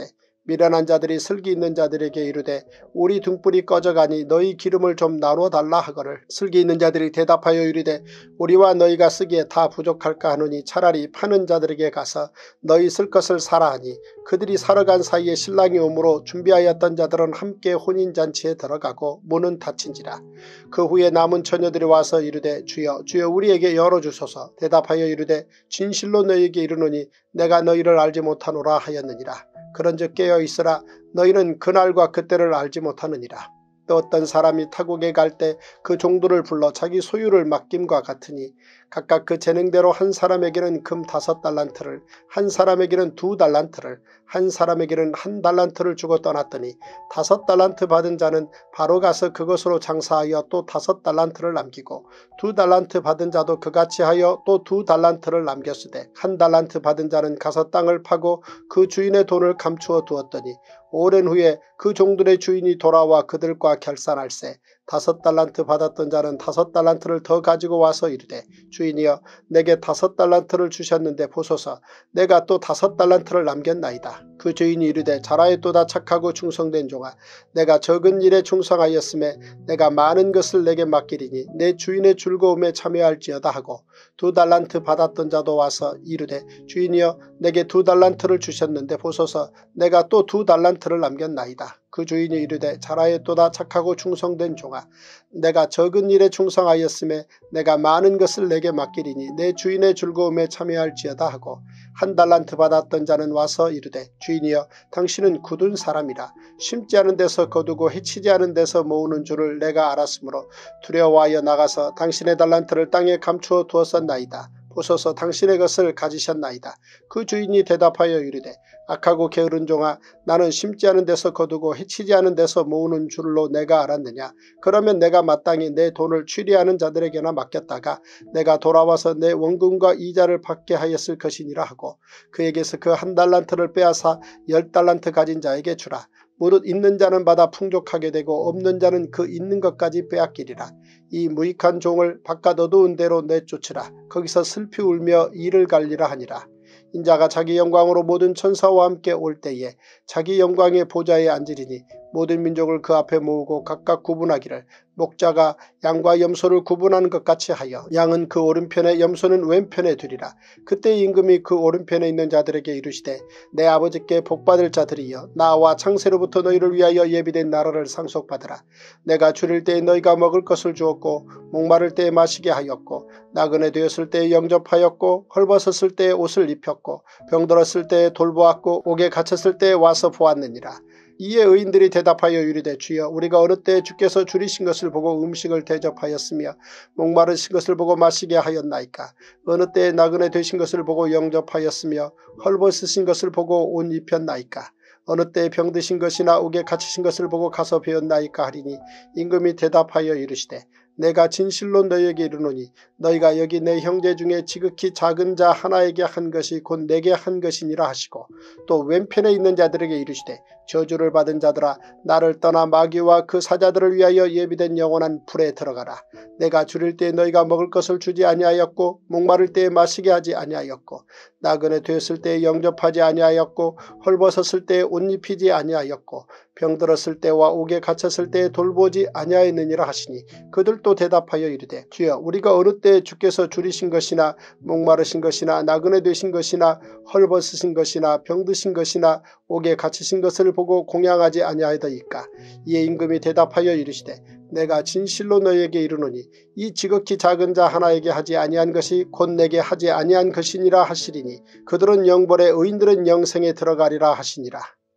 미련한 자들이 슬기 있는 자들에게 이르되 우리 등불이 꺼져가니 너희 기름을 좀 나누어 달라 하거늘 슬기 있는 자들이 대답하여 이르되 우리와 너희가 쓰기에 다 부족할까 하노니 차라리 파는 자들에게 가서 너희 쓸 것을 사라 하니 그들이 사러 간 사이에 신랑이 오므로 준비하였던 자들은 함께 혼인잔치에 들어가고 문은 닫힌지라. 그 후에 남은 처녀들이 와서 이르되 주여 주여 우리에게 열어주소서. 대답하여 이르되 진실로 너희에게 이르노니 내가 너희를 알지 못하노라 하였느니라. 그런즉 깨어있으라. 너희는 그날과 그때를 알지 못하느니라. 또 어떤 사람이 타국에 갈 때 그 종들을 불러 자기 소유를 맡김과 같으니 각각 그 재능대로 한 사람에게는 금 5달란트를 한 사람에게는 2달란트를 한 사람에게는 1달란트를 주고 떠났더니 5달란트 받은 자는 바로 가서 그것으로 장사하여 또 5달란트를 남기고 2달란트 받은 자도 그같이 하여 또 2달란트를 남겼으되 1달란트 받은 자는 가서 땅을 파고 그 주인의 돈을 감추어 두었더니 오랜 후에 그 종들의 주인이 돌아와 그들과 결산할세 5달란트 받았던 자는 5달란트를 더 가지고 와서 이르되 주인이여 내게 5달란트를 주셨는데 보소서 내가 또 5달란트를 남겼나이다. 그 주인이 이르되 잘하였도다 착하고 충성된 종아 내가 적은 일에 충성하였음에 내가 많은 것을 내게 맡기리니 내 주인의 즐거움에 참여할지어다 하고 2달란트 받았던 자도 와서 이르되 주인이여 내게 2달란트를 주셨는데 보소서 내가 또 2달란트를 남겼나이다. 그 주인이 이르되 잘하였도다 착하고 충성된 종아 내가 적은 일에 충성하였음에 내가 많은 것을 내게 맡기리니 내 주인의 즐거움에 참여할지어다 하고 1달란트 받았던 자는 와서 이르되 주인이여 당신은 굳은 사람이라 심지 않은 데서 거두고 해치지 않은 데서 모으는 줄을 내가 알았으므로 두려워하여 나가서 당신의 달란트를 땅에 감추어 두었었나이다. 보소서 당신의 것을 가지셨나이다. 그 주인이 대답하여 이르되 악하고 게으른 종아 나는 심지 않은 데서 거두고 해치지 않은 데서 모으는 줄로 내가 알았느냐. 그러면 내가 마땅히 내 돈을 취리하는 자들에게나 맡겼다가 내가 돌아와서 내 원금과 이자를 받게 하였을 것이니라 하고 그에게서 그 1달란트를 빼앗아 10달란트 가진 자에게 주라. 무릇 있는 자는 받아 풍족하게 되고 없는 자는 그 있는 것까지 빼앗기리라. 이 무익한 종을 바깥 어두운 데로 내쫓으라. 거기서 슬피 울며 이를 갈리라 하니라. 인자가 자기 영광으로 모든 천사와 함께 올 때에 자기 영광의 보좌에 앉으리니 모든 민족을 그 앞에 모으고 각각 구분하기를 목자가 양과 염소를 구분하는 것 같이 하여 양은 그 오른편에 염소는 왼편에 두리라. 그때 임금이 그 오른편에 있는 자들에게 이르시되 내 아버지께 복받을 자들이여 나와 창세로부터 너희를 위하여 예비된 나라를 상속받으라. 내가 줄일 때에 너희가 먹을 것을 주었고 목마를 때에 마시게 하였고 나그네 되었을 때에 영접하였고 헐벗었을 때에 옷을 입혔고 병들었을 때에 돌보았고 옥에 갇혔을 때에 와서 보았느니라. 이에 의인들이 대답하여 이르되 주여 우리가 어느 때에 주께서 줄이신 것을 보고 음식을 대접하였으며 목마르신 것을 보고 마시게 하였나이까. 어느 때에 나그네 되신 것을 보고 영접하였으며 헐벗으신 것을 보고 옷 입혔나이까. 어느 때에 병드신 것이나 옥에 갇히신 것을 보고 가서 배웠나이까 하리니 임금이 대답하여 이르시되 내가 진실로 너희에게 이르노니 너희가 여기 내 형제 중에 지극히 작은 자 하나에게 한 것이 곧 내게 한 것이니라 하시고 또 왼편에 있는 자들에게 이르시되 저주를 받은 자들아 나를 떠나 마귀와 그 사자들을 위하여 예비된 영원한 불에 들어가라. 내가 줄일 때에 너희가 먹을 것을 주지 아니하였고 목마를 때에 마시게 하지 아니하였고 나그네 되었을 때에 영접하지 아니하였고 헐벗었을 때에 옷 입히지 아니하였고 병들었을 때와 옥에 갇혔을 때에 돌보지 아니하였느니라 하시니 그들도 대답하여 이르되 주여 우리가 어느 때에 주께서 줄이신 것이나 목마르신 것이나 나그네 되신 것이나 헐벗으신 것이나 병드신 것이나 옥에 갇히신 것을 보고 공양하지 아니하였더이까. 이에 임금이 대답하여 이르시되 내가 진실로 너희에게 이르노니 이 지극히 작은 자 하나에게 하지 아니한 것이 곧 내게 하지 아니한 것이니라 하시리니 그들은 영벌에 의인들은 영생에 들어가리라 하시니라.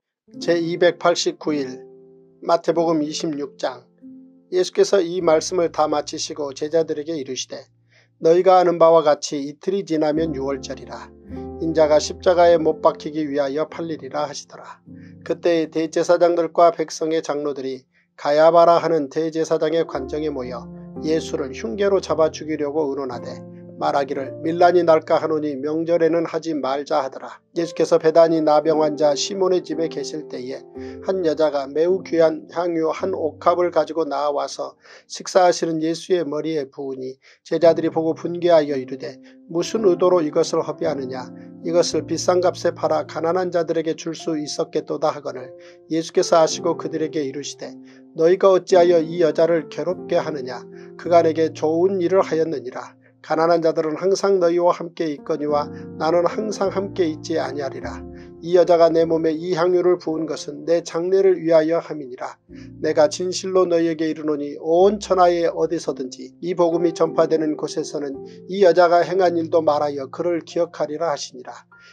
제289일 마태복음 26장. 예수께서 이 말씀을 다 마치시고 제자들에게 이르시되 너희가 아는 바와 같이 이틀이 지나면 6월절이라. 인자가 십자가에 못 박히기 위하여 팔리리라 하시더라. 그때 대제사장들과 백성의 장로들이 가야바라 하는 대제사장의 관정에 모여 예수를 흉계로 잡아 죽이려고 의논하되 말하기를 밀란이 날까 하노니 명절에는 하지 말자 하더라. 예수께서 베다니 나병 환자 시몬의 집에 계실 때에 한 여자가 매우 귀한 향유 한 옥합을 가지고 나와서 식사하시는 예수의 머리에 부으니 제자들이 보고 분개하여 이르되 무슨 의도로 이것을 허비하느냐. 이것을 비싼 값에 팔아 가난한 자들에게 줄 수 있었겠도다 하거늘 예수께서 아시고 그들에게 이르시되 너희가 어찌하여 이 여자를 괴롭게 하느냐. 그가 내게 좋은 일을 하였느니라. 가난한 자들은 항상 너희와 함께 있거니와 나는 항상 함께 있지 아니하리라. 이 여자가 내 몸에 이 향유를 부은 것은 내 장례를 위하여 함이니라. 내가 진실로 너희에게 이르노니 온 천하에 어디서든지 이 복음이 전파되는 곳에서는 이 여자가 행한 일도 말하여 그를 기억하리라 하시니라.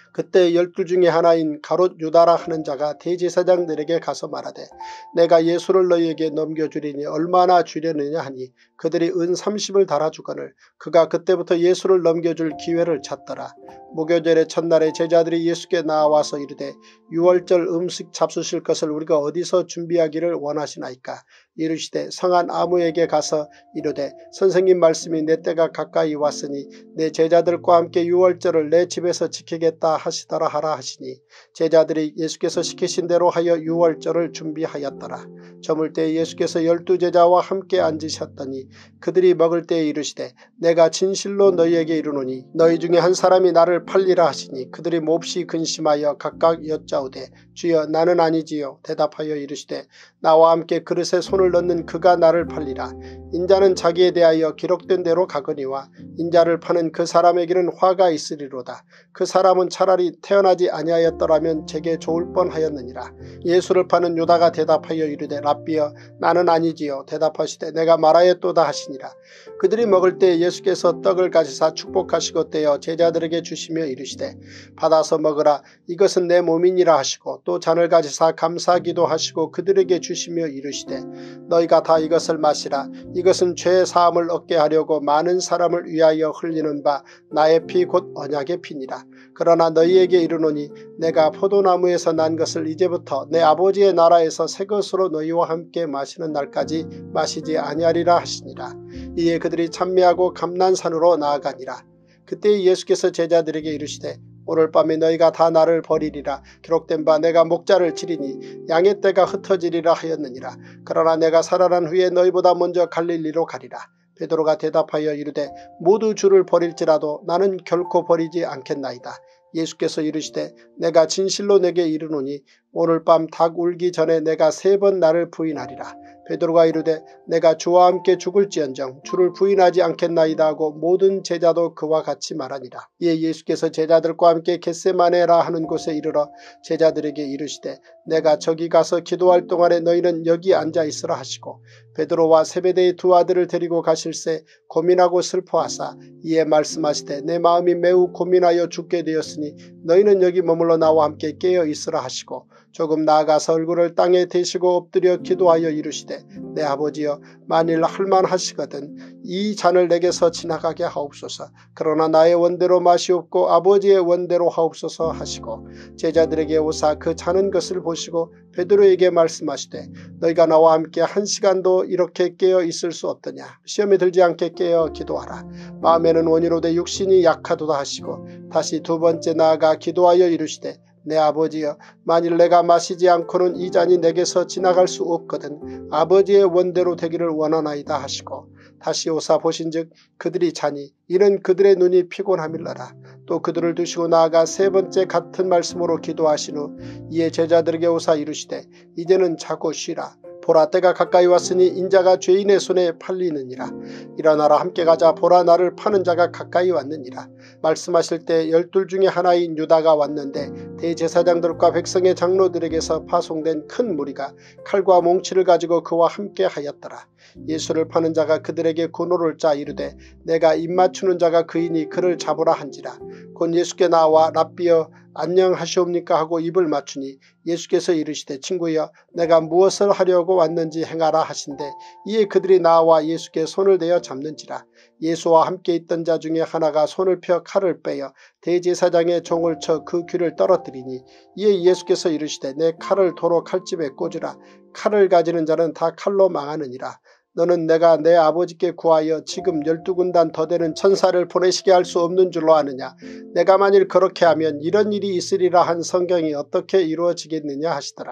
그때 12 중에 하나인 가롯 유다라 하는 자가 대제사장들에게 가서 말하되 내가 예수를 너희에게 넘겨주리니 얼마나 주려느냐 하니 그들이 은 30을 달아주거늘 그가 그때부터 예수를 넘겨줄 기회를 찾더라. 무교절의 첫날에 제자들이 예수께 나와서 이르되 유월절 음식 잡수실 것을 우리가 어디서 준비하기를 원하시나이까. 이르시되 성한 아무에게 가서 이르되 선생님 말씀이 내 때가 가까이 왔으니 내 제자들과 함께 유월절을 내 집에서 지키겠다 하시더라 하라 하시니 제자들이 예수께서 시키신 대로 하여 유월절을 준비하였더라. 저물 때 예수께서 12제자와 함께 앉으셨더니 그들이 먹을 때에 이르시되 내가 진실로 너희에게 이르노니 너희 중에 한 사람이 나를 팔리라 하시니 그들이 몹시 근심하여 각각 여짜오되 주여 나는 아니지요. 대답하여 이르시되 나와 함께 그릇에 손을 넣는 그가 나를 팔리라. 인자는 자기에 대하여 기록된 대로 가거니와 인자를 파는 그 사람에게는 화가 있으리로다. 그 사람은 차라리 태어나지 아니하였더라면 제게 좋을 뻔하였느니라. 예수를 파는 유다가 대답하여 이르되 랍비여 나는 아니지요. 대답하시되 내가 말하였도다 하시니라. 그들이 먹을 때 예수께서 떡을 가지사 축복하시고 떼어 제자들에게 주시며 이르시되 받아서 먹으라. 이것은 내 몸이니라 하시고 또 잔을 가지사 감사기도 하시고 그들에게 주시며 이르시되 너희가 다 이것을 마시라. 이것은 죄 사함을 얻게 하려고 많은 사람을 위하여 흘리는 바 나의 피 곧 언약의 피니라. 그러나 너희에게 이르노니 내가 포도나무에서 난 것을 이제부터 내 아버지의 나라에서 새 것으로 너희와 함께 마시는 날까지 마시지 아니하리라 하시니라. 이에 그들이 찬미하고 감난산으로 나아가니라. 그때 예수께서 제자들에게 이르시되 오늘 밤에 너희가 다 나를 버리리라. 기록된 바 내가 목자를 치리니 양의 떼가 흩어지리라 하였느니라. 그러나 내가 살아난 후에 너희보다 먼저 갈릴리로 가리라. 베드로가 대답하여 이르되 모두 주를 버릴지라도 나는 결코 버리지 않겠나이다. 예수께서 이르시되 내가 진실로 내게 이르노니 오늘 밤 닭 울기 전에 내가 3번 나를 부인하리라. 베드로가 이르되 내가 주와 함께 죽을지언정 주를 부인하지 않겠나이다 하고 모든 제자도 그와 같이 말하니라. 이에 예수께서 제자들과 함께 겟세마네라 하는 곳에 이르러 제자들에게 이르시되 내가 저기 가서 기도할 동안에 너희는 여기 앉아 있으라 하시고 베드로와 세베대의 2 아들을 데리고 가실새 고민하고 슬퍼하사 이에 말씀하시되 내 마음이 매우 고민하여 죽게 되었으니 너희는 여기 머물러 나와 함께 깨어 있으라 하시고 조금 나아가서 얼굴을 땅에 대시고 엎드려 기도하여 이르시되 내 아버지여 만일 할만하시거든 이 잔을 내게서 지나가게 하옵소서. 그러나 나의 원대로 마시옵고 아버지의 원대로 하옵소서 하시고 제자들에게 오사 그 자는 것을 보시고 베드로에게 말씀하시되 너희가 나와 함께 1시간도 이렇게 깨어 있을 수 없더냐. 시험에 들지 않게 깨어 기도하라. 마음에는 원이로되 육신이 약하도다 하시고 다시 2번째 나아가 기도하여 이르시되 내 아버지여 만일 내가 마시지 않고는 이 잔이 내게서 지나갈 수 없거든 아버지의 원대로 되기를 원하나이다 하시고 다시 오사 보신즉 그들이 자니 이는 그들의 눈이 피곤함일러라. 또 그들을 두시고 나아가 3번째 같은 말씀으로 기도하신 후 이에 제자들에게 오사 이르시되 이제는 자고 쉬라. 보라 때가 가까이 왔으니 인자가 죄인의 손에 팔리느니라. 일어나라 함께 가자. 보라 나를 파는 자가 가까이 왔느니라. 말씀하실 때 12 중에 하나인 유다가 왔는데 대제사장들과 백성의 장로들에게서 파송된 큰 무리가 칼과 몽치를 가지고 그와 함께 하였더라. 예수를 파는 자가 그들에게 군호를 짜 이르되 내가 입맞추는 자가 그이니 그를 잡으라 한지라. 곧 예수께 나와 랍비여 안녕하시옵니까 하고 입을 맞추니 예수께서 이르시되 친구여 내가 무엇을 하려고 왔는지 행하라 하신대. 이에 그들이 나와 예수께 손을 대어 잡는지라. 예수와 함께 있던 자 중에 하나가 손을 펴 칼을 빼어 대제사장의 종을 쳐 그 귀를 떨어뜨리니 이에 예수께서 이르시되 내 칼을 도로 칼집에 꽂으라. 칼을 가지는 자는 다 칼로 망하느니라. 너는 내가 내 아버지께 구하여 지금 12군단 더 되는 천사를 보내시게 할 수 없는 줄로 아느냐. 내가 만일 그렇게 하면 이런 일이 있으리라 한 성경이 어떻게 이루어지겠느냐 하시더라.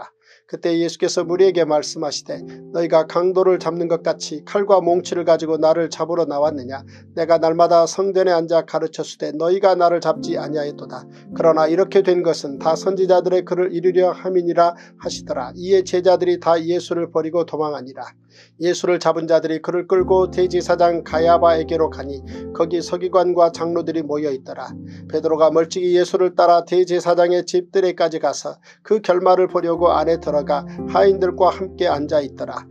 그때 예수께서 무리에게 말씀하시되 너희가 강도를 잡는 것 같이 칼과 몽치를 가지고 나를 잡으러 나왔느냐. 내가 날마다 성전에 앉아 가르쳤으되 너희가 나를 잡지 아니하였도다. 그러나 이렇게 된 것은 다 선지자들의 글을 이루려 함이니라 하시더라. 이에 제자들이 다 예수를 버리고 도망하니라. 예수를 잡은 자들이 그를 끌고 대제사장 가야바에게로 가니 거기 서기관과 장로들이 모여있더라. 베드로가 멀찍이 예수를 따라 대제사장의 집들에까지 가서 그 결말을 보려고 안에 들어가 하인들과 함께 앉아있더라.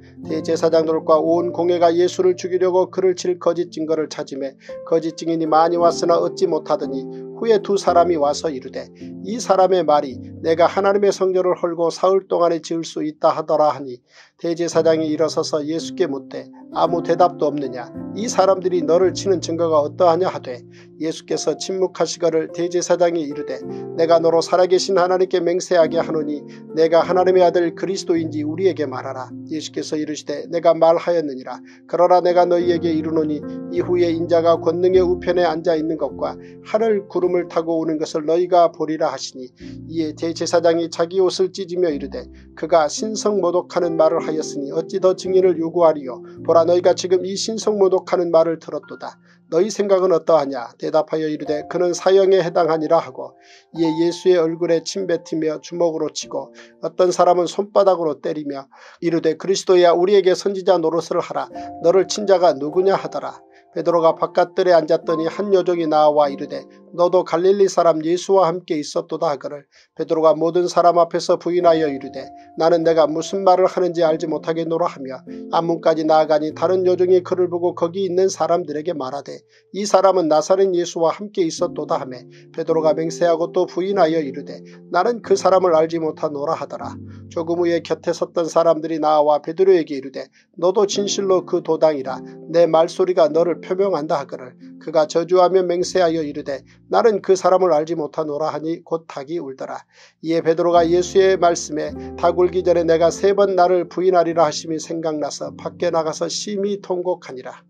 대제사장들과 온 공회가 예수를 죽이려고 그를 칠 거짓 증거를 찾으매 거짓 증인이 많이 왔으나 얻지 못하더니 후에 두 사람이 와서 이르되 이 사람의 말이 내가 하나님의 성전을 헐고 사흘 동안에 지을 수 있다 하더라 하니 대제사장이 일어서서 예수께 묻되 아무 대답도 없느냐. 이 사람들이 너를 치는 증거가 어떠하냐 하되 예수께서 침묵하시거를 대제사장이 이르되 내가 너로 살아계신 하나님께 맹세하게 하노니 내가 하나님의 아들 그리스도인지 우리에게 말하라. 예수께서 이르시되 내가 말하였느니라. 그러나 내가 너희에게 이르노니 이후에 인자가 권능의 우편에 앉아있는 것과 하늘 구름을 타고 오는 것을 너희가 보리라 하시니 이에 대제사장이 자기 옷을 찢으며 이르되 그가 신성모독하는 말을 하였으니 어찌 더 증인을 요구하리요. 보라 너희가 지금 이 신성모독하는 말을 들었도다. 너희 생각은 어떠하냐. 대답하여 이르되 그는 사형에 해당하니라 하고 이에 예수의 얼굴에 침 뱉으며 주먹으로 치고 어떤 사람은 손바닥으로 때리며 이르되 그리스도야 우리에게 선지자 노릇을 하라. 너를 친 자가 누구냐 하더라. 베드로가 바깥들에 앉았더니 한 여종이 나와 이르되 너도 갈릴리 사람 예수와 함께 있었도다 하거늘 베드로가 모든 사람 앞에서 부인하여 이르되 나는 내가 무슨 말을 하는지 알지 못하겠노라 하며 앞문까지 나아가니 다른 여종이 그를 보고 거기 있는 사람들에게 말하되 이 사람은 나사렛 예수와 함께 있었도다 하며 베드로가 맹세하고 또 부인하여 이르되 나는 그 사람을 알지 못하노라 하더라. 조금 후에 곁에 섰던 사람들이 나와 베드로에게 이르되 너도 진실로 그 도당이라. 내 말소리가 너를 표명한다 하거늘 그가 저주하며 맹세하여 이르되 나는 그 사람을 알지 못하노라 하니 곧 닭이 울더라. 이에 베드로가 예수의 말씀에 닭 울기 전에 내가 3번 나를 부인하리라 하심이 생각나서 밖에 나가서 심히 통곡하니라.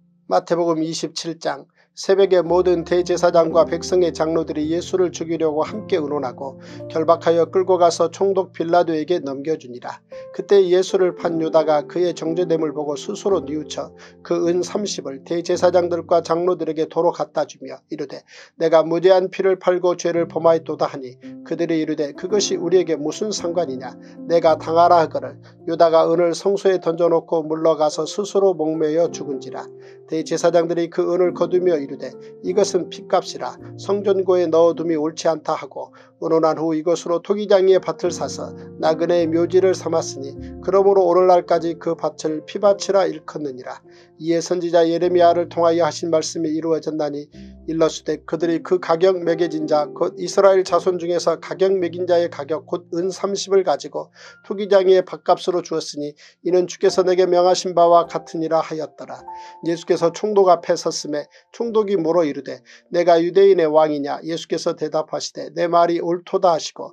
마태복음 27장. 새벽에 모든 대제사장과 백성의 장로들이 예수를 죽이려고 함께 의논하고 결박하여 끌고 가서 총독 빌라도에게 넘겨주니라. 그때 예수를 판 유다가 그의 정죄됨을 보고 스스로 뉘우쳐 그 은 30을 대제사장들과 장로들에게 도로 갖다 주며 이르되 내가 무죄한 피를 팔고 죄를 범하였도다 하니 그들이 이르되 그것이 우리에게 무슨 상관이냐. 내가 당하라 하거늘 유다가 은을 성소에 던져놓고 물러가서 스스로 목매여 죽은지라. 대제사장들이 그 은을 거두며 이르되 이것은 핏값이라. 성전고에 넣어둠이 옳지 않다 하고 의논한 후 이것으로 토기장이의 밭을 사서 나그네의 묘지를 삼았으니 그러므로 오늘날까지 그 밭을 피밭이라 일컫느니라. 이에 선지자 예레미야를 통하여 하신 말씀이 이루어졌나니 일러스되 그들이 그 가격 매겨진 자 곧 이스라엘 자손 중에서 가격 매긴 자의 가격 곧 은 30을 가지고 토기장이의 밭값으로 주었으니 이는 주께서 내게 명하신 바와 같으니라 하였더라. 예수께서 총독 앞에 섰음에 총독이 물어 이르되 내가 유대인의 왕이냐. 예수께서 대답하시되 내 말이 옳도다 하시고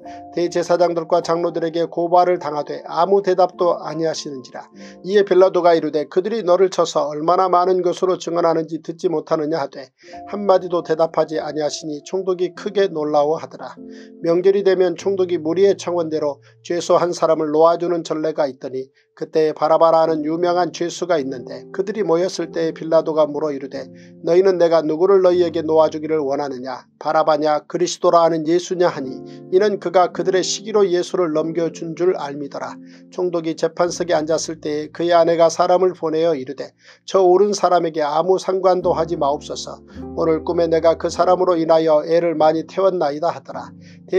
대제사장들과 장로들에게 고발을 당하되 아무 대답도 아니하시는지라. 이에 빌라도가 이르되 그들이 너를 쳐서 얼마나 많은 것으로 증언하는지 듣지 못하느냐 하되 한마디도 대답하지 아니하시니 총독이 크게 놀라워하더라. 명절이 되면 총독이 무리의 청원대로 죄수 한 사람을 놓아주는 전례가 있더니 그때 바라바라 하는 유명한 죄수가 있는데 그들이 모였을 때에 빌라도가 물어 이르되 너희는 내가 누구를 너희에게 놓아주기를 원하느냐. 바라바냐 그리스도라 하는 예수냐 하니 이는 그가 그들의 시기로 예수를 넘겨준 줄 알미더라. 총독이 재판석에 앉았을 때에 그의 아내가 사람을 보내어 이르되 저 옳은 사람에게 아무 상관도 하지 마옵소서. 오늘 꿈에 내가 그 사람으로 인하여 애를 많이 태웠나이다 하더라.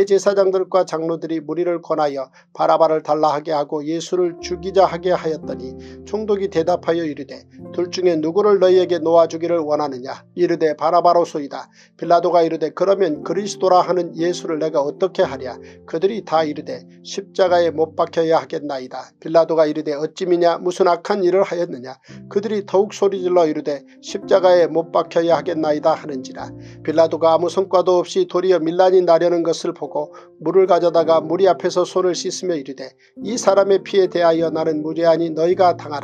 대제사장들과 장로들이 무리를 권하여 바라바를 달라 하게 하고 예수를 죽이자 하게 하였더니 총독이 대답하여 이르되 둘 중에 누구를 너희에게 놓아주기를 원하느냐. 이르되 바라바로소이다. 빌라도가 이르되 그러면 그리스도라 하는 예수를 내가 어떻게 하랴. 그들이 다 이르되 십자가에 못 박혀야 하겠나이다. 빌라도가 이르되 어찌미냐 무슨 악한 일을 하였느냐. 그들이 더욱 소리질러 이르되 십자가에 못 박혀야 하겠나이다 하는지라. 빌라도가 아무 성과도 없이 도리어 밀란이 나려는 것을 보고 물을 가져다가 무리 앞에서 손을 씻으며 이르되 이 사람의 피에 대하여 나는 무죄하니 너희가 당하라.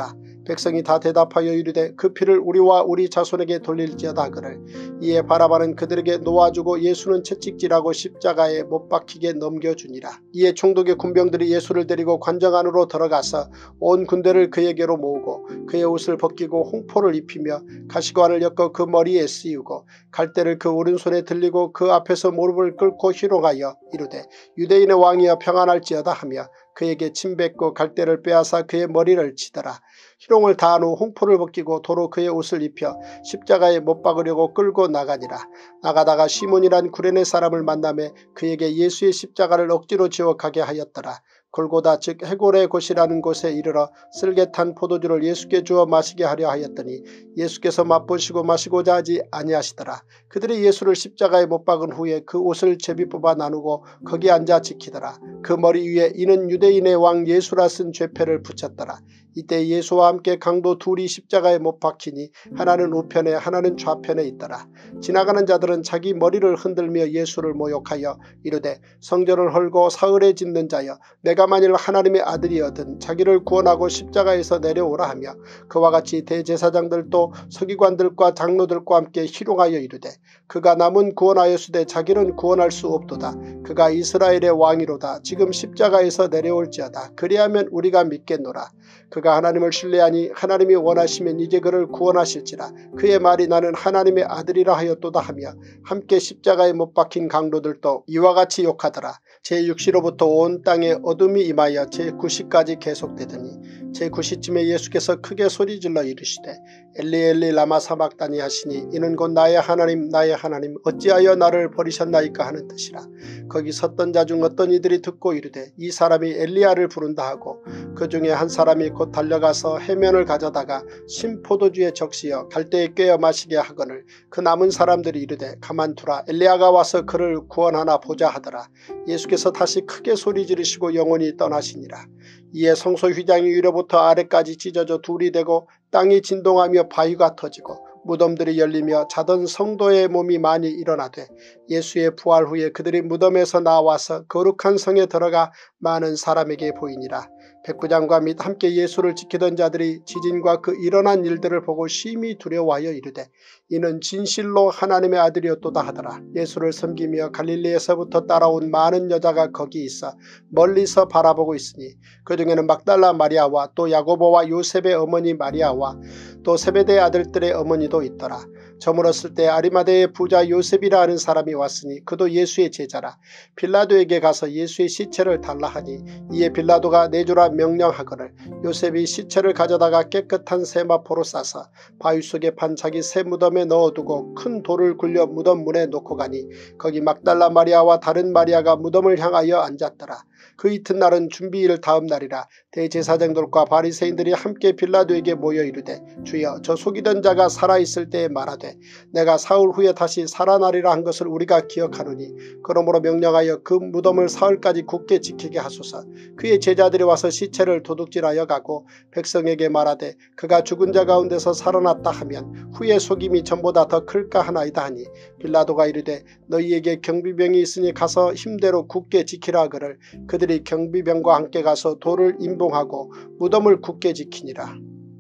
백성이 다 대답하여 이르되 그 피를 우리와 우리 자손에게 돌릴지어다 하거늘. 이에 바라바는 그들에게 놓아주고 예수는 채찍질하고 십자가에 못 박히게 넘겨주니라. 이에 총독의 군병들이 예수를 데리고 관정 안으로 들어가서 온 군대를 그에게로 모으고 그의 옷을 벗기고 홍포를 입히며 가시관을 엮어 그 머리에 씌우고 갈대를 그 오른손에 들리고 그 앞에서 무릎을 꿇고 희롱하여 이르되 유대인의 왕이여 평안할지어다 하며 그에게 침 뱉고 갈대를 빼앗아 그의 머리를 치더라. 희롱을 다한 후 홍포를 벗기고 도로 그의 옷을 입혀 십자가에 못 박으려고 끌고 나가니라. 나가다가 시몬이란 구레네 사람을 만나매 그에게 예수의 십자가를 억지로 지어 가게 하였더라. 골고다 즉 해골의 곳이라는 곳에 이르러 쓸개 탄 포도주를 예수께 주어 마시게 하려 하였더니 예수께서 맛보시고 마시고자 하지 아니하시더라. 그들이 예수를 십자가에 못 박은 후에 그 옷을 제비 뽑아 나누고 거기 앉아 지키더라. 그 머리 위에 이는 유대인의 왕 예수라 쓴 죄패를 붙였더라. 이때 예수와 함께 강도 둘이 십자가에 못 박히니 하나는 우편에 하나는 좌편에 있더라. 지나가는 자들은 자기 머리를 흔들며 예수를 모욕하여 이르되 성전을 헐고 사흘에 짓는 자여 내가 만일 하나님의 아들이어든 자기를 구원하고 십자가에서 내려오라 하며 그와 같이 대제사장들도 서기관들과 장로들과 함께 희롱하여 이르되 그가 남은 구원하였으되 자기는 구원할 수 없도다. 그가 이스라엘의 왕이로다. 지금 십자가에서 내려올지어다. 그리하면 우리가 믿겠노라. 그가 하나님을 신뢰하니 하나님이 원하시면 이제 그를 구원하실지라. 그의 말이 나는 하나님의 아들이라 하였도다 하며 함께 십자가에 못 박힌 강도들도 이와 같이 욕하더라. 제6시로부터 온 땅에 어둠이 임하여 제9시까지 계속되더니 제9시쯤에 예수께서 크게 소리질러 이르시되 엘리 엘리 라마 사박다니 하시니 이는 곧 나의 하나님 나의 하나님 어찌하여 나를 버리셨나이까 하는 뜻이라. 거기 섰던 자 중 어떤 이들이 듣고 이르되 이 사람이 엘리야를 부른다 하고 그 중에 한 사람이 곧 달려가서 해면을 가져다가 신 포도주에 적시어 갈대에 꿰어 마시게 하거늘 그 남은 사람들이 이르되 가만두라 엘리야가 와서 그를 구원하나 보자 하더라. 예수께서 다시 크게 소리 지르시고 영원히 떠나시니라. 이에 성소 휘장이 위로부터 아래까지 찢어져 둘이 되고 땅이 진동하며 바위가 터지고 무덤들이 열리며 자던 성도의 몸이 많이 일어나되 예수의 부활 후에 그들이 무덤에서 나와서 거룩한 성에 들어가 많은 사람에게 보이니라. 백부장과 및 함께 예수를 지키던 자들이 지진과 그 일어난 일들을 보고 심히 두려워하여 이르되 이는 진실로 하나님의 아들이었도다 하더라. 예수를 섬기며 갈릴리에서부터 따라온 많은 여자가 거기 있어 멀리서 바라보고 있으니 그 중에는 막달라 마리아와 또 야고보와 요셉의 어머니 마리아와 또 세베대 아들들의 어머니도 있더라. 저물었을 때 아리마대의 부자 요셉이라 하는 사람이 왔으니 그도 예수의 제자라. 빌라도에게 가서 예수의 시체를 달라 하니 이에 빌라도가 내주라 명령하거늘 요셉이 시체를 가져다가 깨끗한 세마포로 싸서 바위 속에 판 자기 새 무덤에 넣어두고 큰 돌을 굴려 무덤 문에 놓고 가니 거기 막달라 마리아와 다른 마리아가 무덤을 향하여 앉았더라. 그 이튿날은 준비일 다음 날이라. 대제사장들과 바리새인들이 함께 빌라도에게 모여 이르되 주여 저 속이던 자가 살아있을 때에 말하되 내가 사흘 후에 다시 살아나리라 한 것을 우리가 기억하노니 그러므로 명령하여 그 무덤을 사흘까지 굳게 지키게 하소서. 그의 제자들이 와서 시체를 도둑질하여 가고 백성에게 말하되 그가 죽은 자 가운데서 살아났다 하면 후에 속임이 전보다 더 클까 하나이다 하니 빌라도가 이르되 너희에게 경비병이 있으니 가서 힘대로 굳게 지키라 하거늘 그들이 경비병과 함께 가서 돌을 임봉하고 무덤을 굳게 지키니라.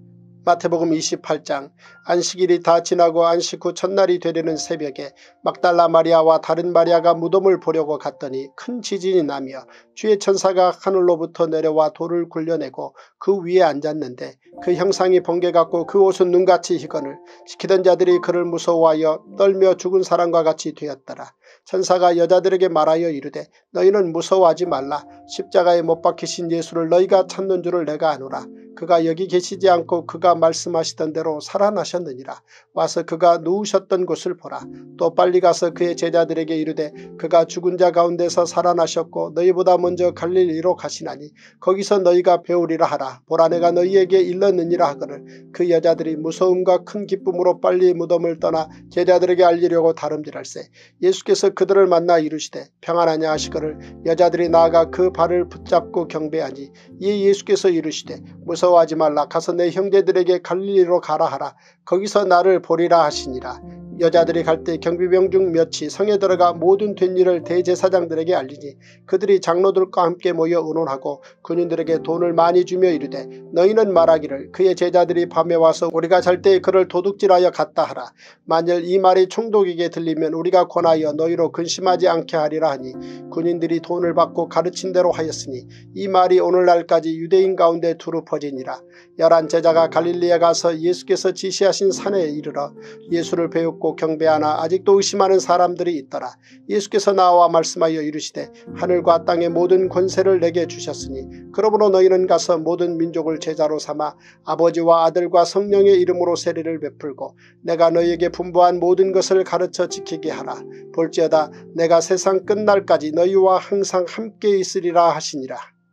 마태복음 28장. 안식일이 다 지나고 안식 후 첫날이 되려는 새벽에 막달라 마리아와 다른 마리아가 무덤을 보려고 갔더니 큰 지진이 나며 주의 천사가 하늘로부터 내려와 돌을 굴려내고 그 위에 앉았는데 그 형상이 번개 같고 그 옷은 눈같이 희거늘 지키던 자들이 그를 무서워하여 떨며 죽은 사람과 같이 되었더라. 천사가 여자들에게 말하여 이르되 너희는 무서워하지 말라. 십자가에 못 박히신 예수를 너희가 찾는 줄을 내가 아노라. 그가 여기 계시지 않고 그가 말씀하시던 대로 살아나셨느니라. 와서 그가 누우셨던 곳을 보라. 또 빨리 가서 그의 제자들에게 이르되 그가 죽은 자 가운데서 살아나셨고 너희보다 먼저 갈릴리로 가시나니 거기서 너희가 배우리라 하라. 보라 내가 너희에게 일렀느니라 하거늘 그 여자들이 무서움과 큰 기쁨으로 빨리 무덤을 떠나 제자들에게 알리려고 다름질할세. 예수께서 그들을 만나 이르시되 평안하냐 하시거늘 여자들이 나아가 그 발을 붙잡고 경배하니 이에 예수께서 이르시되 무서워하지 말라. 가서 내 형제들에게 갈릴리로 가라 하라. 거기서 나를 보리라 하시니라. 여자들이 갈 때 경비병 중 몇이 성에 들어가 모든 된 일을 대제사장들에게 알리니 그들이 장로들과 함께 모여 의논하고 군인들에게 돈을 많이 주며 이르되 너희는 말하기를 그의 제자들이 밤에 와서 우리가 잘 때 그를 도둑질하여 갔다 하라. 만일 이 말이 총독에게 들리면 우리가 권하여 너희로 근심하지 않게 하리라 하니 군인들이 돈을 받고 가르친 대로 하였으니 이 말이 오늘날까지 유대인 가운데 두루 퍼지니라. 11 제자가 갈릴리에 가서 예수께서 지시하신 산에 이르러 예수를 배웠고 경배하나 아직도 의심하는 사람들이 있더라. 예수께서 나와 말씀하여 이르시되 하늘과 땅의 모든 권세를 내게 주셨으니 그러므로 너희는 가서 모든 민족을 제자로 삼아 아버지와 아들과 성령의 이름으로 세례를 베풀고 내가 너희에게 분부한 모든 것을 가르쳐 지키게 하라. 볼지어다 내가 세상 끝날까지 너희와 항상 함께 있으리라 하시니라.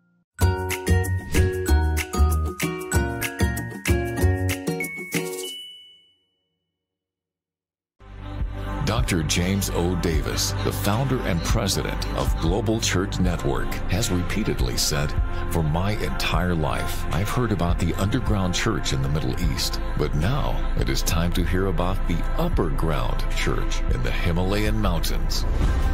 Dr. James O. Davis, the founder and president of Global Church Network, has repeatedly said, "For my entire life, I've heard about the underground church in the Middle East, but now it is time to hear about the upper ground church in the Himalayan mountains."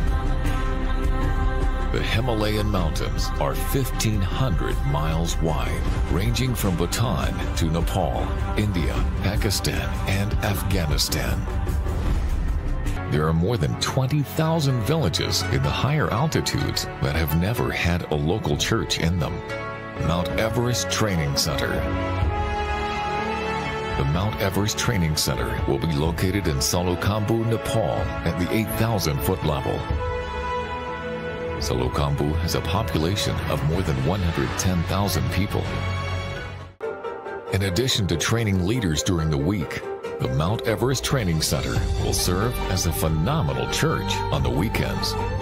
The Himalayan mountains are 1,500 miles wide, ranging from Bhutan to Nepal, India, Pakistan, and Afghanistan. There are more than 20,000 villages in the higher altitudes that have never had a local church in them. Mount Everest Training Center. The Mount Everest Training Center will be located in Salokhambu, Nepal at the 8,000-foot level. Salokhambu has a population of more than 110,000 people. In addition to training leaders during the week, the Mount Everest Training Center will serve as a phenomenal church on the weekends.